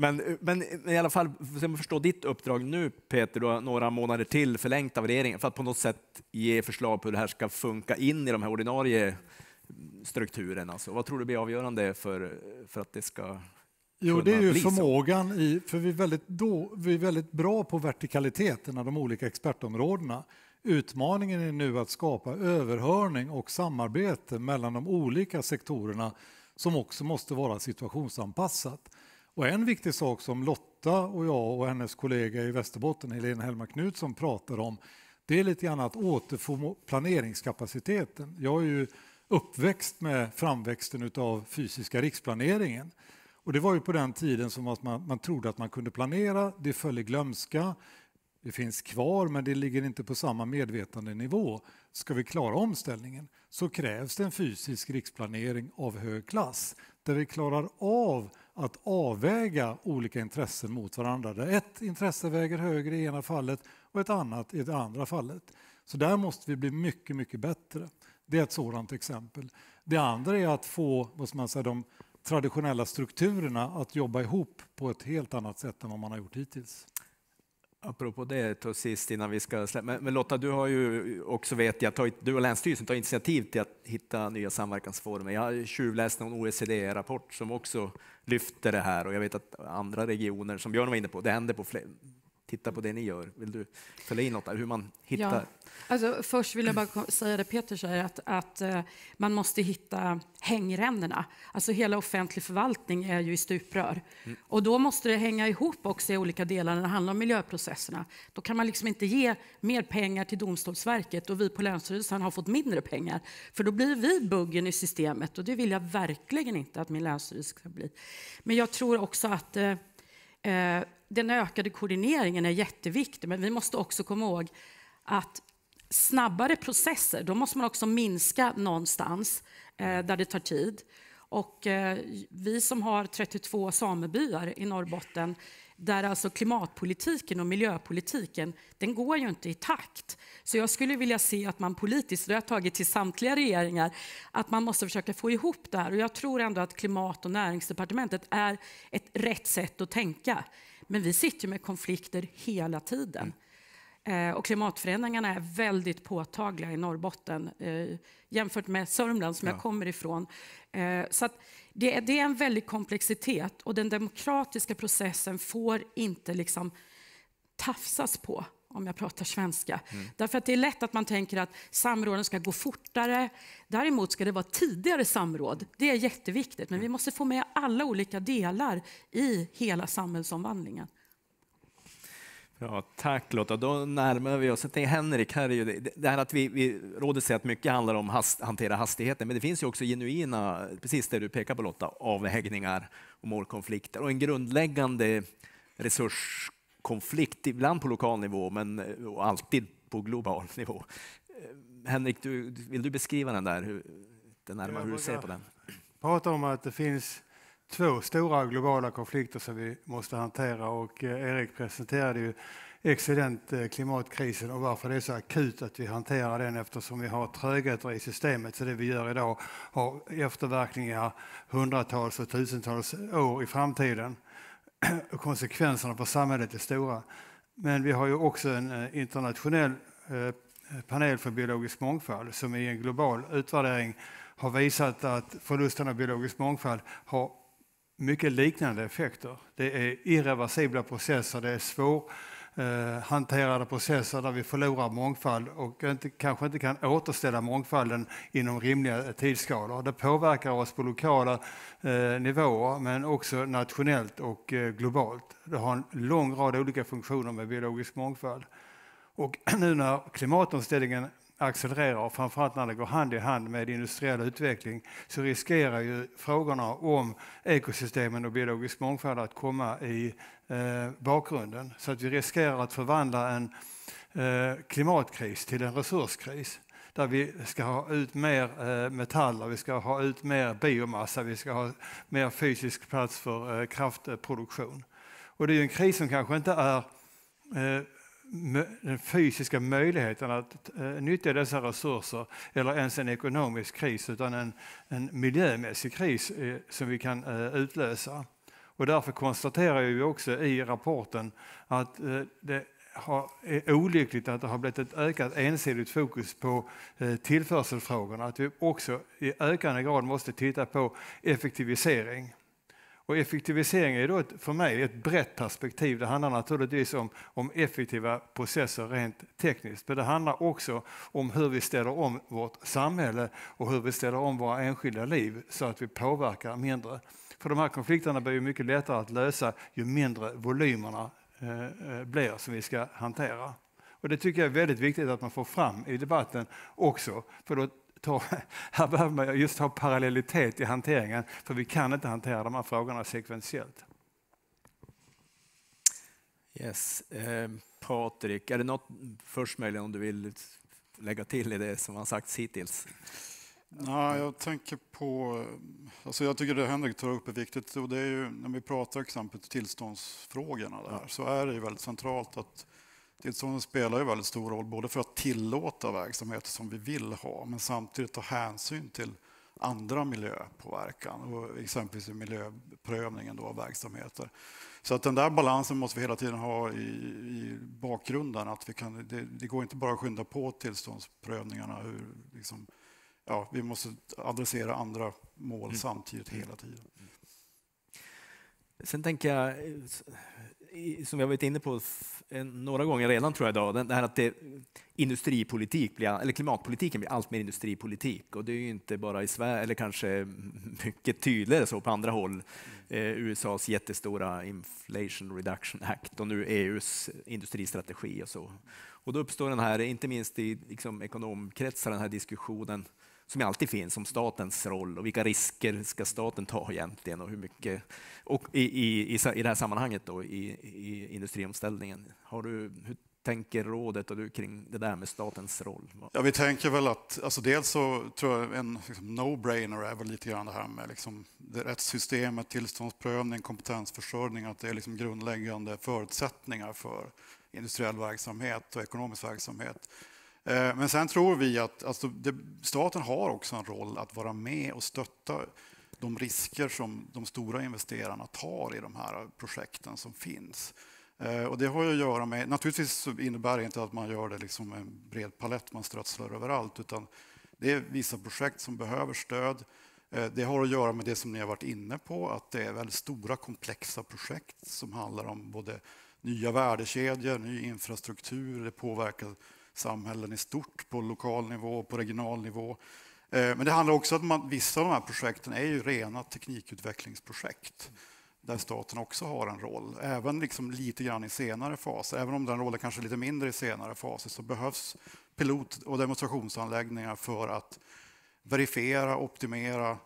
Men i alla fall, för att förstå ditt uppdrag nu Peter, du har några månader till förlängt av regeringen för att på något sätt ge förslag på hur det här ska funka in i de här ordinarie strukturerna. Alltså, vad tror du blir avgörande för att det ska Jo, det är ju bli förmågan för vi är väldigt bra på vertikaliteten av de olika expertområdena. Utmaningen är nu att skapa överhörning och samarbete mellan de olika sektorerna som också måste vara situationsanpassat. Och en viktig sak som Lotta och jag och hennes kollega i Västerbotten, Helena Hellmark Knutsson, pratar om, det är lite grann att återfå planeringskapaciteten. Jag är ju uppväxt med framväxten av fysiska riksplaneringen. Och det var ju på den tiden som att man trodde att man kunde planera, det föll i glömska. Det finns kvar men det ligger inte på samma medvetandenivå. Ska vi klara omställningen så krävs det en fysisk riksplanering av hög klass. Där vi klarar av att avväga olika intressen mot varandra. Där ett intresse väger högre i ena fallet och ett annat i det andra fallet. Så där måste vi bli mycket, mycket bättre. Det är ett sådant exempel. Det andra är att få de traditionella strukturerna att jobba ihop på ett helt annat sätt än vad man har gjort hittills. Apropå det, till sist innan vi ska släppa. Men Lotta, du har ju också du och Länsstyrelsen tar initiativ till att hitta nya samverkansformer. Jag har tjuvläst någon OECD-rapport som också lyfter det här och jag vet att andra regioner, som Björn var inne på, det händer på fler. Titta på det ni gör. Vill du följa in något hur man hittar? Ja. Alltså, först vill jag bara säga det Peter säger, att man måste hitta hängrännorna. Alltså hela offentlig förvaltning är ju i stuprör. Och då måste det hänga ihop också i olika delar när det handlar om miljöprocesserna. Då kan man liksom inte ge mer pengar till Domstolsverket och vi på Länsstyrelsen har fått mindre pengar. För då blir vi buggen i systemet och det vill jag verkligen inte att min länsstyrelse ska bli. Men jag tror också att den ökade koordineringen är jätteviktig, men vi måste också komma ihåg att snabbare processer, då måste man också minska någonstans där det tar tid. Och vi som har 32 samebyar i Norrbotten, där alltså klimatpolitiken och miljöpolitiken, den går ju inte i takt. Så jag skulle vilja se att man politiskt, det har jag tagit till samtliga regeringar, att man måste försöka få ihop det här. Och jag tror ändå att klimat- och näringsdepartementet är ett rätt sätt att tänka. Men vi sitter med konflikter hela tiden. Och klimatförändringarna är väldigt påtagliga i Norrbotten jämfört med Sörmland som jag kommer ifrån. Så att det är en väldig komplexitet och den demokratiska processen får inte liksom tafsas på, om jag pratar svenska. Därför att det är lätt att man tänker att samråden ska gå fortare. Däremot ska det vara tidigare samråd. Det är jätteviktigt, men vi måste få med alla olika delar i hela samhällsomvandlingen. Ja, tack Lotta. Då närmar vi oss. Henrik, här är ju det här att vi rådet säger att mycket handlar om hantera hastigheten, men det finns ju också genuina, precis det du pekar på Lotta, avvägningar och målkonflikter och en grundläggande resurskonflikt, ibland på lokal nivå men alltid på global nivå. Henrik, vill du beskriva den där, hur du ser på den? Prata om att det finns 2 stora globala konflikter som vi måste hantera och Erik presenterade ju excellent klimatkrisen och varför det är så akut att vi hanterar den eftersom vi har trögheter i systemet. Så det vi gör idag har efterverkningar hundratals och tusentals år i framtiden. Och konsekvenserna för samhället är stora. Men vi har ju också en internationell panel för biologisk mångfald som i en global utvärdering har visat att förlusten av biologisk mångfald har mycket liknande effekter. Det är irreversibla processer, det är svårhanterade processer där vi förlorar mångfald och kanske inte kan återställa mångfalden inom rimliga tidsskalor. Det påverkar oss på lokala nivåer men också nationellt och globalt. Det har en lång rad olika funktioner med biologisk mångfald. Och nu när klimatomställningen accelererar och framförallt när det går hand i hand med industriell utveckling så riskerar ju frågorna om ekosystemen och biologisk mångfald att komma i bakgrunden. Så att vi riskerar att förvandla en klimatkris till en resurskris. där vi ska ha ut mer metaller, vi ska ha ut mer biomassa, vi ska ha mer fysisk plats för kraftproduktion. Och det är ju en kris som kanske inte är den fysiska möjligheten att nyttja dessa resurser eller ens en ekonomisk kris, utan en miljömässig kris som vi kan utlösa. Och därför konstaterar vi också i rapporten att det är olyckligt att det har blivit ett ökat ensidigt fokus på tillförselfrågorna. Att vi också i ökande grad måste titta på effektivisering. Och effektivisering är då för mig ett brett perspektiv. Det handlar naturligtvis om effektiva processer rent tekniskt. Men det handlar också om hur vi ställer om vårt samhälle och hur vi ställer om våra enskilda liv så att vi påverkar mindre. För de här konflikterna blir ju mycket lättare att lösa ju mindre volymerna blir som vi ska hantera. Och det tycker jag är väldigt viktigt att man får fram i debatten också. För då här behöver man just ha parallellitet i hanteringen, för vi kan inte hantera de här frågorna sekventiellt. Yes. Patrik, är det något först möjligen om du vill lägga till i det som har sagts hittills? Nej, jag tänker på, alltså jag tycker det Henrik tar upp är viktigt, och det är ju när vi pratar exempelvis tillståndsfrågorna där, så är det ju väldigt centralt att tillstånden spelar ju väldigt stor roll både för att tillåta verksamheter som vi vill ha, men samtidigt ta hänsyn till andra miljöpåverkan och exempelvis miljöprövningen då av verksamheter. Så att den där balansen måste vi hela tiden ha i bakgrunden, att det går inte bara att skynda på tillståndsprövningarna, vi måste adressera andra mål samtidigt hela tiden. Sen tänker jag, som jag varit inne på några gånger redan tror jag idag, det här att industripolitik eller klimatpolitiken blir allt mer industripolitik, och det är ju inte bara i Sverige, eller kanske mycket tydligare så på andra håll. USAs jättestora Inflation Reduction Act och nu EUs industristrategi och så. Och då uppstår den här, inte minst i ekonomkretsar, den här diskussionen som alltid finns om statens roll och vilka risker ska staten ta egentligen och hur mycket. Och i det här sammanhanget då, i industriomställningen, hur tänker rådet och du kring det där med statens roll? Ja, vi tänker väl att, alltså dels så tror jag en no-brainer är väl lite grann det här med det rättssystemet, tillståndsprövning, kompetensförsörjning, att det är grundläggande förutsättningar för industriell verksamhet och ekonomisk verksamhet. Men sen tror vi att staten har också en roll att vara med och stötta de risker som de stora investerarna tar i de här projekten som finns. Och det har ju att göra med, naturligtvis innebär det inte att man gör det en bred palett man strötslar överallt, utan det är vissa projekt som behöver stöd. Det har att göra med det som ni har varit inne på, att det är väldigt stora komplexa projekt som handlar om både nya värdekedjor, ny infrastruktur, det påverkar samhällen i stort på lokal nivå, på regional nivå. Men det handlar också om att vissa av de här projekten är ju rena teknikutvecklingsprojekt där staten också har en roll. Även lite grann i senare faser, även om den rollen kanske är lite mindre i senare faser, så behövs pilot- och demonstrationsanläggningar för att verifiera, optimera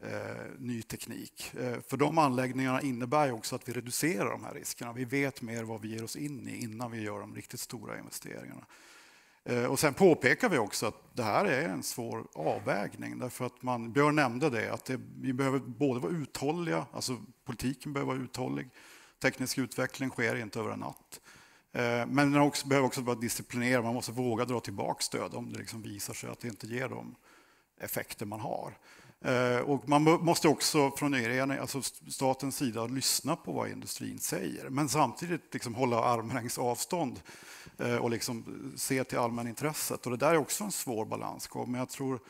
ny teknik. För de anläggningarna innebär ju också att vi reducerar de här riskerna. Vi vet mer vad vi ger oss in i innan vi gör de riktigt stora investeringarna. Och sen påpekar vi också att det här är en svår avvägning, därför att Björn nämnde det, att vi behöver både vara uthålliga, alltså politiken behöver vara uthållig, teknisk utveckling sker inte över en natt. Men den behöver också vara disciplinerad, man måste våga dra tillbaka stöd om det visar sig att det inte ger de effekter man har. Och man måste också från statens sida lyssna på vad industrin säger, men samtidigt hålla armlängds avstånd och se till allmänintresset. Och det där är också en svår balansgång, men jag tror,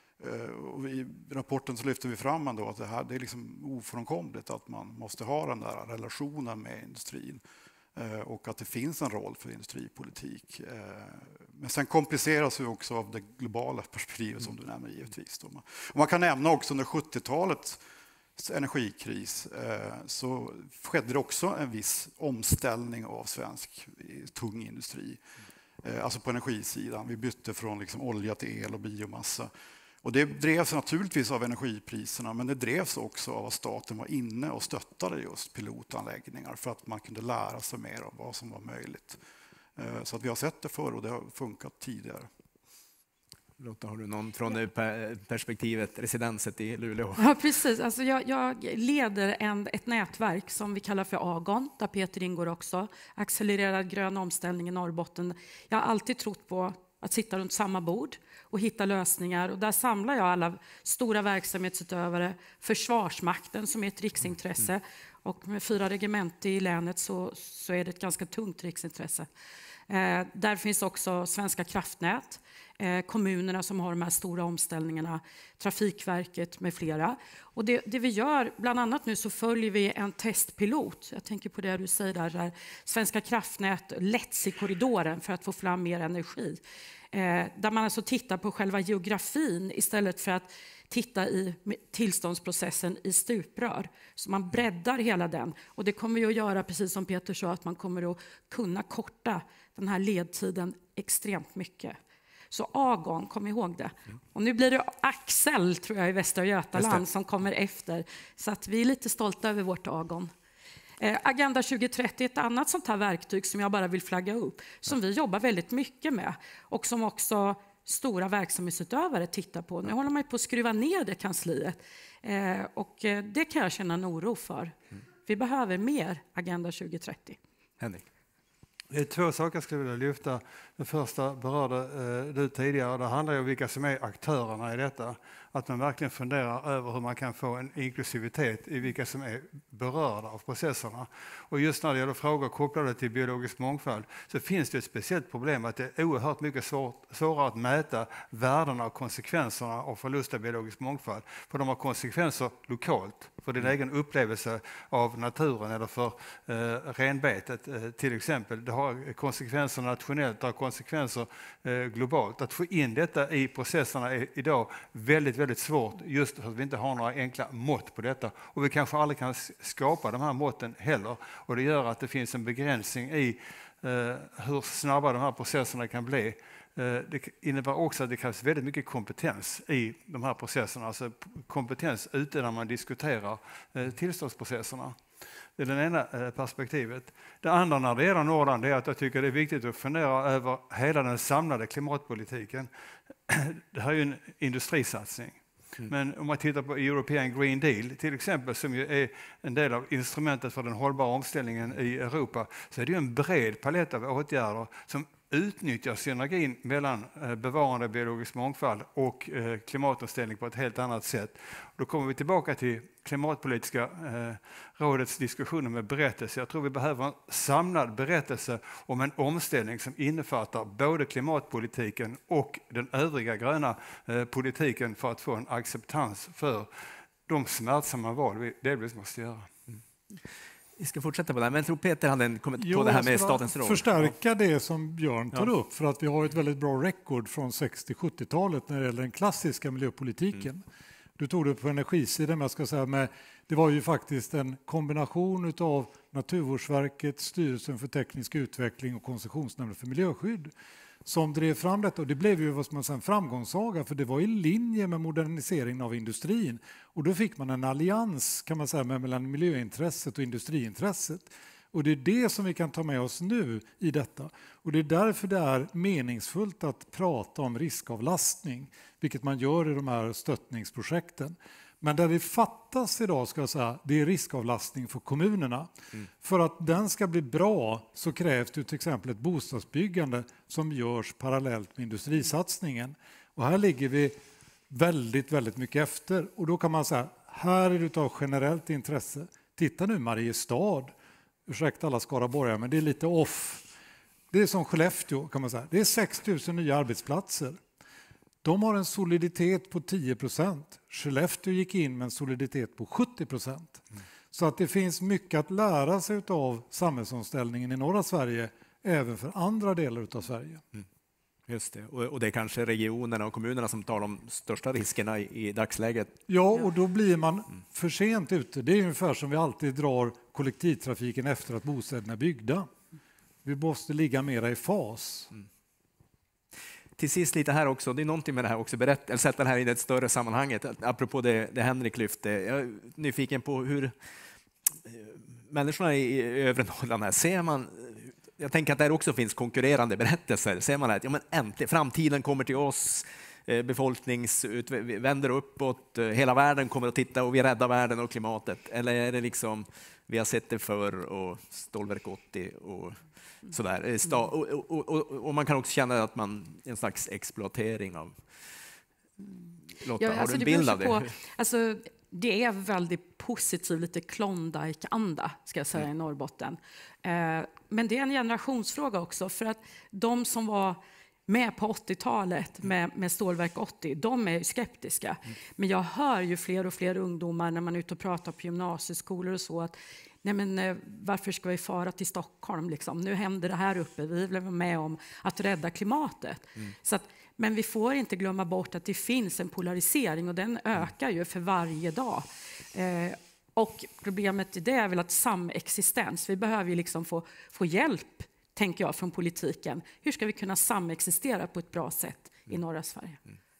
i rapporten så lyfter vi fram att det är ofrånkomligt att man måste ha den där relationen med industrin och att det finns en roll för industripolitik. Men sen kompliceras vi också av det globala perspektivet som du nämner givetvis. Och man kan nämna också under 70-talets energikris så skedde det också en viss omställning av svensk tung industri. Alltså på energisidan. Vi bytte från olja till el och biomassa. Och det drevs naturligtvis av energipriserna, men det drevs också av att staten var inne och stöttade just pilotanläggningar för att man kunde lära sig mer om vad som var möjligt. Så att vi har sett det förr och det har funkat tidigare. Lotta, har du någon från perspektivet residenset i Luleå? Ja, precis. Alltså jag leder ett nätverk som vi kallar för AGON, där Peter ingår också. Accelererad grön omställning i Norrbotten. Jag har alltid trott på att sitta runt samma bord och hitta lösningar. Och där samlar jag alla stora verksamhetsutövare, Försvarsmakten som är ett riksintresse. Och med 4 regementer i länet så är det ett ganska tungt riksintresse. Där finns också Svenska kraftnät, kommunerna som har de här stora omställningarna, Trafikverket med flera. Och det vi gör, bland annat nu så följer vi en testpilot. Jag tänker på det du säger där Svenska kraftnät lätts i korridoren för att få fram mer energi. Där man alltså tittar på själva geografin istället för att titta i tillståndsprocessen i stuprör. Så man breddar hela den. Och det kommer ju att göra, precis som Peter sa, att man kommer att kunna korta den här ledtiden extremt mycket. Så AGON, kom ihåg det. Och nu blir det Axel, tror jag, i Västra Götaland som kommer efter. Så att vi är lite stolta över vårt AGON. Agenda 2030 är ett annat sånt här verktyg som jag bara vill flagga upp. Som vi jobbar väldigt mycket med. Och som också stora verksamhetsutövare tittar på. Nu håller man på att skruva ner det kansliet. Och det kan jag känna en oro för. Vi behöver mer Agenda 2030. Henrik. Det är 2 saker jag skulle vilja lyfta. Den första berörde du tidigare. Det handlar om vilka som är aktörerna i detta. Att man verkligen funderar över hur man kan få en inklusivitet i vilka som är berörda av processerna. Och just när det gäller frågor kopplade till biologisk mångfald så finns det ett speciellt problem att det är oerhört mycket svårare att mäta värdena och konsekvenserna av förlust av biologisk mångfald. För de har konsekvenser lokalt för din egen upplevelse av naturen eller för renbetet till exempel. Det har konsekvenser nationellt, det har konsekvenser globalt. Att få in detta i processerna är idag väldigt svårt just för att vi inte har några enkla mått på detta. Och vi kanske aldrig kan skapa de här måtten heller. Och det gör att det finns en begränsning i hur snabba de här processerna kan bli. Det innebär också att det krävs väldigt mycket kompetens i de här processerna. Alltså kompetens ute när man diskuterar tillståndsprocesserna. Det är det ena perspektivet. Det andra när det gäller Norrland är att jag tycker det är viktigt att fundera över hela den samlade klimatpolitiken. Det här är ju en industrisatsning. Men om man tittar på European Green Deal till exempel, som ju är en del av instrumentet för den hållbara omställningen i Europa, så är det ju en bred palett av åtgärder som utnyttjar synergin mellan bevarande biologisk mångfald och klimatomställning på ett helt annat sätt. Då kommer vi tillbaka till klimatpolitiska rådets diskussioner med berättelse. Jag tror vi behöver en samlad berättelse om en omställning som innefattar både klimatpolitiken och den övriga gröna politiken för att få en acceptans för de smärtsamma val vi delvis måste göra. Vi ska fortsätta på det här, men jag tror Peter hade en kommentar på det här med statens roll. Förstärka det som Björn tar upp, för att vi har ett väldigt bra rekord från 60-70-talet när det gäller den klassiska miljöpolitiken. Du tog det på energisidan, men jag ska säga det var ju faktiskt en kombination av Naturvårdsverket, Styrelsen för teknisk utveckling och Koncessionsnämnden för miljöskydd som drev fram detta. Och det blev ju en framgångssaga, för det var i linje med moderniseringen av industrin. Och då fick man en allians, kan man säga, mellan miljöintresset och industriintresset. Och det är det som vi kan ta med oss nu i detta. Och det är därför det är meningsfullt att prata om riskavlastning, vilket man gör i de här stöttningsprojekten. Men där det fattas idag, ska jag säga, det är riskavlastning för kommunerna. För att den ska bli bra så krävs det till exempel ett bostadsbyggande som görs parallellt med industrisatsningen. Och här ligger vi väldigt mycket efter. Och då kan man säga, här är det av generellt intresse. Titta nu Mariestad, ursäkta alla skaraborgare, men det är lite off. Det är som Skellefteå, kan man säga. Det är 6 000 nya arbetsplatser. De har en soliditet på 10%. Skellefteå gick in med en soliditet på 70%. Så att det finns mycket att lära sig av samhällsomställningen i norra Sverige, även för andra delar av Sverige. Just det. Och det är kanske regionerna och kommunerna som tar de största riskerna i dagsläget. Ja, och då blir man för sent ute. Det är ungefär som vi alltid drar kollektivtrafiken efter att bostäderna är byggda. Vi måste ligga mera i fas. Till sist lite här också, det är någonting med det här också, sätta det här i ett större sammanhanget, apropå det Henrik lyfte. Jag är nyfiken på hur människorna i övre Norrland här, ser man, jag tänker att där också finns konkurrerande berättelser, ser man att äntligen, framtiden kommer till oss, vänder uppåt, hela världen kommer att titta och vi räddar världen och klimatet? Eller är det liksom, vi har sett det förr och stålverk 80 och sådär. Och man kan också känna att man en slags exploatering av... Lotta, har du en bild av det? Alltså, det är väldigt positiv, lite Klondike-anda ska jag säga i Norrbotten. Men det är en generationsfråga också, för att de som var med på 80-talet med stålverk 80, de är skeptiska. Men jag hör ju fler och fler ungdomar när man är ute och pratar på gymnasieskolor och så att nej men, varför ska vi fara till Stockholm? Liksom? Nu händer det här uppe, vi vill vara med om att rädda klimatet. Så att, men vi får inte glömma bort att det finns en polarisering och den ökar ju för varje dag. Och problemet i det är väl att samexistens, vi behöver ju liksom få hjälp, tänker jag, från politiken. Hur ska vi kunna samexistera på ett bra sätt i norra Sverige?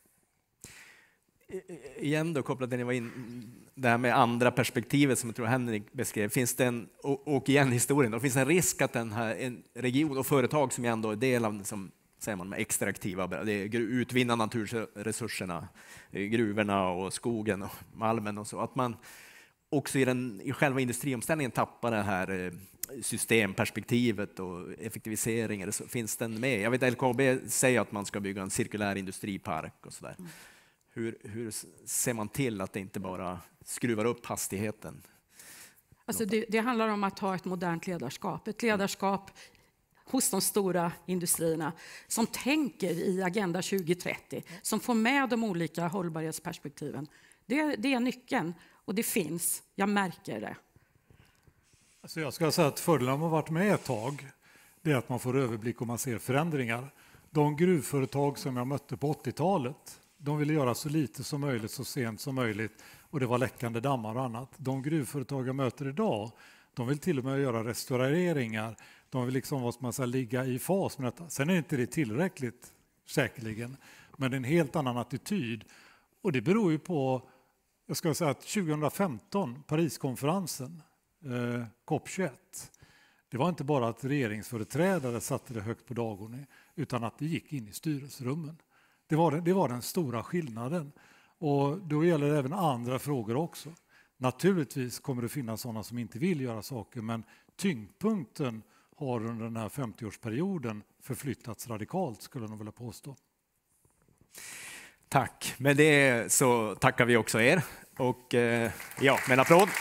Igen då, kopplat till det ni var in, det här med andra perspektivet som jag tror Henrik beskrev, finns det en, och igen historien, då finns det en risk att en region och företag som ändå är del av, som säger man, med extraktiva, det är utvinna naturresurserna, gruvorna och skogen och malmen och så, att man också i själva industriomställningen tappar det här systemperspektivet och effektiviseringen. Så finns den med? Jag vet LKAB säger att man ska bygga en cirkulär industripark och sådär. Hur ser man till att det inte bara skruvar upp hastigheten? Alltså det handlar om att ha ett modernt ledarskap. Ett ledarskap hos de stora industrierna som tänker i Agenda 2030, som får med de olika hållbarhetsperspektiven. Det är nyckeln och det finns. Jag märker det. Alltså jag ska säga att fördelen om man varit med ett tag, det är att man får överblick och man ser förändringar. De gruvföretag som jag mötte på 80-talet, de ville göra så lite som möjligt, så sent som möjligt, och det var läckande dammar och annat. De gruvföretag jag möter idag, de vill till och med göra restaureringar. De vill liksom, vad man säga, ligga i fas med detta. Sen är inte det tillräckligt, säkerligen, men det är en helt annan attityd. Och det beror ju på, jag ska säga att 2015, Pariskonferensen, COP21, det var inte bara att regeringsföreträdare satte det högt på dagordningen, utan att det gick in i styrelserummen. Det var den stora skillnaden. Och då gäller det även andra frågor också. Naturligtvis kommer det finnas sådana som inte vill göra saker, men tyngdpunkten har under den här 50-årsperioden förflyttats radikalt, skulle jag nog vilja påstå. Tack. Med det så tackar vi också er. Och ja, med en applåd.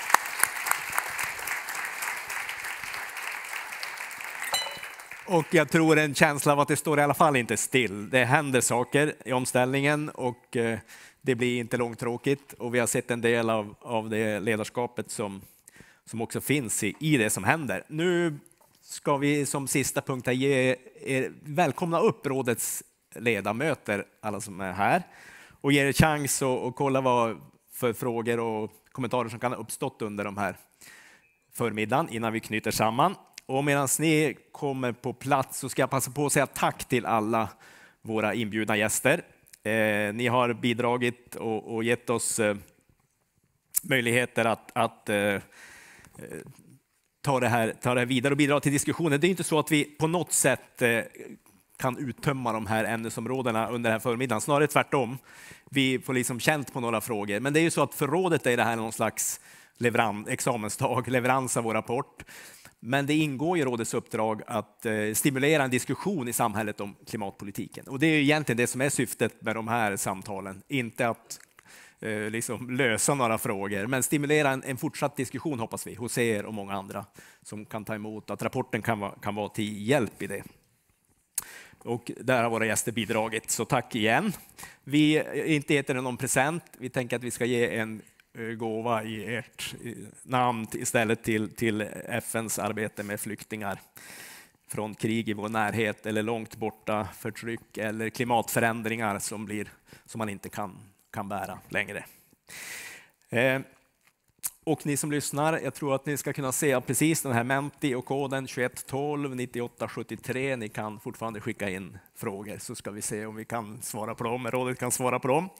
Och jag tror en känsla av att det står i alla fall inte still. Det händer saker i omställningen och det blir inte långtråkigt. Och vi har sett en del av det ledarskapet som också finns i det som händer. Nu ska vi som sista punkt ge er välkomna upp rådets ledamöter, alla som är här, och ge er chans att kolla vad för frågor och kommentarer som kan ha uppstått under de här förmiddagen innan vi knyter samman. Och medan ni kommer på plats så ska jag passa på att säga tack till alla våra inbjudna gäster. Ni har bidragit och gett oss möjligheter att ta det här vidare och bidra till diskussionen. Det är inte så att vi på något sätt kan uttömma de här ämnesområdena under den här förmiddagen. Snarare tvärtom. Vi får liksom känt på några frågor. Men det är ju så att för rådet är det här någon slags examensdag, leverans av vår rapport. Men det ingår i rådets uppdrag att stimulera en diskussion i samhället om klimatpolitiken. Och det är egentligen det som är syftet med de här samtalen. Inte att liksom lösa några frågor, men stimulera en fortsatt diskussion, hoppas vi, hos er och många andra som kan ta emot att rapporten kan vara till hjälp i det. Och där har våra gäster bidragit, så tack igen. Vi inte heter det någon present, vi tänker att vi ska ge en gåva i ert namn istället till FNs arbete med flyktingar från krig i vår närhet eller långt borta, förtryck eller klimatförändringar som man inte kan bära längre. Och ni som lyssnar, jag tror att ni ska kunna se precis den här Menti och koden 2112 9873. Ni kan fortfarande skicka in frågor så ska vi se om vi kan svara på dem, rådet kan svara på dem.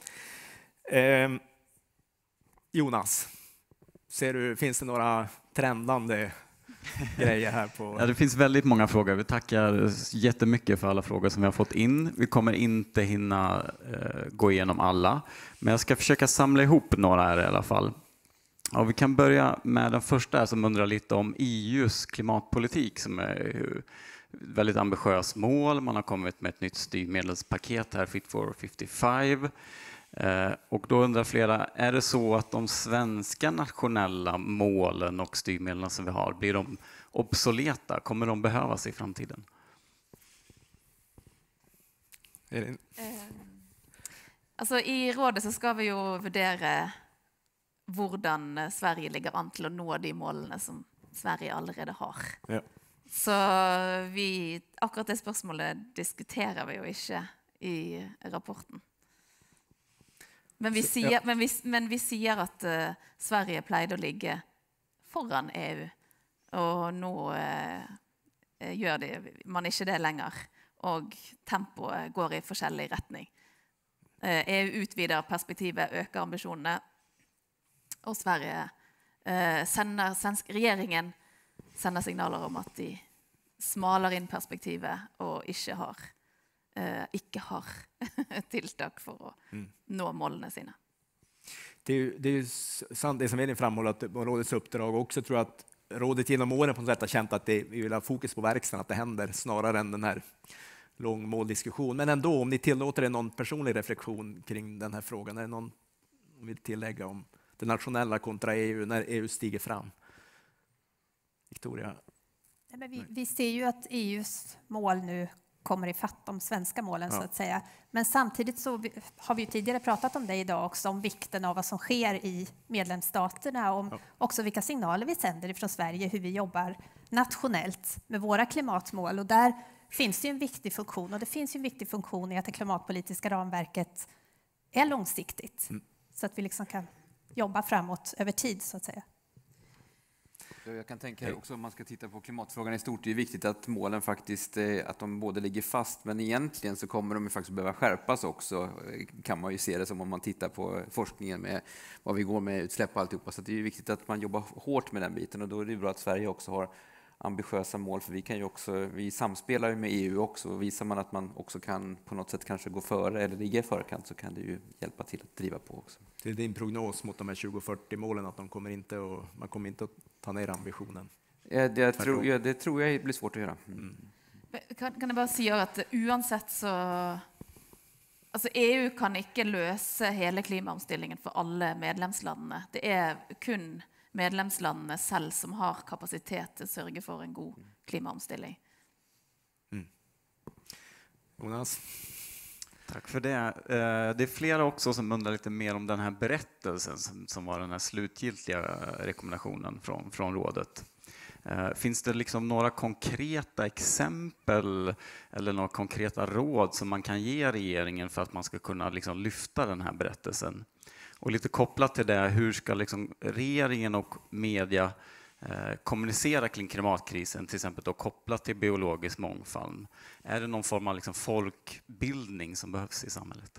Jonas, finns det några trendande grejer här på... Ja, det finns väldigt många frågor. Vi tackar jättemycket för alla frågor som vi har fått in. Vi kommer inte hinna gå igenom alla, men jag ska försöka samla ihop några här i alla fall. Och vi kan börja med den första som undrar lite om EUs klimatpolitik som är väldigt ambitiös mål. Man har kommit med ett nytt styrmedelspaket här, Fit for 55. Och då undrar flera, är det så att de svenska nationella målen och styrmedlen som vi har, blir de obsoleta? Kommer de behövas i framtiden? Altså, I rådet så skal vi jo vurdere hvordan Sverige ligger an til å nå de målene som Sverige allerede har. Ja. Så akkurat det spørsmålet diskuterer vi jo ikke i rapporten. Men vi sier at Sverige pleide å ligge foran EU, og nå gjør man ikke det lenger, og tempoet går i forskjellig retning. EU utvider perspektivet, øker ambisjonene, og regjeringen sender signaler om at de smaler inn perspektivet og ikke har tiltak for å nå målene sine. Det är ju sant det som Elin framhåller, att rådets uppdrag också, tror jag att rådet genom åren på något sätt har känt att vi vill ha fokus på verkstaden, att det händer snarare än den här lång måldiskussion. Men ändå, om ni tillåter er någon personlig reflektion kring den här frågan, är det någon vill tillägga om det nationella kontra EU när EU stiger fram? Victoria? Vi ser ju att EUs mål nu kommer ifatt de svenska målen, så att säga. Men samtidigt så har vi ju tidigare pratat om det idag också, om vikten av vad som sker i medlemsstaterna, om också vilka signaler vi sänder från Sverige, hur vi jobbar nationellt med våra klimatmål. Och där finns det ju en viktig funktion, och det finns ju en viktig funktion i att det klimatpolitiska ramverket är långsiktigt, så att vi liksom kan jobba framåt över tid, så att säga. Jag kan tänka också, om man ska titta på klimatfrågan i stort, det är viktigt att målen faktiskt att de både ligger fast, men egentligen så kommer de ju faktiskt behöva skärpas också, kan man ju se det som om man tittar på forskningen med vad vi går med utsläpp och alltihopa. Så det är ju viktigt att man jobbar hårt med den biten, och då är det bra att Sverige också har ambitiösa mål, för vi samspelar ju med EU också, och visar man att man också kan på något sätt kanske gå före eller ligga i förkant, så kan det ju hjälpa till att driva på också. Det är din prognos mot de här 2040-målen, att man kommer inte att ta ner ambitionen? Det tror jag blir svårt att göra. Kan jag bara säga att uansett så, alltså EU kan inte lösa hela klimatomställningen för alla medlemslandene. Det är kun medlemslandene selv som har kapasitet til å sørge for en god klimaomstilling. Jonas? Tack för det. Det är flera också som undrar lite mer om den här berättelsen som var den här slutgiltiga rekommendationen från rådet. Finns det liksom några konkreta exempel eller några konkreta råd som man kan ge regeringen för att man ska kunna liksom lyfta den här berättelsen? Och lite kopplat till det, hur ska liksom regeringen och media kommunicera kring klimatkrisen, till exempel då kopplat till biologisk mångfald? Är det någon form av liksom folkbildning som behövs i samhället?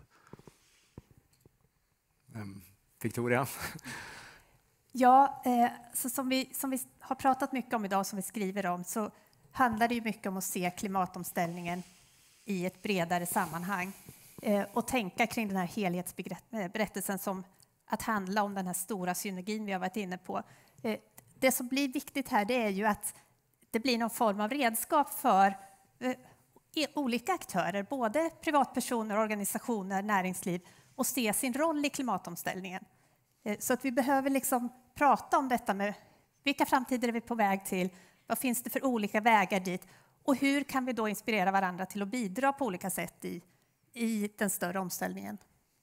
Victoria? Ja, så som vi har pratat mycket om idag, som vi skriver om, så handlar det ju mycket om att se klimatomställningen i ett bredare sammanhang. Och tänka kring den här helhetsberättelsen som att handla om den här stora synergin vi har varit inne på. Det som blir viktigt här, det är ju att det blir någon form av redskap för olika aktörer, både privatpersoner, organisationer, näringsliv, och se sin roll i klimatomställningen. Så att vi behöver liksom prata om detta med vilka framtider är vi på väg till, vad finns det för olika vägar dit, och hur kan vi då inspirera varandra till att bidra på olika sätt i den större omställningen.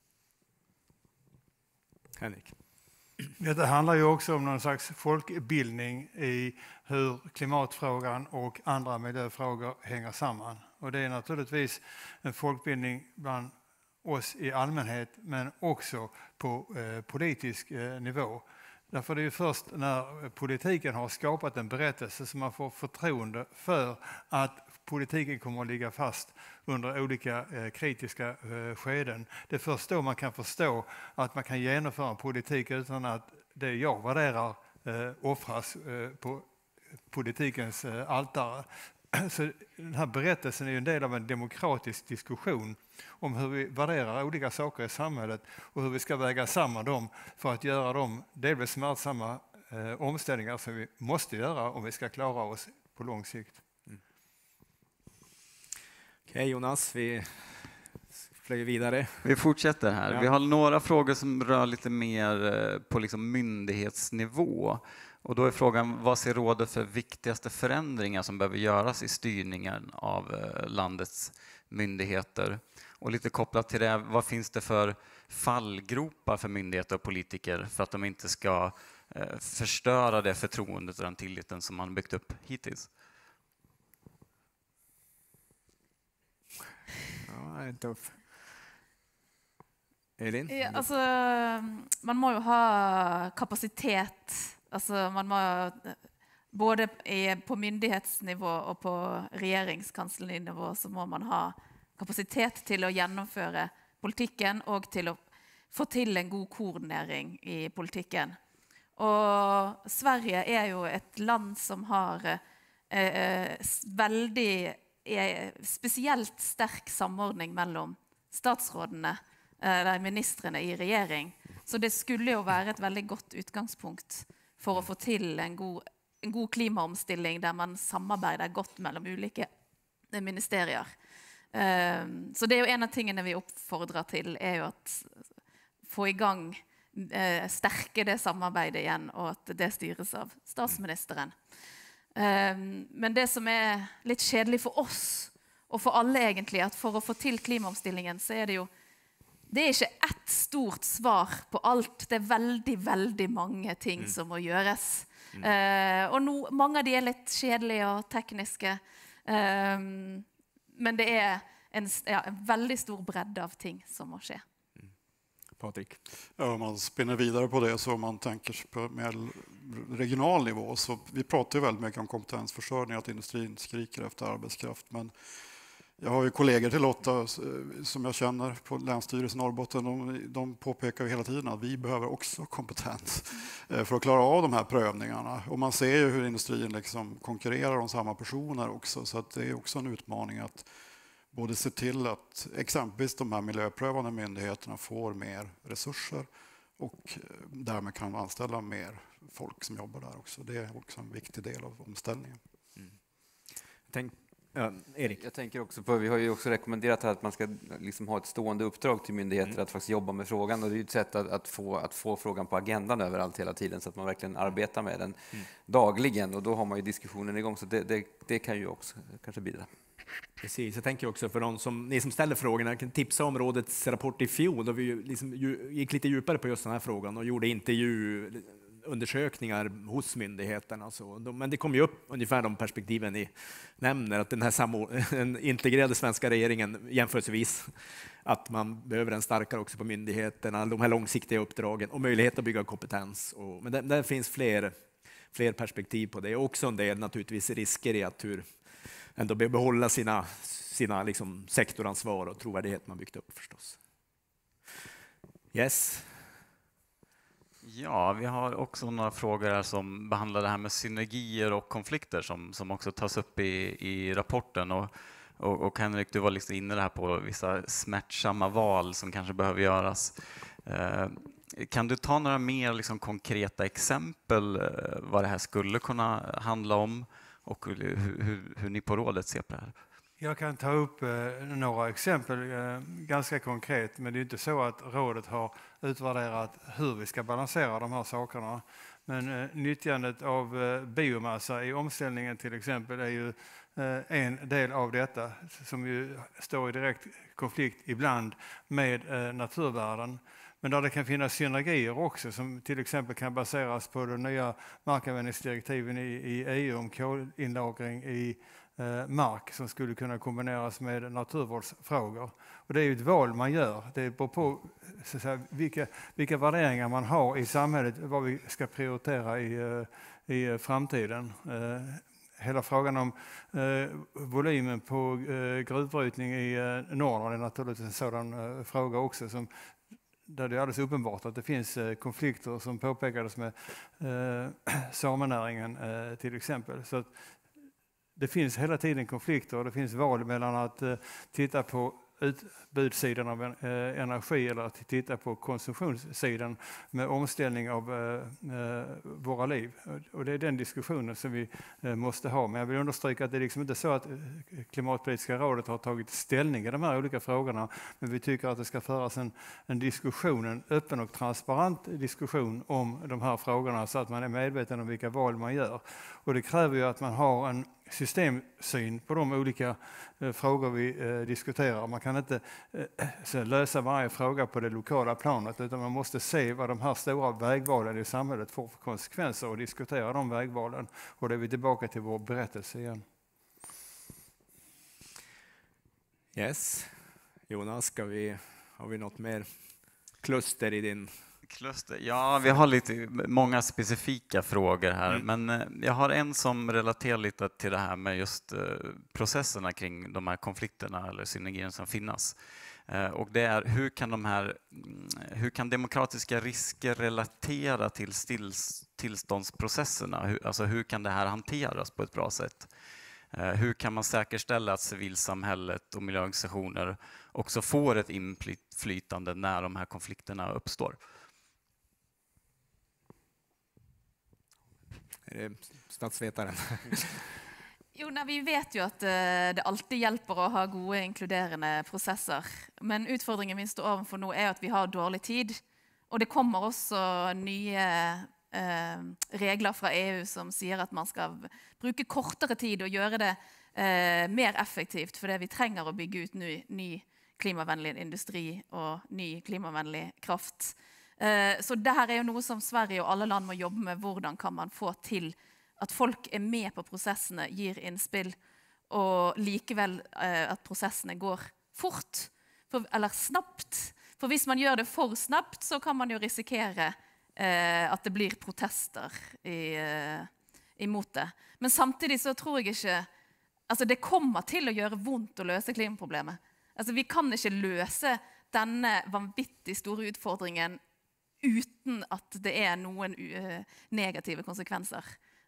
Henrik? Det handlar ju också om någon slags folkbildning i hur klimatfrågan och andra miljöfrågor hänger samman. Och det är naturligtvis en folkbildning bland oss i allmänhet, men också på politisk nivå. Därför är det ju först när politiken har skapat en berättelse som man får förtroende för att politiken kommer att ligga fast under olika kritiska skeden. Det är först då man kan förstå att man kan genomföra en politik utan att det jag värderar offras på politikens altare. Så den här berättelsen är ju en del av en demokratisk diskussion om hur vi värderar olika saker i samhället och hur vi ska väga samman dem för att göra de delvis smärtsamma omställningar som vi måste göra om vi ska klara oss på lång sikt. Okej, Jonas, vi flyger vidare. Vi fortsätter här. Ja. Vi har några frågor som rör lite mer på liksom myndighetsnivå. Och då är frågan, vad ser rådet för viktigaste förändringar som behöver göras i styrningen av landets myndigheter? Och lite kopplat till det, vad finns det för fallgropar för myndigheter och politiker för att de inte ska förstöra det förtroendet och den tilliten som man byggt upp hittills? Ja, det är tuff. Elin? Ja, alltså, man må ju ha kapacitet. Alltså, man må, både på myndighetsnivå och på regeringskanslinivå så må man ha kapacitet till att genomföra politiken och till att få till en god koordinering i politiken. Och Sverige är ju ett land som har väldigt speciellt stark samordning mellan statsrådene, ministrene i regering. Så det skulle ju vara ett väldigt gott utgangspunkt för att få till en god klimaomstilling där man samarbetar gott mellan olika ministerier. Så det är ju en av tingene vi uppfordrar till är ju att få igång stärka det samarbetet igen och att det styrs av statsministeren. Men det som är lite kedligt för oss och för alla egentligen att för att få till klimaomställningen så är det ju det är inte ett stort svar på allt. Det är väldigt många ting som må göras. Och många av de är lite kedliga och tekniska. Men det är en väldigt stor bredd av ting som må ske. Patrik? Ja, om man spinner vidare på det så om man tänker på mer regional nivå så vi pratar ju väldigt mycket om kompetensförsörjning, att industrin skriker efter arbetskraft, men jag har ju kollegor till Lotta som jag känner på Länsstyrelsen i Norrbotten. De påpekar ju hela tiden att vi behöver också kompetens för att klara av de här prövningarna. Och man ser ju hur industrin liksom konkurrerar om samma personer också. Så att det är också en utmaning att både se till att exempelvis de här miljöprövande myndigheterna får mer resurser och därmed kan anställa mer folk som jobbar där också. Det är också en viktig del av omställningen. Erik? Jag tänker också på, vi har ju också rekommenderat att man ska liksom ha ett stående uppdrag till myndigheter att faktiskt jobba med frågan, och det är ju ett sätt att få frågan på agendan överallt hela tiden så att man verkligen arbetar med den dagligen, och då har man ju diskussionen igång, så det kan ju också kanske bidra. Precis, jag tänker också för ni som ställer frågorna, jag kan tipsa om rådets rapport i fjol då vi liksom gick lite djupare på just den här frågan och gjorde intervjuundersökningar hos myndigheterna. Men det kom ju upp ungefär de perspektiven ni nämner, att den integrerade svenska regeringen jämförelsevis, att man behöver en starkare också på myndigheterna, de här långsiktiga uppdragen och möjlighet att bygga kompetens. Men där finns fler perspektiv på det, och också en del naturligtvis risker i att hur ändå behålla sina liksom sektoransvar och trovärdighet man byggt upp förstås. Yes. Ja, vi har också några frågor här som behandlar det här med synergier och konflikter som också tas upp i rapporten. Och Henrik, du var liksom inne där på vissa smärtsamma val som kanske behöver göras. Kan du ta några mer liksom konkreta exempel vad det här skulle kunna handla om och hur ni på rådet ser på det här? Jag kan ta upp några exempel ganska konkret, men det är inte så att rådet har utvärderat hur vi ska balansera de här sakerna. Men nyttjandet av biomassa i omställningen till exempel är ju en del av detta som ju står i direkt konflikt ibland med naturvärden. Men där det kan finnas synergier också som till exempel kan baseras på de nya markanvändningsdirektiven i EU om kolinlagring i mark som skulle kunna kombineras med naturvårdsfrågor. Och det är ju ett val man gör. Det beror på så att säga, vilka värderingar man har i samhället, vad vi ska prioritera i framtiden. Hela frågan om volymen på gruvbrytning i Norrland är naturligtvis en sådan fråga också som där det är alldeles uppenbart att det finns konflikter som påpekades med samenäringen till exempel. Så att det finns hela tiden konflikter och det finns val mellan att titta på utbudssidan av energi eller att titta på konsumtionssidan med omställning av våra liv. Och det är den diskussionen som vi måste ha. Men jag vill understryka att det är liksom inte så att Klimatpolitiska rådet har tagit ställning i de här olika frågorna. Men vi tycker att det ska föras en diskussion, en öppen och transparent diskussion om de här frågorna så att man är medveten om vilka val man gör. Och det kräver ju att man har en systemsyn på de olika frågor vi diskuterar. Man kan inte lösa varje fråga på det lokala planet utan man måste se vad de här stora vägvalen i samhället får för konsekvenser och diskutera de vägvalen. Och då är vi tillbaka till vår berättelse igen. Yes. Jonas, har vi något mer kluster i din... Kluster. Ja, vi har många specifika frågor här, men jag har en som relaterar lite till det här med just processerna kring de här konflikterna eller synergierna som finns. Och det är hur kan demokratiska risker relatera till tillståndsprocesserna? Alltså hur kan det här hanteras på ett bra sätt? Hur kan man säkerställa att civilsamhället och miljöorganisationer också får ett inflytande när de här konflikterna uppstår? Är det statsvetaren? Jo, vi vet ju att det alltid hjälper att ha gode inkluderende processer. Men utfordringen vi står overfor nå är att vi har dårlig tid. Och det kommer också nya regler från EU som säger att man ska bruke kortare tid och göra det mer effektivt. För det vi trenger att bygga ut ny klimavänlig industri och ny klimavänlig kraft. Så det här är ju något som Sverige och alla land må jobba med. Hvordan kan man få till att folk är med på processerna, ger inspill och likevel att processerna går fort eller snabbt. För hvis man gör det för snabbt så kan man ju risikera att det blir protester emot det. Men samtidigt så tror jag inte, alltså det kommer till att göra vondt att lösa klimaproblemet. Alltså vi kan inte lösa denna vanvittigt stora utfordringen utan att det är någon negativa konsekvenser.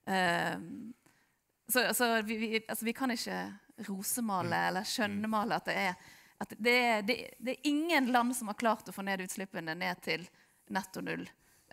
Så vi kan inte rosemale eller skönmale att det är ingen land som har klart att få ned utsläppen ner till netto noll.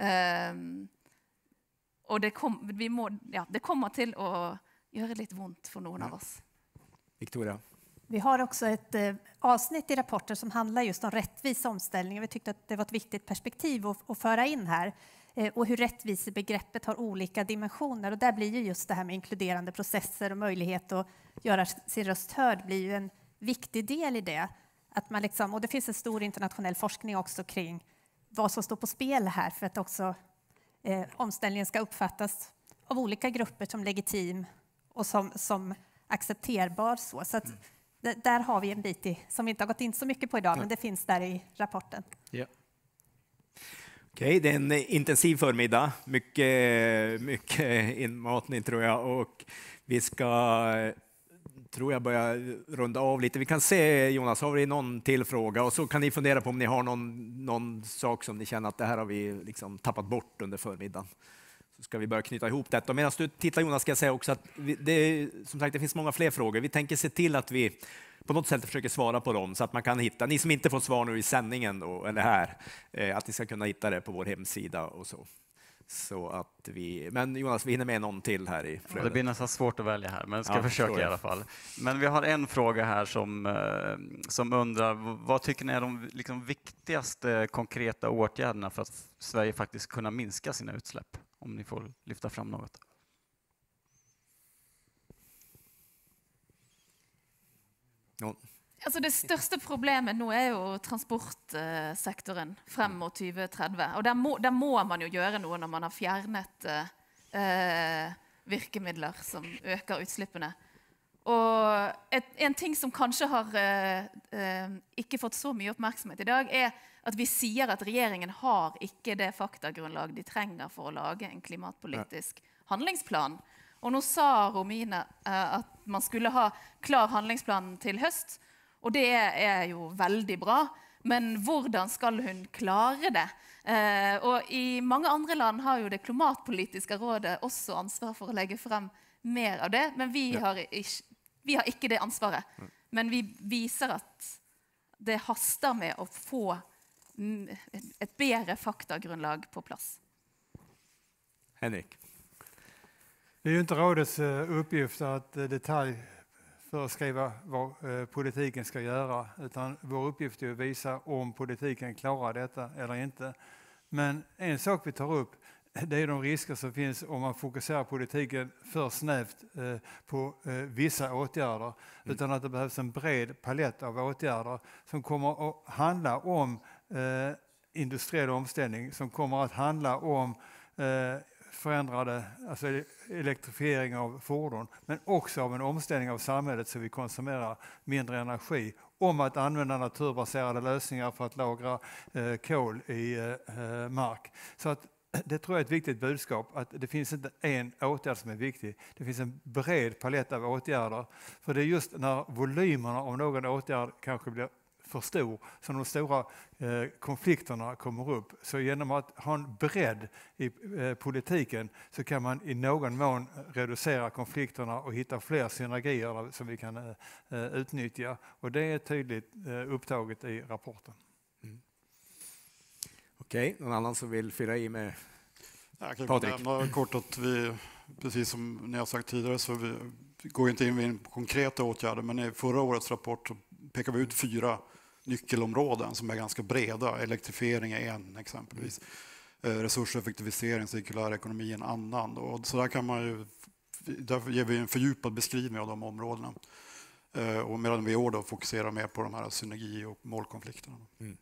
Och det kommer till att göra lite ont för någon av oss. Victoria. Vi har också ett avsnitt i rapporten som handlar just om rättvis omställning. Vi tyckte att det var ett viktigt perspektiv att föra in här. Och hur rättvisebegreppet har olika dimensioner. Och där blir ju just det här med inkluderande processer och möjlighet att göra sin röst hörd blir ju en viktig del i det. Att man och det finns en stor internationell forskning också kring vad som står på spel här för att också omställningen ska uppfattas av olika grupper som legitim och som accepterbar. Så att där har vi en bit som vi inte har gått in så mycket på idag, men det finns där i rapporten. Ja. Okej, det är en intensiv förmiddag, mycket inmatning tror jag, och vi ska börja runda av lite. Vi kan se, Jonas, har vi någon till fråga? Och så kan ni fundera på om ni har någon sak som ni känner att det här har vi liksom tappat bort under förmiddagen. Så ska vi börja knyta ihop detta. Medan du tittar, Jonas, ska jag säga också att som sagt, det finns många fler frågor. Vi tänker se till att vi på något sätt försöker svara på dem så att man kan hitta, ni som inte får svar nu i sändningen då, eller här, att ni ska kunna hitta det på vår hemsida och så. Så att men Jonas, vi hinner med någon till här i flödet. Det blir nästan svårt att välja här, men jag ska försöka i alla fall. Men vi har en fråga här som undrar, vad tycker ni är de liksom viktigaste konkreta åtgärderna för att Sverige faktiskt kunna minska sina utsläpp? Om ni får lyfta fram något. Alltså det största problemet nu är ju transportsektorn frem mot 2030. Och där må man ju göra något när man har fjärnet virkemidler som ökar utsläppene. Och en ting som kanske har inte fått så mycket uppmärksamhet idag är att vi säger att regeringen har inte det faktagrunnlag de tränger för att laga en klimatpolitisk handlingsplan. Och nu sa Romina att man skulle ha klar handlingsplan till höst. Och det är ju väldigt bra. Men hvordan skal hun klare det? Og i mange andre land har jo det klimatpolitiske rådet også ansvar for å legge frem mer av det, men vi har ikke det ansvaret. Men vi viser at det haster med å få ett bedre faktagrunnlag på plats. Henrik. Det är ju inte rådets uppgift att detaljföreskriva vad politiken ska göra, utan vår uppgift är att visa om politiken klarar detta eller inte. Men en sak vi tar upp, det är de risker som finns om man fokuserar politiken för snävt på vissa åtgärder, utan att det behövs en bred palett av åtgärder som kommer att handla om industriell omställning, som kommer att handla om förändrade, alltså elektrifiering av fordon, men också av en omställning av samhället så vi konsumerar mindre energi, om att använda naturbaserade lösningar för att lagra kol i mark. Så att det tror jag är ett viktigt budskap, att det finns inte en åtgärd som är viktig. Det finns en bred palett av åtgärder. För det är just när volymerna av någon åtgärd kanske blir för stor som de stora konflikterna kommer upp. Så genom att ha en bredd i politiken så kan man i någon mån reducera konflikterna och hitta fler synergier som vi kan utnyttja. Och det är tydligt upptaget i rapporten. Okej, någon annan som vill fylla i med Jag kan Patrik? nämna kort att vi, precis som ni har sagt tidigare, så vi går inte in på konkreta åtgärder, men i förra årets rapport så pekar vi ut 4 nyckelområden som är ganska breda. Elektrifiering är en exempelvis. Resurseffektivisering, cirkulär ekonomi en annan. Och så där kan man ju, därför ger vi en fördjupad beskrivning av de områdena. Och medan vi i år då fokuserar mer på de här synergi- och målkonflikterna.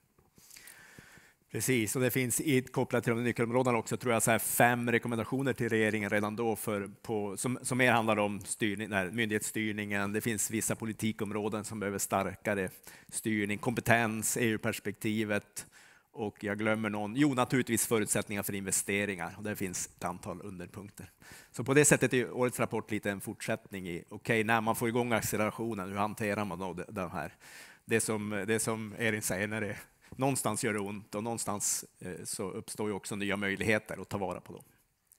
Precis, och det finns kopplat till de nyckelområdena också, tror jag, så här 5 rekommendationer till regeringen redan då som mer handlar om myndighetsstyrningen. Det finns vissa politikområden som behöver starkare styrning, kompetens, EU-perspektivet och jag glömmer någon. Jo, naturligtvis förutsättningar för investeringar och det finns ett antal underpunkter. Så på det sättet är årets rapport lite en fortsättning i, när man får igång accelerationen, hur hanterar man då det här? Det som Erin säger, när det någonstans gör det ont och någonstans så uppstår ju också nya möjligheter att ta vara på dem.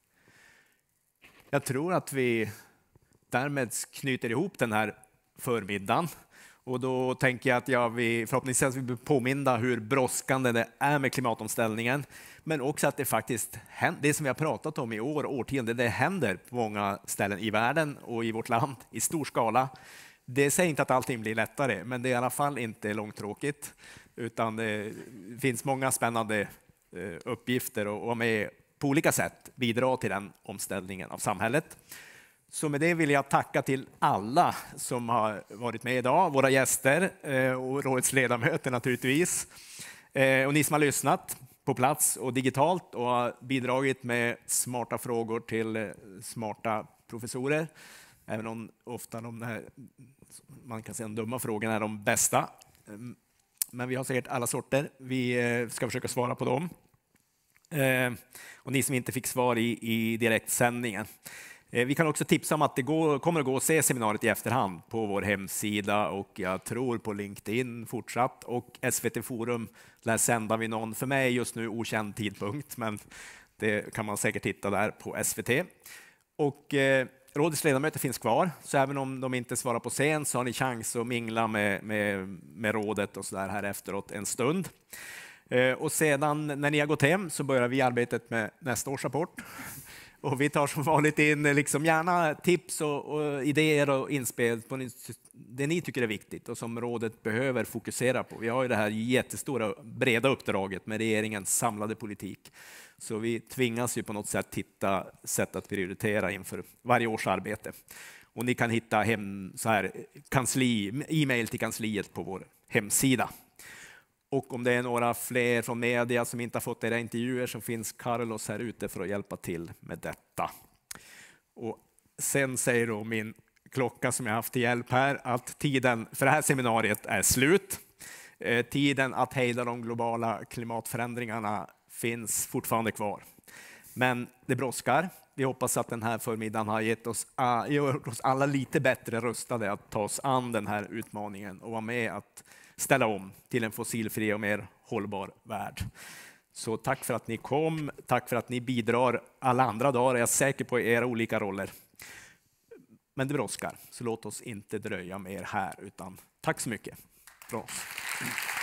Jag tror att vi därmed knyter ihop den här förmiddagen och då tänker jag att vi förhoppningsvis blir påminda hur brådskande det är med klimatomställningen, men också att det faktiskt händer, det som vi har pratat om i år och årtionden, det händer på många ställen i världen och i vårt land i stor skala. Det säger inte att allting blir lättare, men det är i alla fall inte långtråkigt. Utan det finns många spännande uppgifter och med på olika sätt bidra till den omställningen av samhället. Så med det vill jag tacka till alla som har varit med idag, våra gäster och rådets ledamöter naturligtvis. Och ni som har lyssnat på plats och digitalt och har bidragit med smarta frågor till smarta professorer. Även om ofta man kan säga de dumma frågorna är de bästa. Men vi har säkert alla sorter. Vi ska försöka svara på dem. Och ni som inte fick svar i direktsändningen. Vi kan också tipsa om att det kommer att gå att se seminariet i efterhand på vår hemsida och jag tror på LinkedIn fortsatt. Och SVT Forum lär sända vid någon, för mig just nu okänd tidpunkt, men det kan man säkert hitta där på SVT. Och rådets ledamöter finns kvar, så även om de inte svarar på scen så har ni chans att mingla med rådet och så där här efteråt en stund. Och sedan när ni har gått hem så börjar vi arbetet med nästa års rapport. Och vi tar som vanligt in gärna tips och idéer och inspel på det ni tycker är viktigt och som rådet behöver fokusera på. Vi har ju det här jättestora, breda uppdraget med regeringens samlade politik. Så vi tvingas ju på något sätt hitta sätt att prioritera inför varje års arbete. Och ni kan hitta e-mail till kansliet på vår hemsida. Och om det är några fler från media som inte har fått era intervjuer så finns Carlos här ute för att hjälpa till med detta. Och sen säger då min klocka som jag haft till hjälp här att tiden för det här seminariet är slut. Tiden att hejda de globala klimatförändringarna finns fortfarande kvar. Men det brådskar Vi hoppas att den här förmiddagen har gjort oss alla lite bättre rustade att ta oss an den här utmaningen och vara med att ställa om till en fossilfri och mer hållbar värld. Så tack för att ni kom, tack för att ni bidrar alla andra dagar, är jag säker på, i era olika roller. Men det brådskar, så låt oss inte dröja mer här, utan tack så mycket från oss.